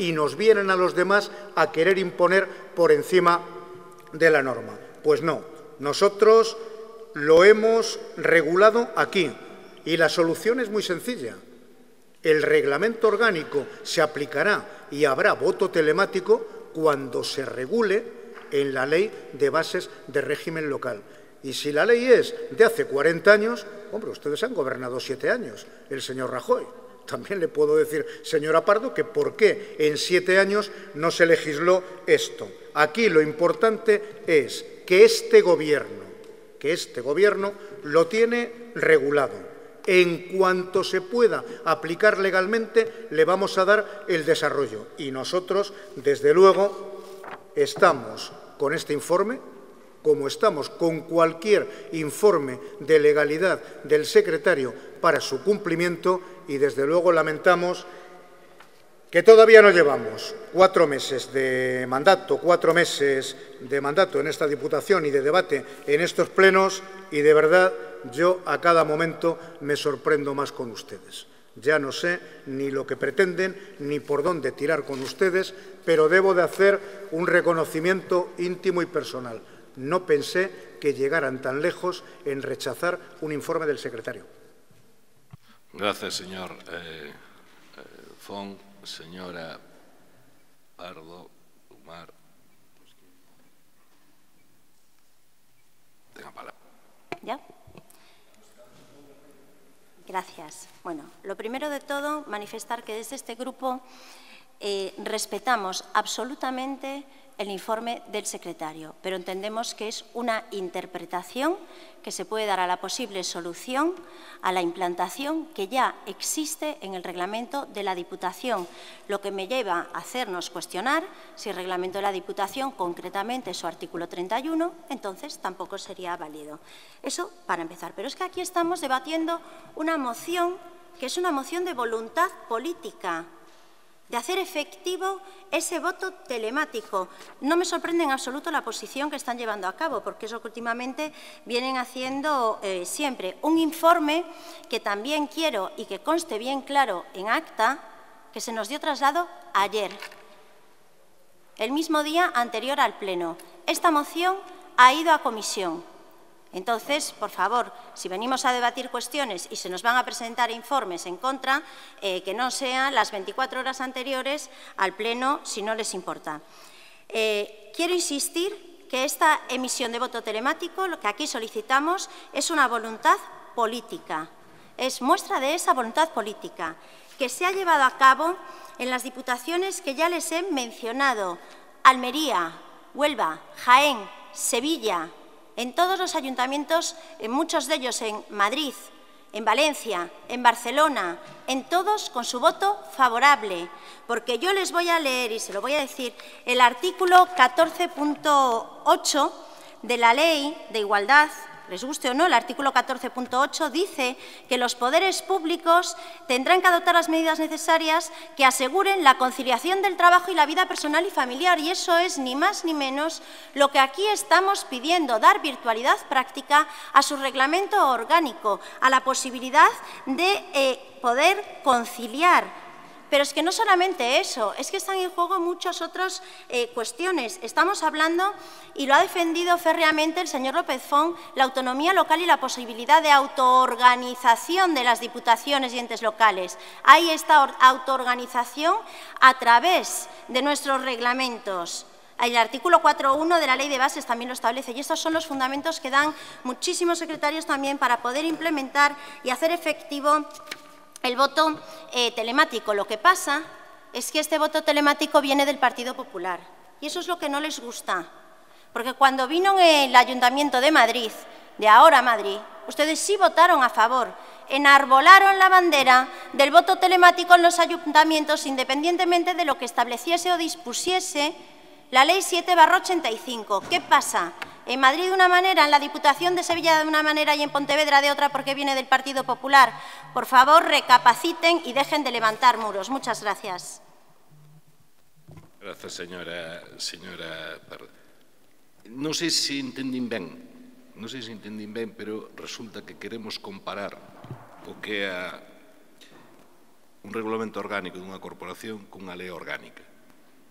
y nos vienen a los demás a querer imponer por encima de la norma. Pues no, nosotros lo hemos regulado aquí y la solución es muy sencilla. El reglamento orgánico se aplicará y habrá voto telemático cuando se regule en la Ley de Bases de Régimen Local. Y si la ley es de hace cuarenta años, hombre, ustedes han gobernado siete años, el señor Rajoy. También le puedo decir, señora Pardo, que por qué en siete años no se legisló esto. Aquí lo importante es que este gobierno, que este gobierno lo tiene regulado. En cuanto se pueda aplicar legalmente, le vamos a dar el desarrollo. Y nosotros, desde luego, estamos con este informe, como estamos con cualquier informe de legalidad del secretario para su cumplimiento, y desde luego lamentamos que todavía no llevamos cuatro meses de mandato, cuatro meses de mandato en esta Diputación y de debate en estos plenos, y de verdad yo a cada momento me sorprendo más con ustedes. Ya no sé ni lo que pretenden ni por dónde tirar con ustedes, pero debo de hacer un reconocimiento íntimo y personal. No pensé que llegaran tan lejos en rechazar un informe del secretario. Gracias, señor eh, eh, Font. Señora Pardo, Umar. Tenga palabra. ¿Ya? Gracias. Bueno, lo primero de todo, manifestar que desde este grupo eh, respetamos absolutamente el informe del secretario, pero entendemos que es una interpretación que se puede dar a la posible solución a la implantación que ya existe en el reglamento de la Diputación, lo que me lleva a hacernos cuestionar si el reglamento de la Diputación, concretamente su artículo treinta y uno, entonces tampoco sería válido. Eso para empezar. Pero es que aquí estamos debatiendo una moción que es una moción de voluntad política, de hacer efectivo ese voto telemático. No me sorprende en absoluto la posición que están llevando a cabo, porque es lo que últimamente vienen haciendo eh, siempre. Un informe que también quiero y que conste bien claro en acta, que se nos dio traslado ayer, el mismo día anterior al Pleno. Esta moción ha ido a comisión. Entonces, por favor, si venimos a debatir cuestiones y se nos van a presentar informes en contra, eh, que no sean las veinticuatro horas anteriores al Pleno, si no les importa. Eh, quiero insistir que esta emisión de voto telemático, lo que aquí solicitamos, es una voluntad política, es muestra de esa voluntad política que se ha llevado a cabo en las diputaciones que ya les he mencionado: Almería, Huelva, Jaén, Sevilla, en todos los ayuntamientos, en muchos de ellos en Madrid, en Valencia, en Barcelona, en todos con su voto favorable, porque yo les voy a leer, y se lo voy a decir, el artículo catorce punto ocho de la Ley de Igualdad. Les guste o no, el artículo catorce punto ocho dice que los poderes públicos tendrán que adoptar las medidas necesarias que aseguren la conciliación del trabajo y la vida personal y familiar. Y eso es ni más ni menos lo que aquí estamos pidiendo, dar virtualidad práctica a su reglamento orgánico, a la posibilidad de eh, poder conciliar. Pero es que no solamente eso, es que están en juego muchas otras eh, cuestiones. Estamos hablando, y lo ha defendido férreamente el señor López Font, la autonomía local y la posibilidad de autoorganización de las diputaciones y entes locales. Hay esta autoorganización a través de nuestros reglamentos. El artículo cuatro punto uno de la Ley de Bases también lo establece, y estos son los fundamentos que dan muchísimos secretarios también para poder implementar y hacer efectivo el voto eh, telemático. Lo que pasa es que este voto telemático viene del Partido Popular, y eso es lo que no les gusta, porque cuando vino en el Ayuntamiento de Madrid, de ahora Madrid, ustedes sí votaron a favor, enarbolaron la bandera del voto telemático en los ayuntamientos, independientemente de lo que estableciese o dispusiese la Ley siete barra ochenta y cinco. ¿Qué pasa? En Madrid de una manera, en la Diputación de Sevilla de una manera y en Pontevedra de otra, porque viene del Partido Popular. Por favor, recapaciten y dejen de levantar muros. Muchas gracias. Gracias, señora, señora Pardo. Non sei se entendín ben, non sei se entendín ben, pero resulta que queremos comparar o que é un regulamento orgánico dunha corporación cunha lei orgánica.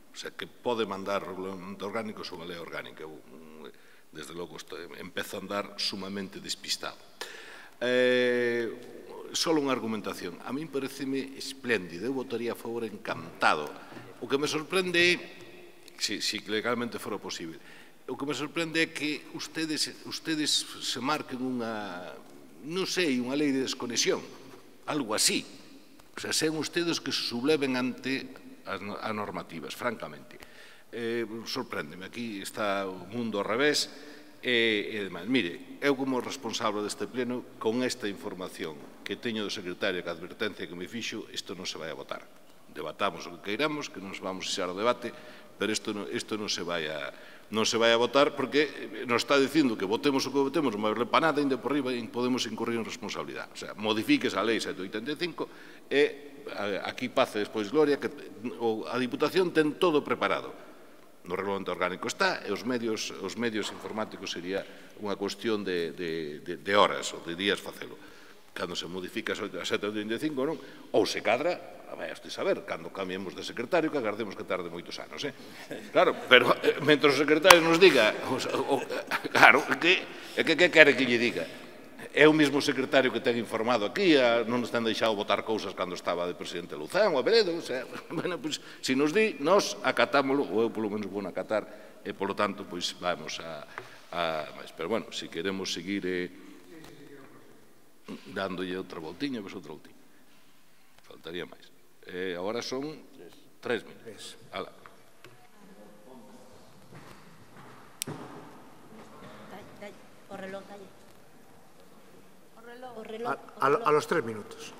O sea, que pode mandar regulamento orgánico sobre a lei orgánica. Eu, desde logo, empezo a andar sumamente despistado. Eh, solo unha argumentación. A mí pareceme espléndido. Eu votaría a favor encantado. O que me sorprende é, si, si legalmente fora posible, o que me sorprende é que ustedes, ustedes se marquen unha, non sei, unha lei de desconexión, algo así. O sea, sean ustedes que se subleven ante as, as normativas, francamente. Eh, sorpréndeme, aquí está o mundo ao revés, e, e demais. Mire, eu como responsable deste pleno, con esta información que teño do secretario, que a advertencia que me fixo, isto non se vai a votar. Debatamos o que queiramos, que non nos vamos a xar o debate, pero isto non, isto non se vai a... non se vai a votar porque nos está dicindo que votemos o que votemos, non vai haber para nada, ainda por riba podemos incurrir en responsabilidade. O sea, modifiques a lei sete oitenta e cinco e aquí pace despois gloria que a Diputación ten todo preparado. No regulamento orgánico está e os medios, os medios informáticos sería unha cuestión de, de, de, de horas ou de días facelo. Cando se modifica a sete oitenta e cinco, non? Ou se cadra, vai a saber, cando cambiemos de secretario, que agardemos que tarde moitos anos, eh? Claro, pero eh, mentre o secretario nos diga, o, o, claro, que, que, que quere que lle diga? É o mesmo secretario que ten informado aquí, a, non nos ten deixado votar cousas cando estaba de presidente Luzán ou a Veredo, o sea, bueno, pues, se nos di, nos acatámoslo, ou eu polo menos vou acatar, e polo tanto, pois, vamos a... a pero bueno, se queremos seguir eh, dándolle outra voltiña, pois outra voltiña. Faltaría máis. Eh, agora son tres minutos. Ala. O reloj, dalle. O reloj. O reloj. A, a, a los tres minutos.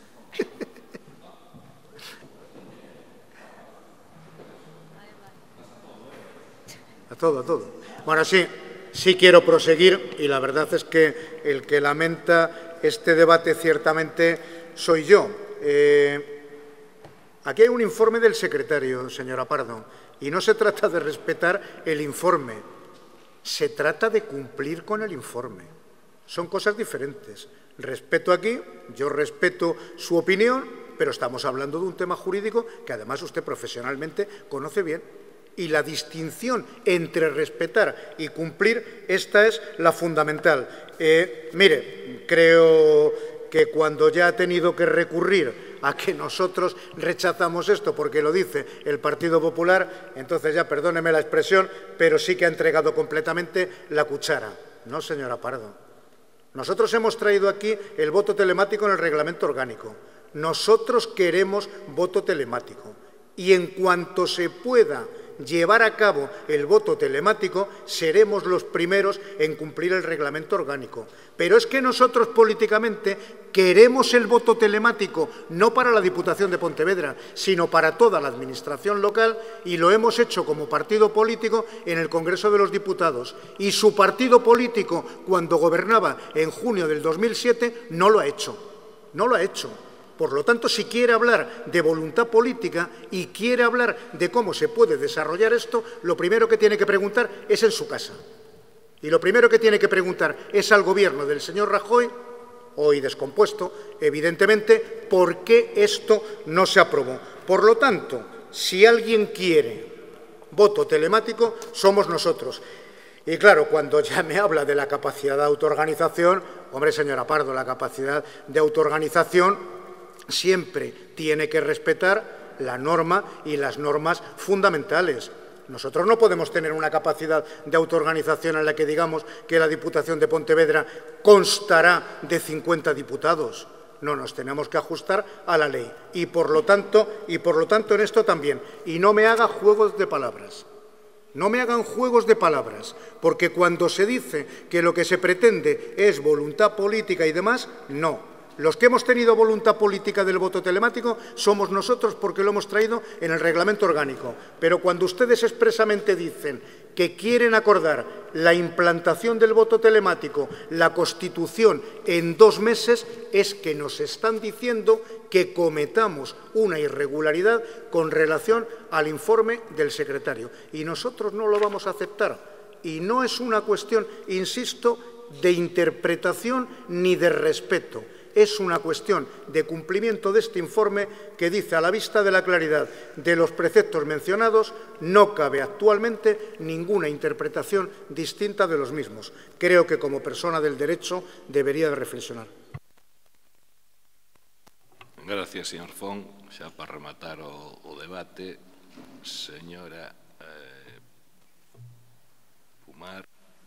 A todo, a todo. Bueno, sí, sí quiero proseguir y la verdad es que el que lamenta este debate ciertamente soy yo. Eh, Aquí hay un informe del secretario, señora Pardo, y no se trata de respetar el informe, se trata de cumplir con el informe. Son cosas diferentes. Respeto aquí, yo respeto su opinión, pero estamos hablando de un tema jurídico que además usted profesionalmente conoce bien. Y la distinción entre respetar y cumplir, esta es la fundamental. Eh, mire, creo que cuando ya ha tenido que recurrir a que nosotros rechazamos esto porque lo dice el Partido Popular, entonces ya, perdóneme la expresión, pero sí que ha entregado completamente la cuchara. No, señora Pardo. Nosotros hemos traído aquí el voto telemático en el reglamento orgánico. Nosotros queremos voto telemático. Y en cuanto se pueda llevar a cabo el voto telemático, seremos los primeros en cumplir el reglamento orgánico. Pero es que nosotros políticamente queremos el voto telemático no para la Diputación de Pontevedra, sino para toda la Administración local, y lo hemos hecho como partido político en el Congreso de los Diputados. Y su partido político, cuando gobernaba en junio del dos mil siete, no lo ha hecho. No lo ha hecho. Por lo tanto, si quiere hablar de voluntad política y quiere hablar de cómo se puede desarrollar esto, lo primero que tiene que preguntar es en su casa. Y lo primero que tiene que preguntar es al Gobierno del señor Rajoy, hoy descompuesto, evidentemente, por qué esto no se aprobó. Por lo tanto, si alguien quiere voto telemático, somos nosotros. Y claro, cuando ya me habla de la capacidad de autoorganización, hombre, señora Pardo, la capacidad de autoorganización siempre tiene que respetar la norma y las normas fundamentales. Nosotros no podemos tener una capacidad de autoorganización en la que digamos que la Diputación de Pontevedra constará de cincuenta diputados. No, nos tenemos que ajustar a la ley. Y por lo tanto, y por lo tanto en esto también. Y no me haga juegos de palabras. No me hagan juegos de palabras, porque cuando se dice que lo que se pretende es voluntad política y demás, no. Los que hemos tenido voluntad política del voto telemático somos nosotros porque lo hemos traído en el reglamento orgánico. Pero cuando ustedes expresamente dicen que quieren acordar la implantación del voto telemático, la Constitución en dos meses, es que nos están diciendo que cometamos una irregularidad con relación al informe del secretario. Y nosotros no lo vamos a aceptar. Y no es una cuestión, insisto, de interpretación ni de respeto. Es una cuestión de cumplimiento de este informe que dice, a la vista de la claridad de los preceptos mencionados, no cabe actualmente ninguna interpretación distinta de los mismos. Creo que como persona del derecho debería de reflexionar. Gracias, señor Fon. Xa para rematar o, o debate, señora eh, Pumar.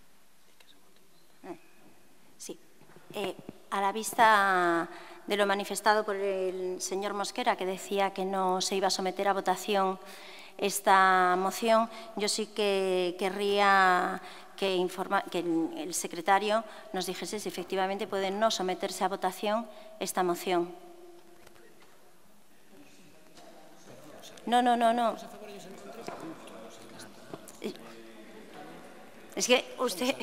Sí. Eh, a la vista de lo manifestado por el señor Mosquera, que decía que no se iba a someter a votación esta moción, yo sí que querría que, informa, que el secretario nos dijese si efectivamente puede no someterse a votación esta moción. No, no, no, no. Es que usted...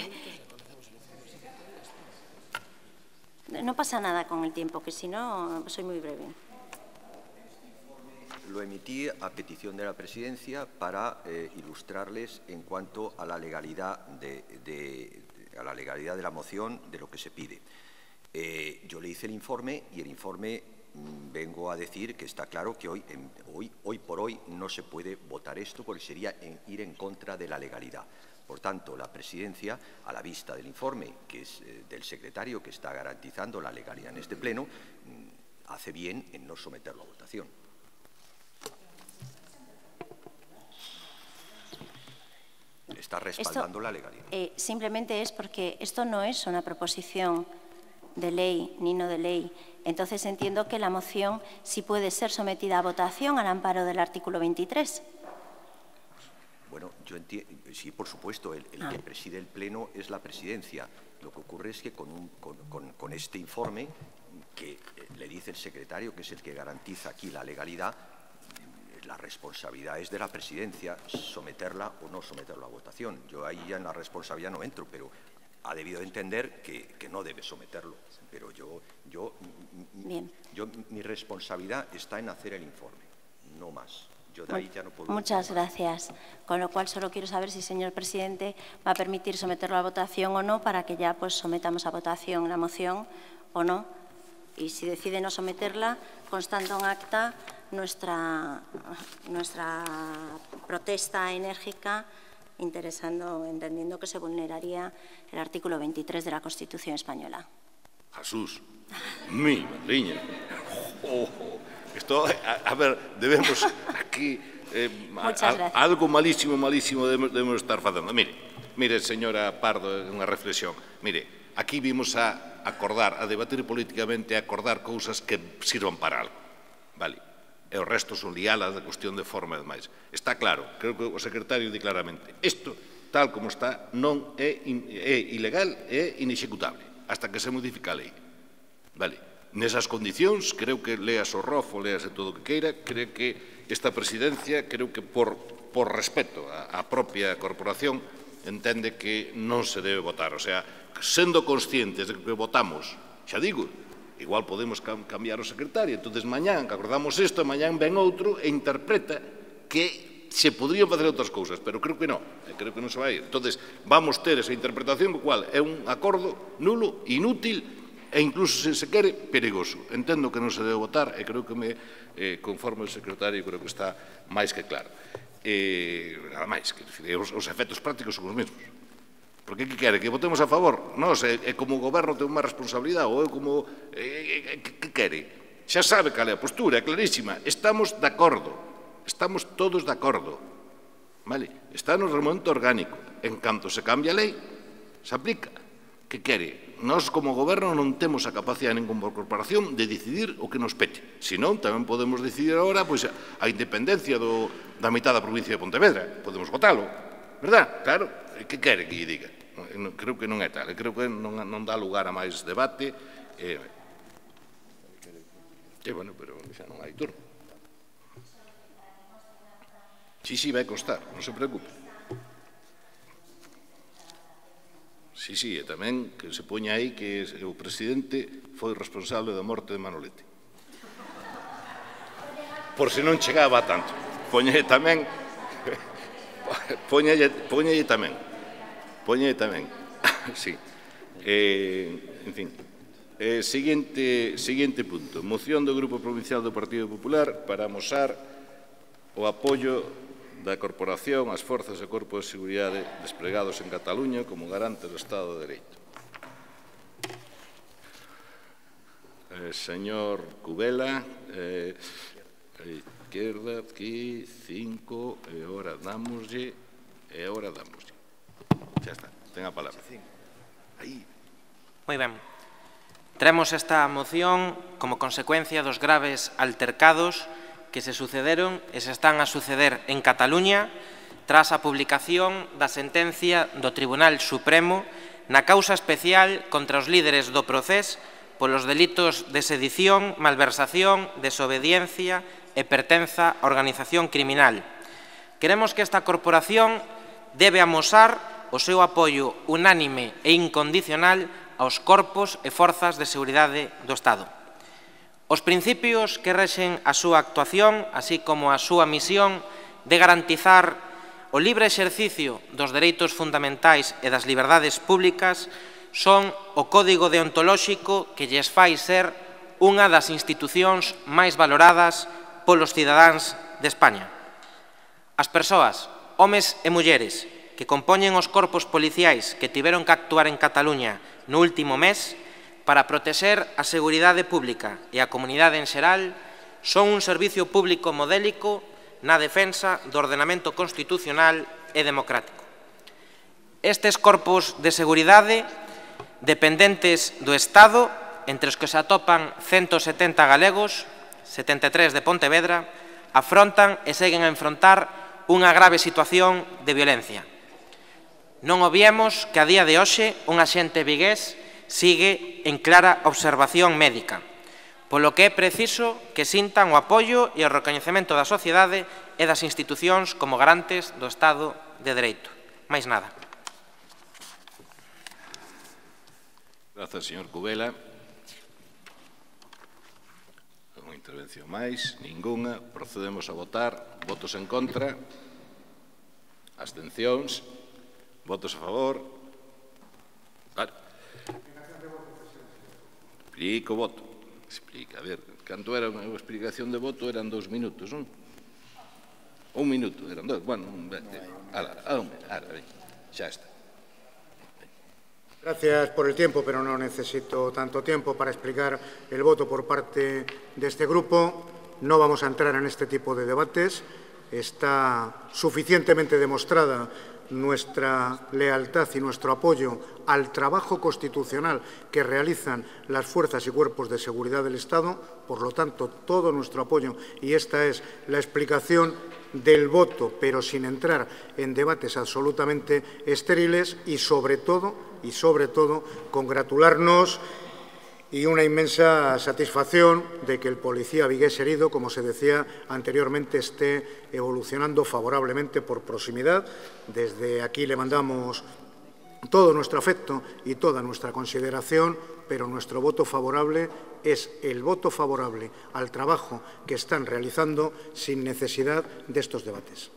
No pasa nada con el tiempo, que si no, soy muy breve. Lo emití a petición de la Presidencia para eh, ilustrarles en cuanto a la legalidad de, de, a la legalidad de la moción, de lo que se pide. Eh, yo le hice el informe y el informe mmm, vengo a decir que está claro que hoy, en, hoy, hoy por hoy no se puede votar esto porque sería en, ir en contra de la legalidad. Por tanto, la Presidencia, a la vista del informe que es eh, del secretario que está garantizando la legalidad en este pleno, mmm, hace bien en no someterlo a votación. Está respaldando esto, la legalidad. Eh, simplemente es porque esto no es una proposición de ley ni no de ley. Entonces entiendo que la moción sí puede ser sometida a votación al amparo del artículo veintitrés. Bueno, yo entiendo, sí, por supuesto, el, el ah. que preside el Pleno es la Presidencia. Lo que ocurre es que con, un, con, con, con este informe, que le dice el secretario, que es el que garantiza aquí la legalidad, la responsabilidad es de la Presidencia someterla o no someterla a votación. Yo ahí ya en la responsabilidad no entro, pero ha debido entender que, que no debe someterlo. Pero yo, yo, Bien. yo, mi responsabilidad está en hacer el informe, no más. Yo de ahí ya no puedo. Muchas gracias. Con lo cual solo quiero saber si, señor presidente, va a permitir someterlo a votación o no, para que ya pues sometamos a votación la moción o no. Y si decide no someterla, constando en acta nuestra, nuestra protesta enérgica, interesando, entendiendo que se vulneraría el artículo veintitrés de la Constitución española. Jesús, mi madriña. Oh, esto, a, a ver, debemos aquí eh, a, a, algo malísimo, malísimo debemos, debemos estar facendo. Mire, mire, señora Pardo, unha reflexión. Mire, aquí vimos a acordar, a debatir políticamente, a acordar cousas que sirvan para algo. Vale. E o resto son lialas da cuestión de forma e demais. Está claro, creo que o secretario di claramente, isto, tal como está, non é, in, é ilegal e inexecutable, hasta que se modifica a lei. Vale. Nesas condicións, creo que leas o R O F ou leas todo o que queira, creo que esta presidencia, creo que por, por respeto á, á propia corporación, entende que non se debe votar. O sea, sendo conscientes de que votamos, xa digo, igual podemos cambiar o secretario. Entonces, mañán, que acordamos isto, mañán ven outro e interpreta que se podrían facer outras cousas, pero creo que non, creo que non se vai ir. Entonces, vamos ter esa interpretación, co cual é un acordo nulo, inútil e incluso, se se quere, perigoso. Entendo que non se debe votar e creo que me, eh, conforme o secretario, creo que está máis que claro. Eh, nada máis, que os, os efectos prácticos son os mesmos. Porque que quere? Que votemos a favor? Non, se, é como o goberno ten unha responsabilidade, ou é como... Eh, que, que quere? Xa sabe cal é a postura, é clarísima. Estamos de acordo. Estamos todos de acordo. Vale? Está no reglamento orgánico. En canto se cambia a lei, se aplica. Que quere? Nós, como goberno, non temos a capacidade de ninguna corporación de decidir o que nos pete. Se non, tamén podemos decidir agora pois, a independencia do, da mitad da provincia de Pontevedra. Podemos votalo. Verdad? Claro. Que quere que lle diga? Creo que non é tal. Creo que non, non dá lugar a máis debate. E, e bueno, pero xa non hai turno. Sí, sí, vai costar. Non se preocupe. Sí, sí, e tamén que se poña aí que o presidente foi responsable da morte de Manolete. Por se non chegaba a tanto. Poñalle tamén... Poñalle, poñalle tamén. Poñalle tamén. Sí. Eh, en fin. eh, seguinte, seguinte punto. Moción do Grupo Provincial do Partido Popular para amosar o apoio da Corporación ás forzas e corpos de seguridade desplegados en Cataluña como garante do Estado de Dereito. Eh, señor Cubela, eh, a izquierda, aquí, cinco, e ahora damoslle, e ahora damoslle. Xa está, ten a palabra. Aí. Moi ben. Traemos esta moción como consecuencia dos graves altercados que se sucederon e se están a suceder en Cataluña tras a publicación da sentencia do Tribunal Supremo na causa especial contra os líderes do Procés polos delitos de sedición, malversación, desobediencia e pertenza a organización criminal. Queremos que esta corporación debe amosar o seu apoio unánime e incondicional aos corpos e forzas de seguridade do Estado. Os principios que rexen a súa actuación, así como a súa misión de garantizar o libre exercicio dos dereitos fundamentais e das liberdades públicas son o código deontolóxico que lles fai ser unha das institucións máis valoradas polos cidadáns de España. As persoas, homes e mulleres, que compoñen os corpos policiais que tiveron que actuar en Cataluña no último mes para protexer a seguridade pública e a comunidade en xeral son un servicio público modélico na defensa do ordenamento constitucional e democrático. Estes corpos de seguridade dependentes do Estado, entre os que se atopan ciento setenta galegos, setenta e tres de Pontevedra, afrontan e seguen a enfrontar unha grave situación de violencia. Non obviemos que a día de hoxe un axente vigués sigue en clara observación médica, polo que é preciso que sintan o apoio e o recoñecemento da sociedade e das institucións como garantes do Estado de Dereito. Máis nada. Grazas, señor Cubela. Unha intervención máis, ningunha. Procedemos a votar. Votos en contra. Abstencións. Votos a favor. Vale. Explico o voto. Explica, a ver, canto era a explicación de voto eran dous minutos, non? Un minuto, eran dous, bueno, un... Ala, ala, ala, xa está. Gracias por el tiempo, pero no necesito tanto tiempo para explicar el voto por parte de este grupo. No vamos a entrar en este tipo de debates. Está suficientemente demostrada nuestra lealtad y nuestro apoyo al trabajo constitucional que realizan las fuerzas y cuerpos de seguridad del Estado. Por lo tanto, todo nuestro apoyo, y esta es la explicación del voto, pero sin entrar en debates absolutamente estériles, y sobre todo, y sobre todo, congratularnos y una inmensa satisfacción de que el policía vigués herido, como se decía anteriormente, esté evolucionando favorablemente por proximidade. Desde aquí le mandamos todo nuestro afecto y toda nuestra consideración, pero nuestro voto favorable es el voto favorable al trabajo que están realizando sin necesidad de estos debates.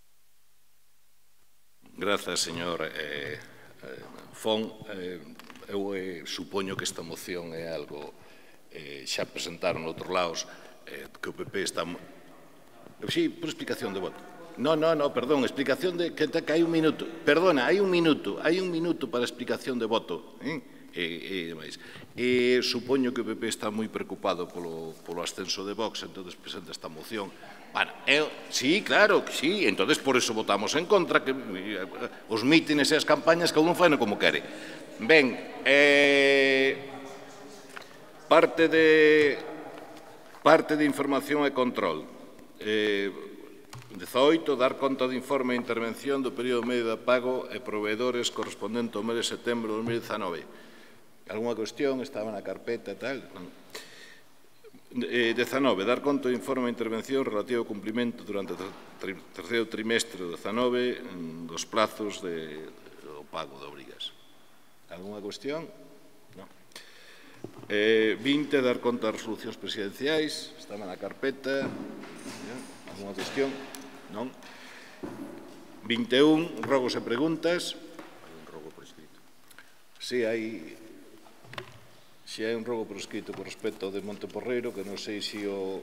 Gracias, señor eh, eh, Fon. Eh, Eu eh, supoño que esta moción é algo eh, xa presentaron outros lados eh, que o P P está... Sí, por explicación de voto. No, no, no, perdón, explicación de... que, que hai un minuto. Perdona, hai un minuto, hai un minuto para explicación de voto. Eh? E, e demais. E supoño que o P P está moi preocupado polo, polo ascenso de Vox, entonces presenta esta moción. Bueno, eu, sí, claro, que sí, entonces por eso votamos en contra, que os mítines e as campañas cada un fai como quere. Ben, eh, parte de parte de información e control. Eh, dezaoito, dar conta de informe de intervención do período medio de pago e proveedores correspondente ao mes de setembro de dos mil dezanove. Alguna cuestión? Estaba na carpeta e tal? Non. Eh, dezanove, dar conta de informe de intervención relativo ao cumprimento durante o tri, terceiro trimestre do dezanove dos plazos de, do pago de obrigas. Alguna cuestión? Non. Eh, vinte, dar conta das resolucións presidenciais. Estaba na carpeta. Alguna cuestión? Non. vinte e un, rogos e preguntas. Hai un rogo por escrito. Sí, hai... Se hai un rogo por escrito con respecto ao de Monteporreiro, que non sei se o...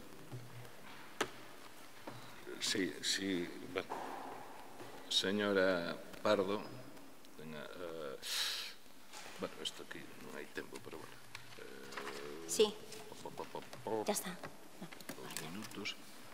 Sí, sí, bueno. Señora Pardo, tenga, uh, bueno, isto aquí non hai tempo, pero bueno. Uh, Sí, po, po, po, po, ya está. Dos minutos.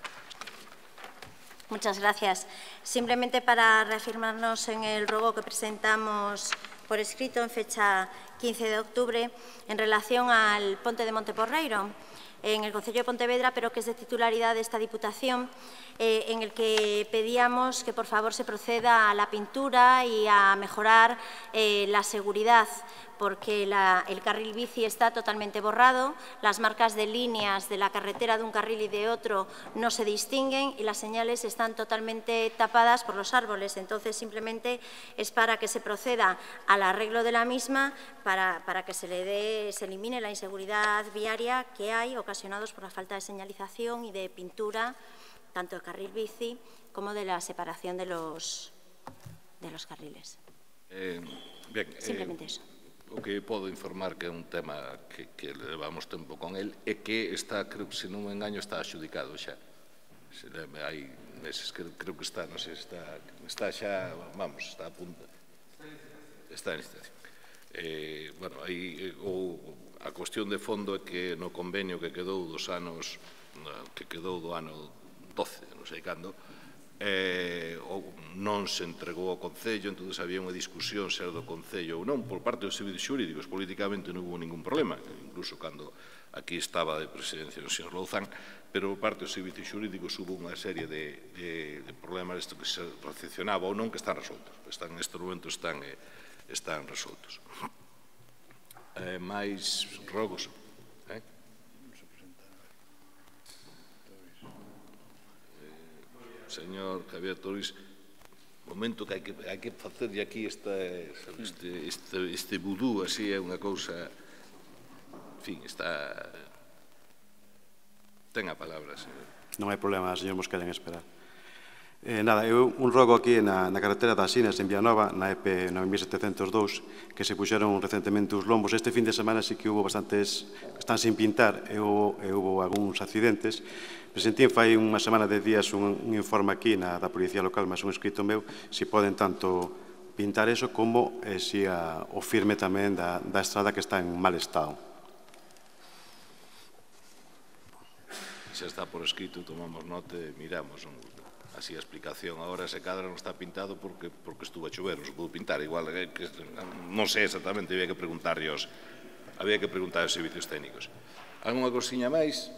Muchas gracias. Simplemente para reafirmarnos en el rogo que presentamos por escrito en fecha quince de octubre en relación al Ponte de Monteporreiro en el Concello de Pontevedra, pero que es de titularidad de esta Diputación, eh, en el que pedíamos que por favor se proceda a la pintura y a mejorar eh, la seguridad, porque la, el carril bici está totalmente borrado, las marcas de líneas de la carretera de un carril y de otro no se distinguen y las señales están totalmente tapadas por los árboles. Entonces, simplemente es para que se proceda al arreglo de la misma, para, para que se le dé, se elimine la inseguridad viaria que hay ocasionados por la falta de señalización y de pintura, tanto del carril bici como de la separación de los, de los carriles. Eh, bien, Simplemente eh, eso. O que podo informar que é un tema que, que levamos tempo con el é que está, creo que se non me engaño, está adxudicado xa. Se, hai meses que creo que está, non sei, está, está xa, vamos, está a punto. Está en licitación. Eh, bueno, aí o, a cuestión de fondo é que no convenio que quedou dos anos, que quedou do ano doce, non sei cando, Eh, ou non se entregou ao Concello, entón había unha discusión se era do Concello ou non, por parte dos servicios xurídicos. Políticamente non hubo ningún problema, incluso cando aquí estaba de presidencia o señor Louzán, pero por parte dos servicios xurídicos hubo unha serie de, de, de problemas isto que se recepcionaba ou non, que están resoltos. Están, neste momento están, eh, están resoltos. Eh, máis rogos? Eh? Señor Javier Toris, momento que hai que, hai que facerlle aquí esta, este, este, este vudú, así é unha cousa, en fin, está... Ten a palabra, señor. Non hai problema, señor Mosquera, en esperar. Eh, nada, eu un rogo aquí na, na carretera das Sinas, en Villanova, na E P nove mil setecentos dous, que se puxeron recentemente os lombos. Este fin de semana sí que hubo bastantes que están sin pintar e hubo, e hubo algúns accidentes. Presentín fai unha semana de días un, un informe aquí na da Policía Local, máis un escrito meu, se poden tanto pintar eso como eh, si a, o firme tamén da, da estrada que está en mal estado. Se está por escrito, tomamos nota e miramos un, así a explicación. Agora se cadra non está pintado porque, porque estuvo a chover, non se pudo pintar. Igual, eh, que, non sei exactamente, había que preguntar os, había que preguntar aos servicios técnicos. Alguna cosiña máis?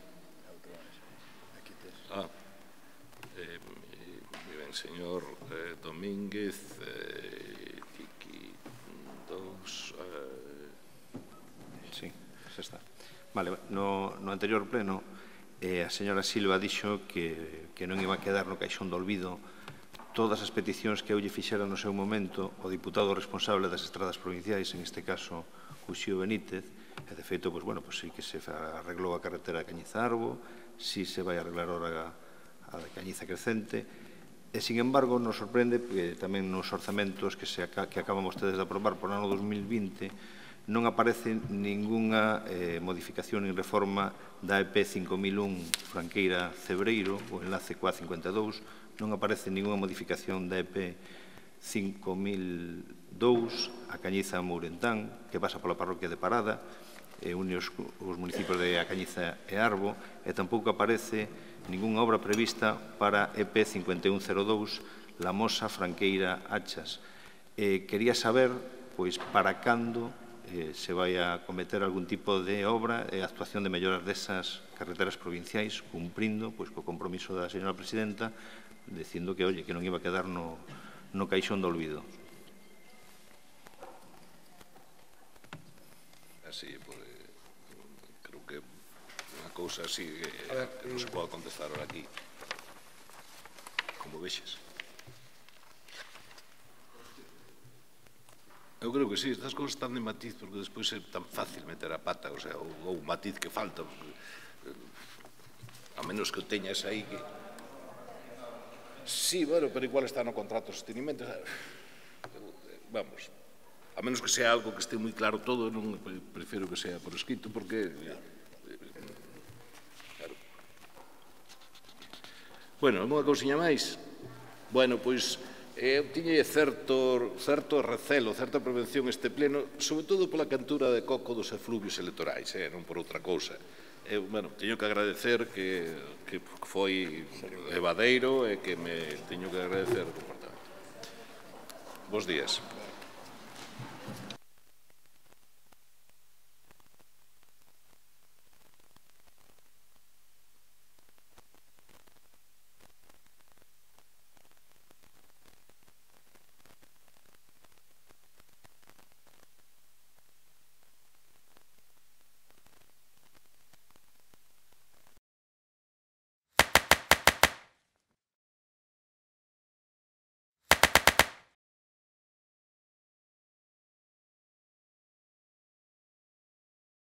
Ah, eh, ben, señor eh, Domínguez, eh, Tiki, dos... Eh... Sí, xa está. Vale, no, no anterior pleno, eh, a señora Silva dixo que, que non iba a quedar no caixón do olvido todas as peticións que eu lle fixera no seu momento o diputado responsable das estradas provinciais, en este caso, Uxío Benítez, e de feito, pues, bueno, pues, sí que se arreglou a carretera de Cañiza-Arbo, si se vai arreglar ora a de Cañiza Crecente, e, sin embargo, nos sorprende que tamén nos orzamentos que, se, que acaban vostedes de aprobar por ano dos mil vinte non aparece ningunha eh, modificación nin reforma da E P cinco mil un Franqueira Cebreiro, o enlace coa cincuenta e dous, non aparece ningunha modificación da E P cinco mil dous a Cañiza Mourentán, que pasa pola parroquia de Parada, e une os, os municipios de A Cañiza e Arbo, e tampouco aparece ningunha obra prevista para E P cincuenta e un cero dous, La Mosa Franqueira Achas. Eh, quería saber, pois, para cando eh, se vai a cometer algún tipo de obra e actuación de melloras desas carreteras provinciais, cumprindo, pois, co compromiso da señora presidenta, dicindo que, oye, que non iba a quedar no, no caixón do olvido. Así, pues, creo que unha cousa así que, que non se pode contestar ahora aquí, como vexes. Eu creo que sí, estas cousas están de matiz, porque despois é tan fácil meter a pata, o sea, ou, ou un matiz que falta, porque, a menos que o teñas aí que... Sí, bueno, pero igual está no contrato de sostenimento. Vamos, a menos que sea algo que este moi claro todo, non prefiro que sea por escrito, porque... Claro. Bueno, unha cousiña máis. Bueno, pois, eu tiñe certo, certo recelo, certa prevención este pleno, sobre todo pola cantura de coco dos efluvios electorais, eh, non por outra cousa. Eu, bueno, teño que agradecer que, que foi evadeiro e que me teño que agradecer o comportamento. Bos días.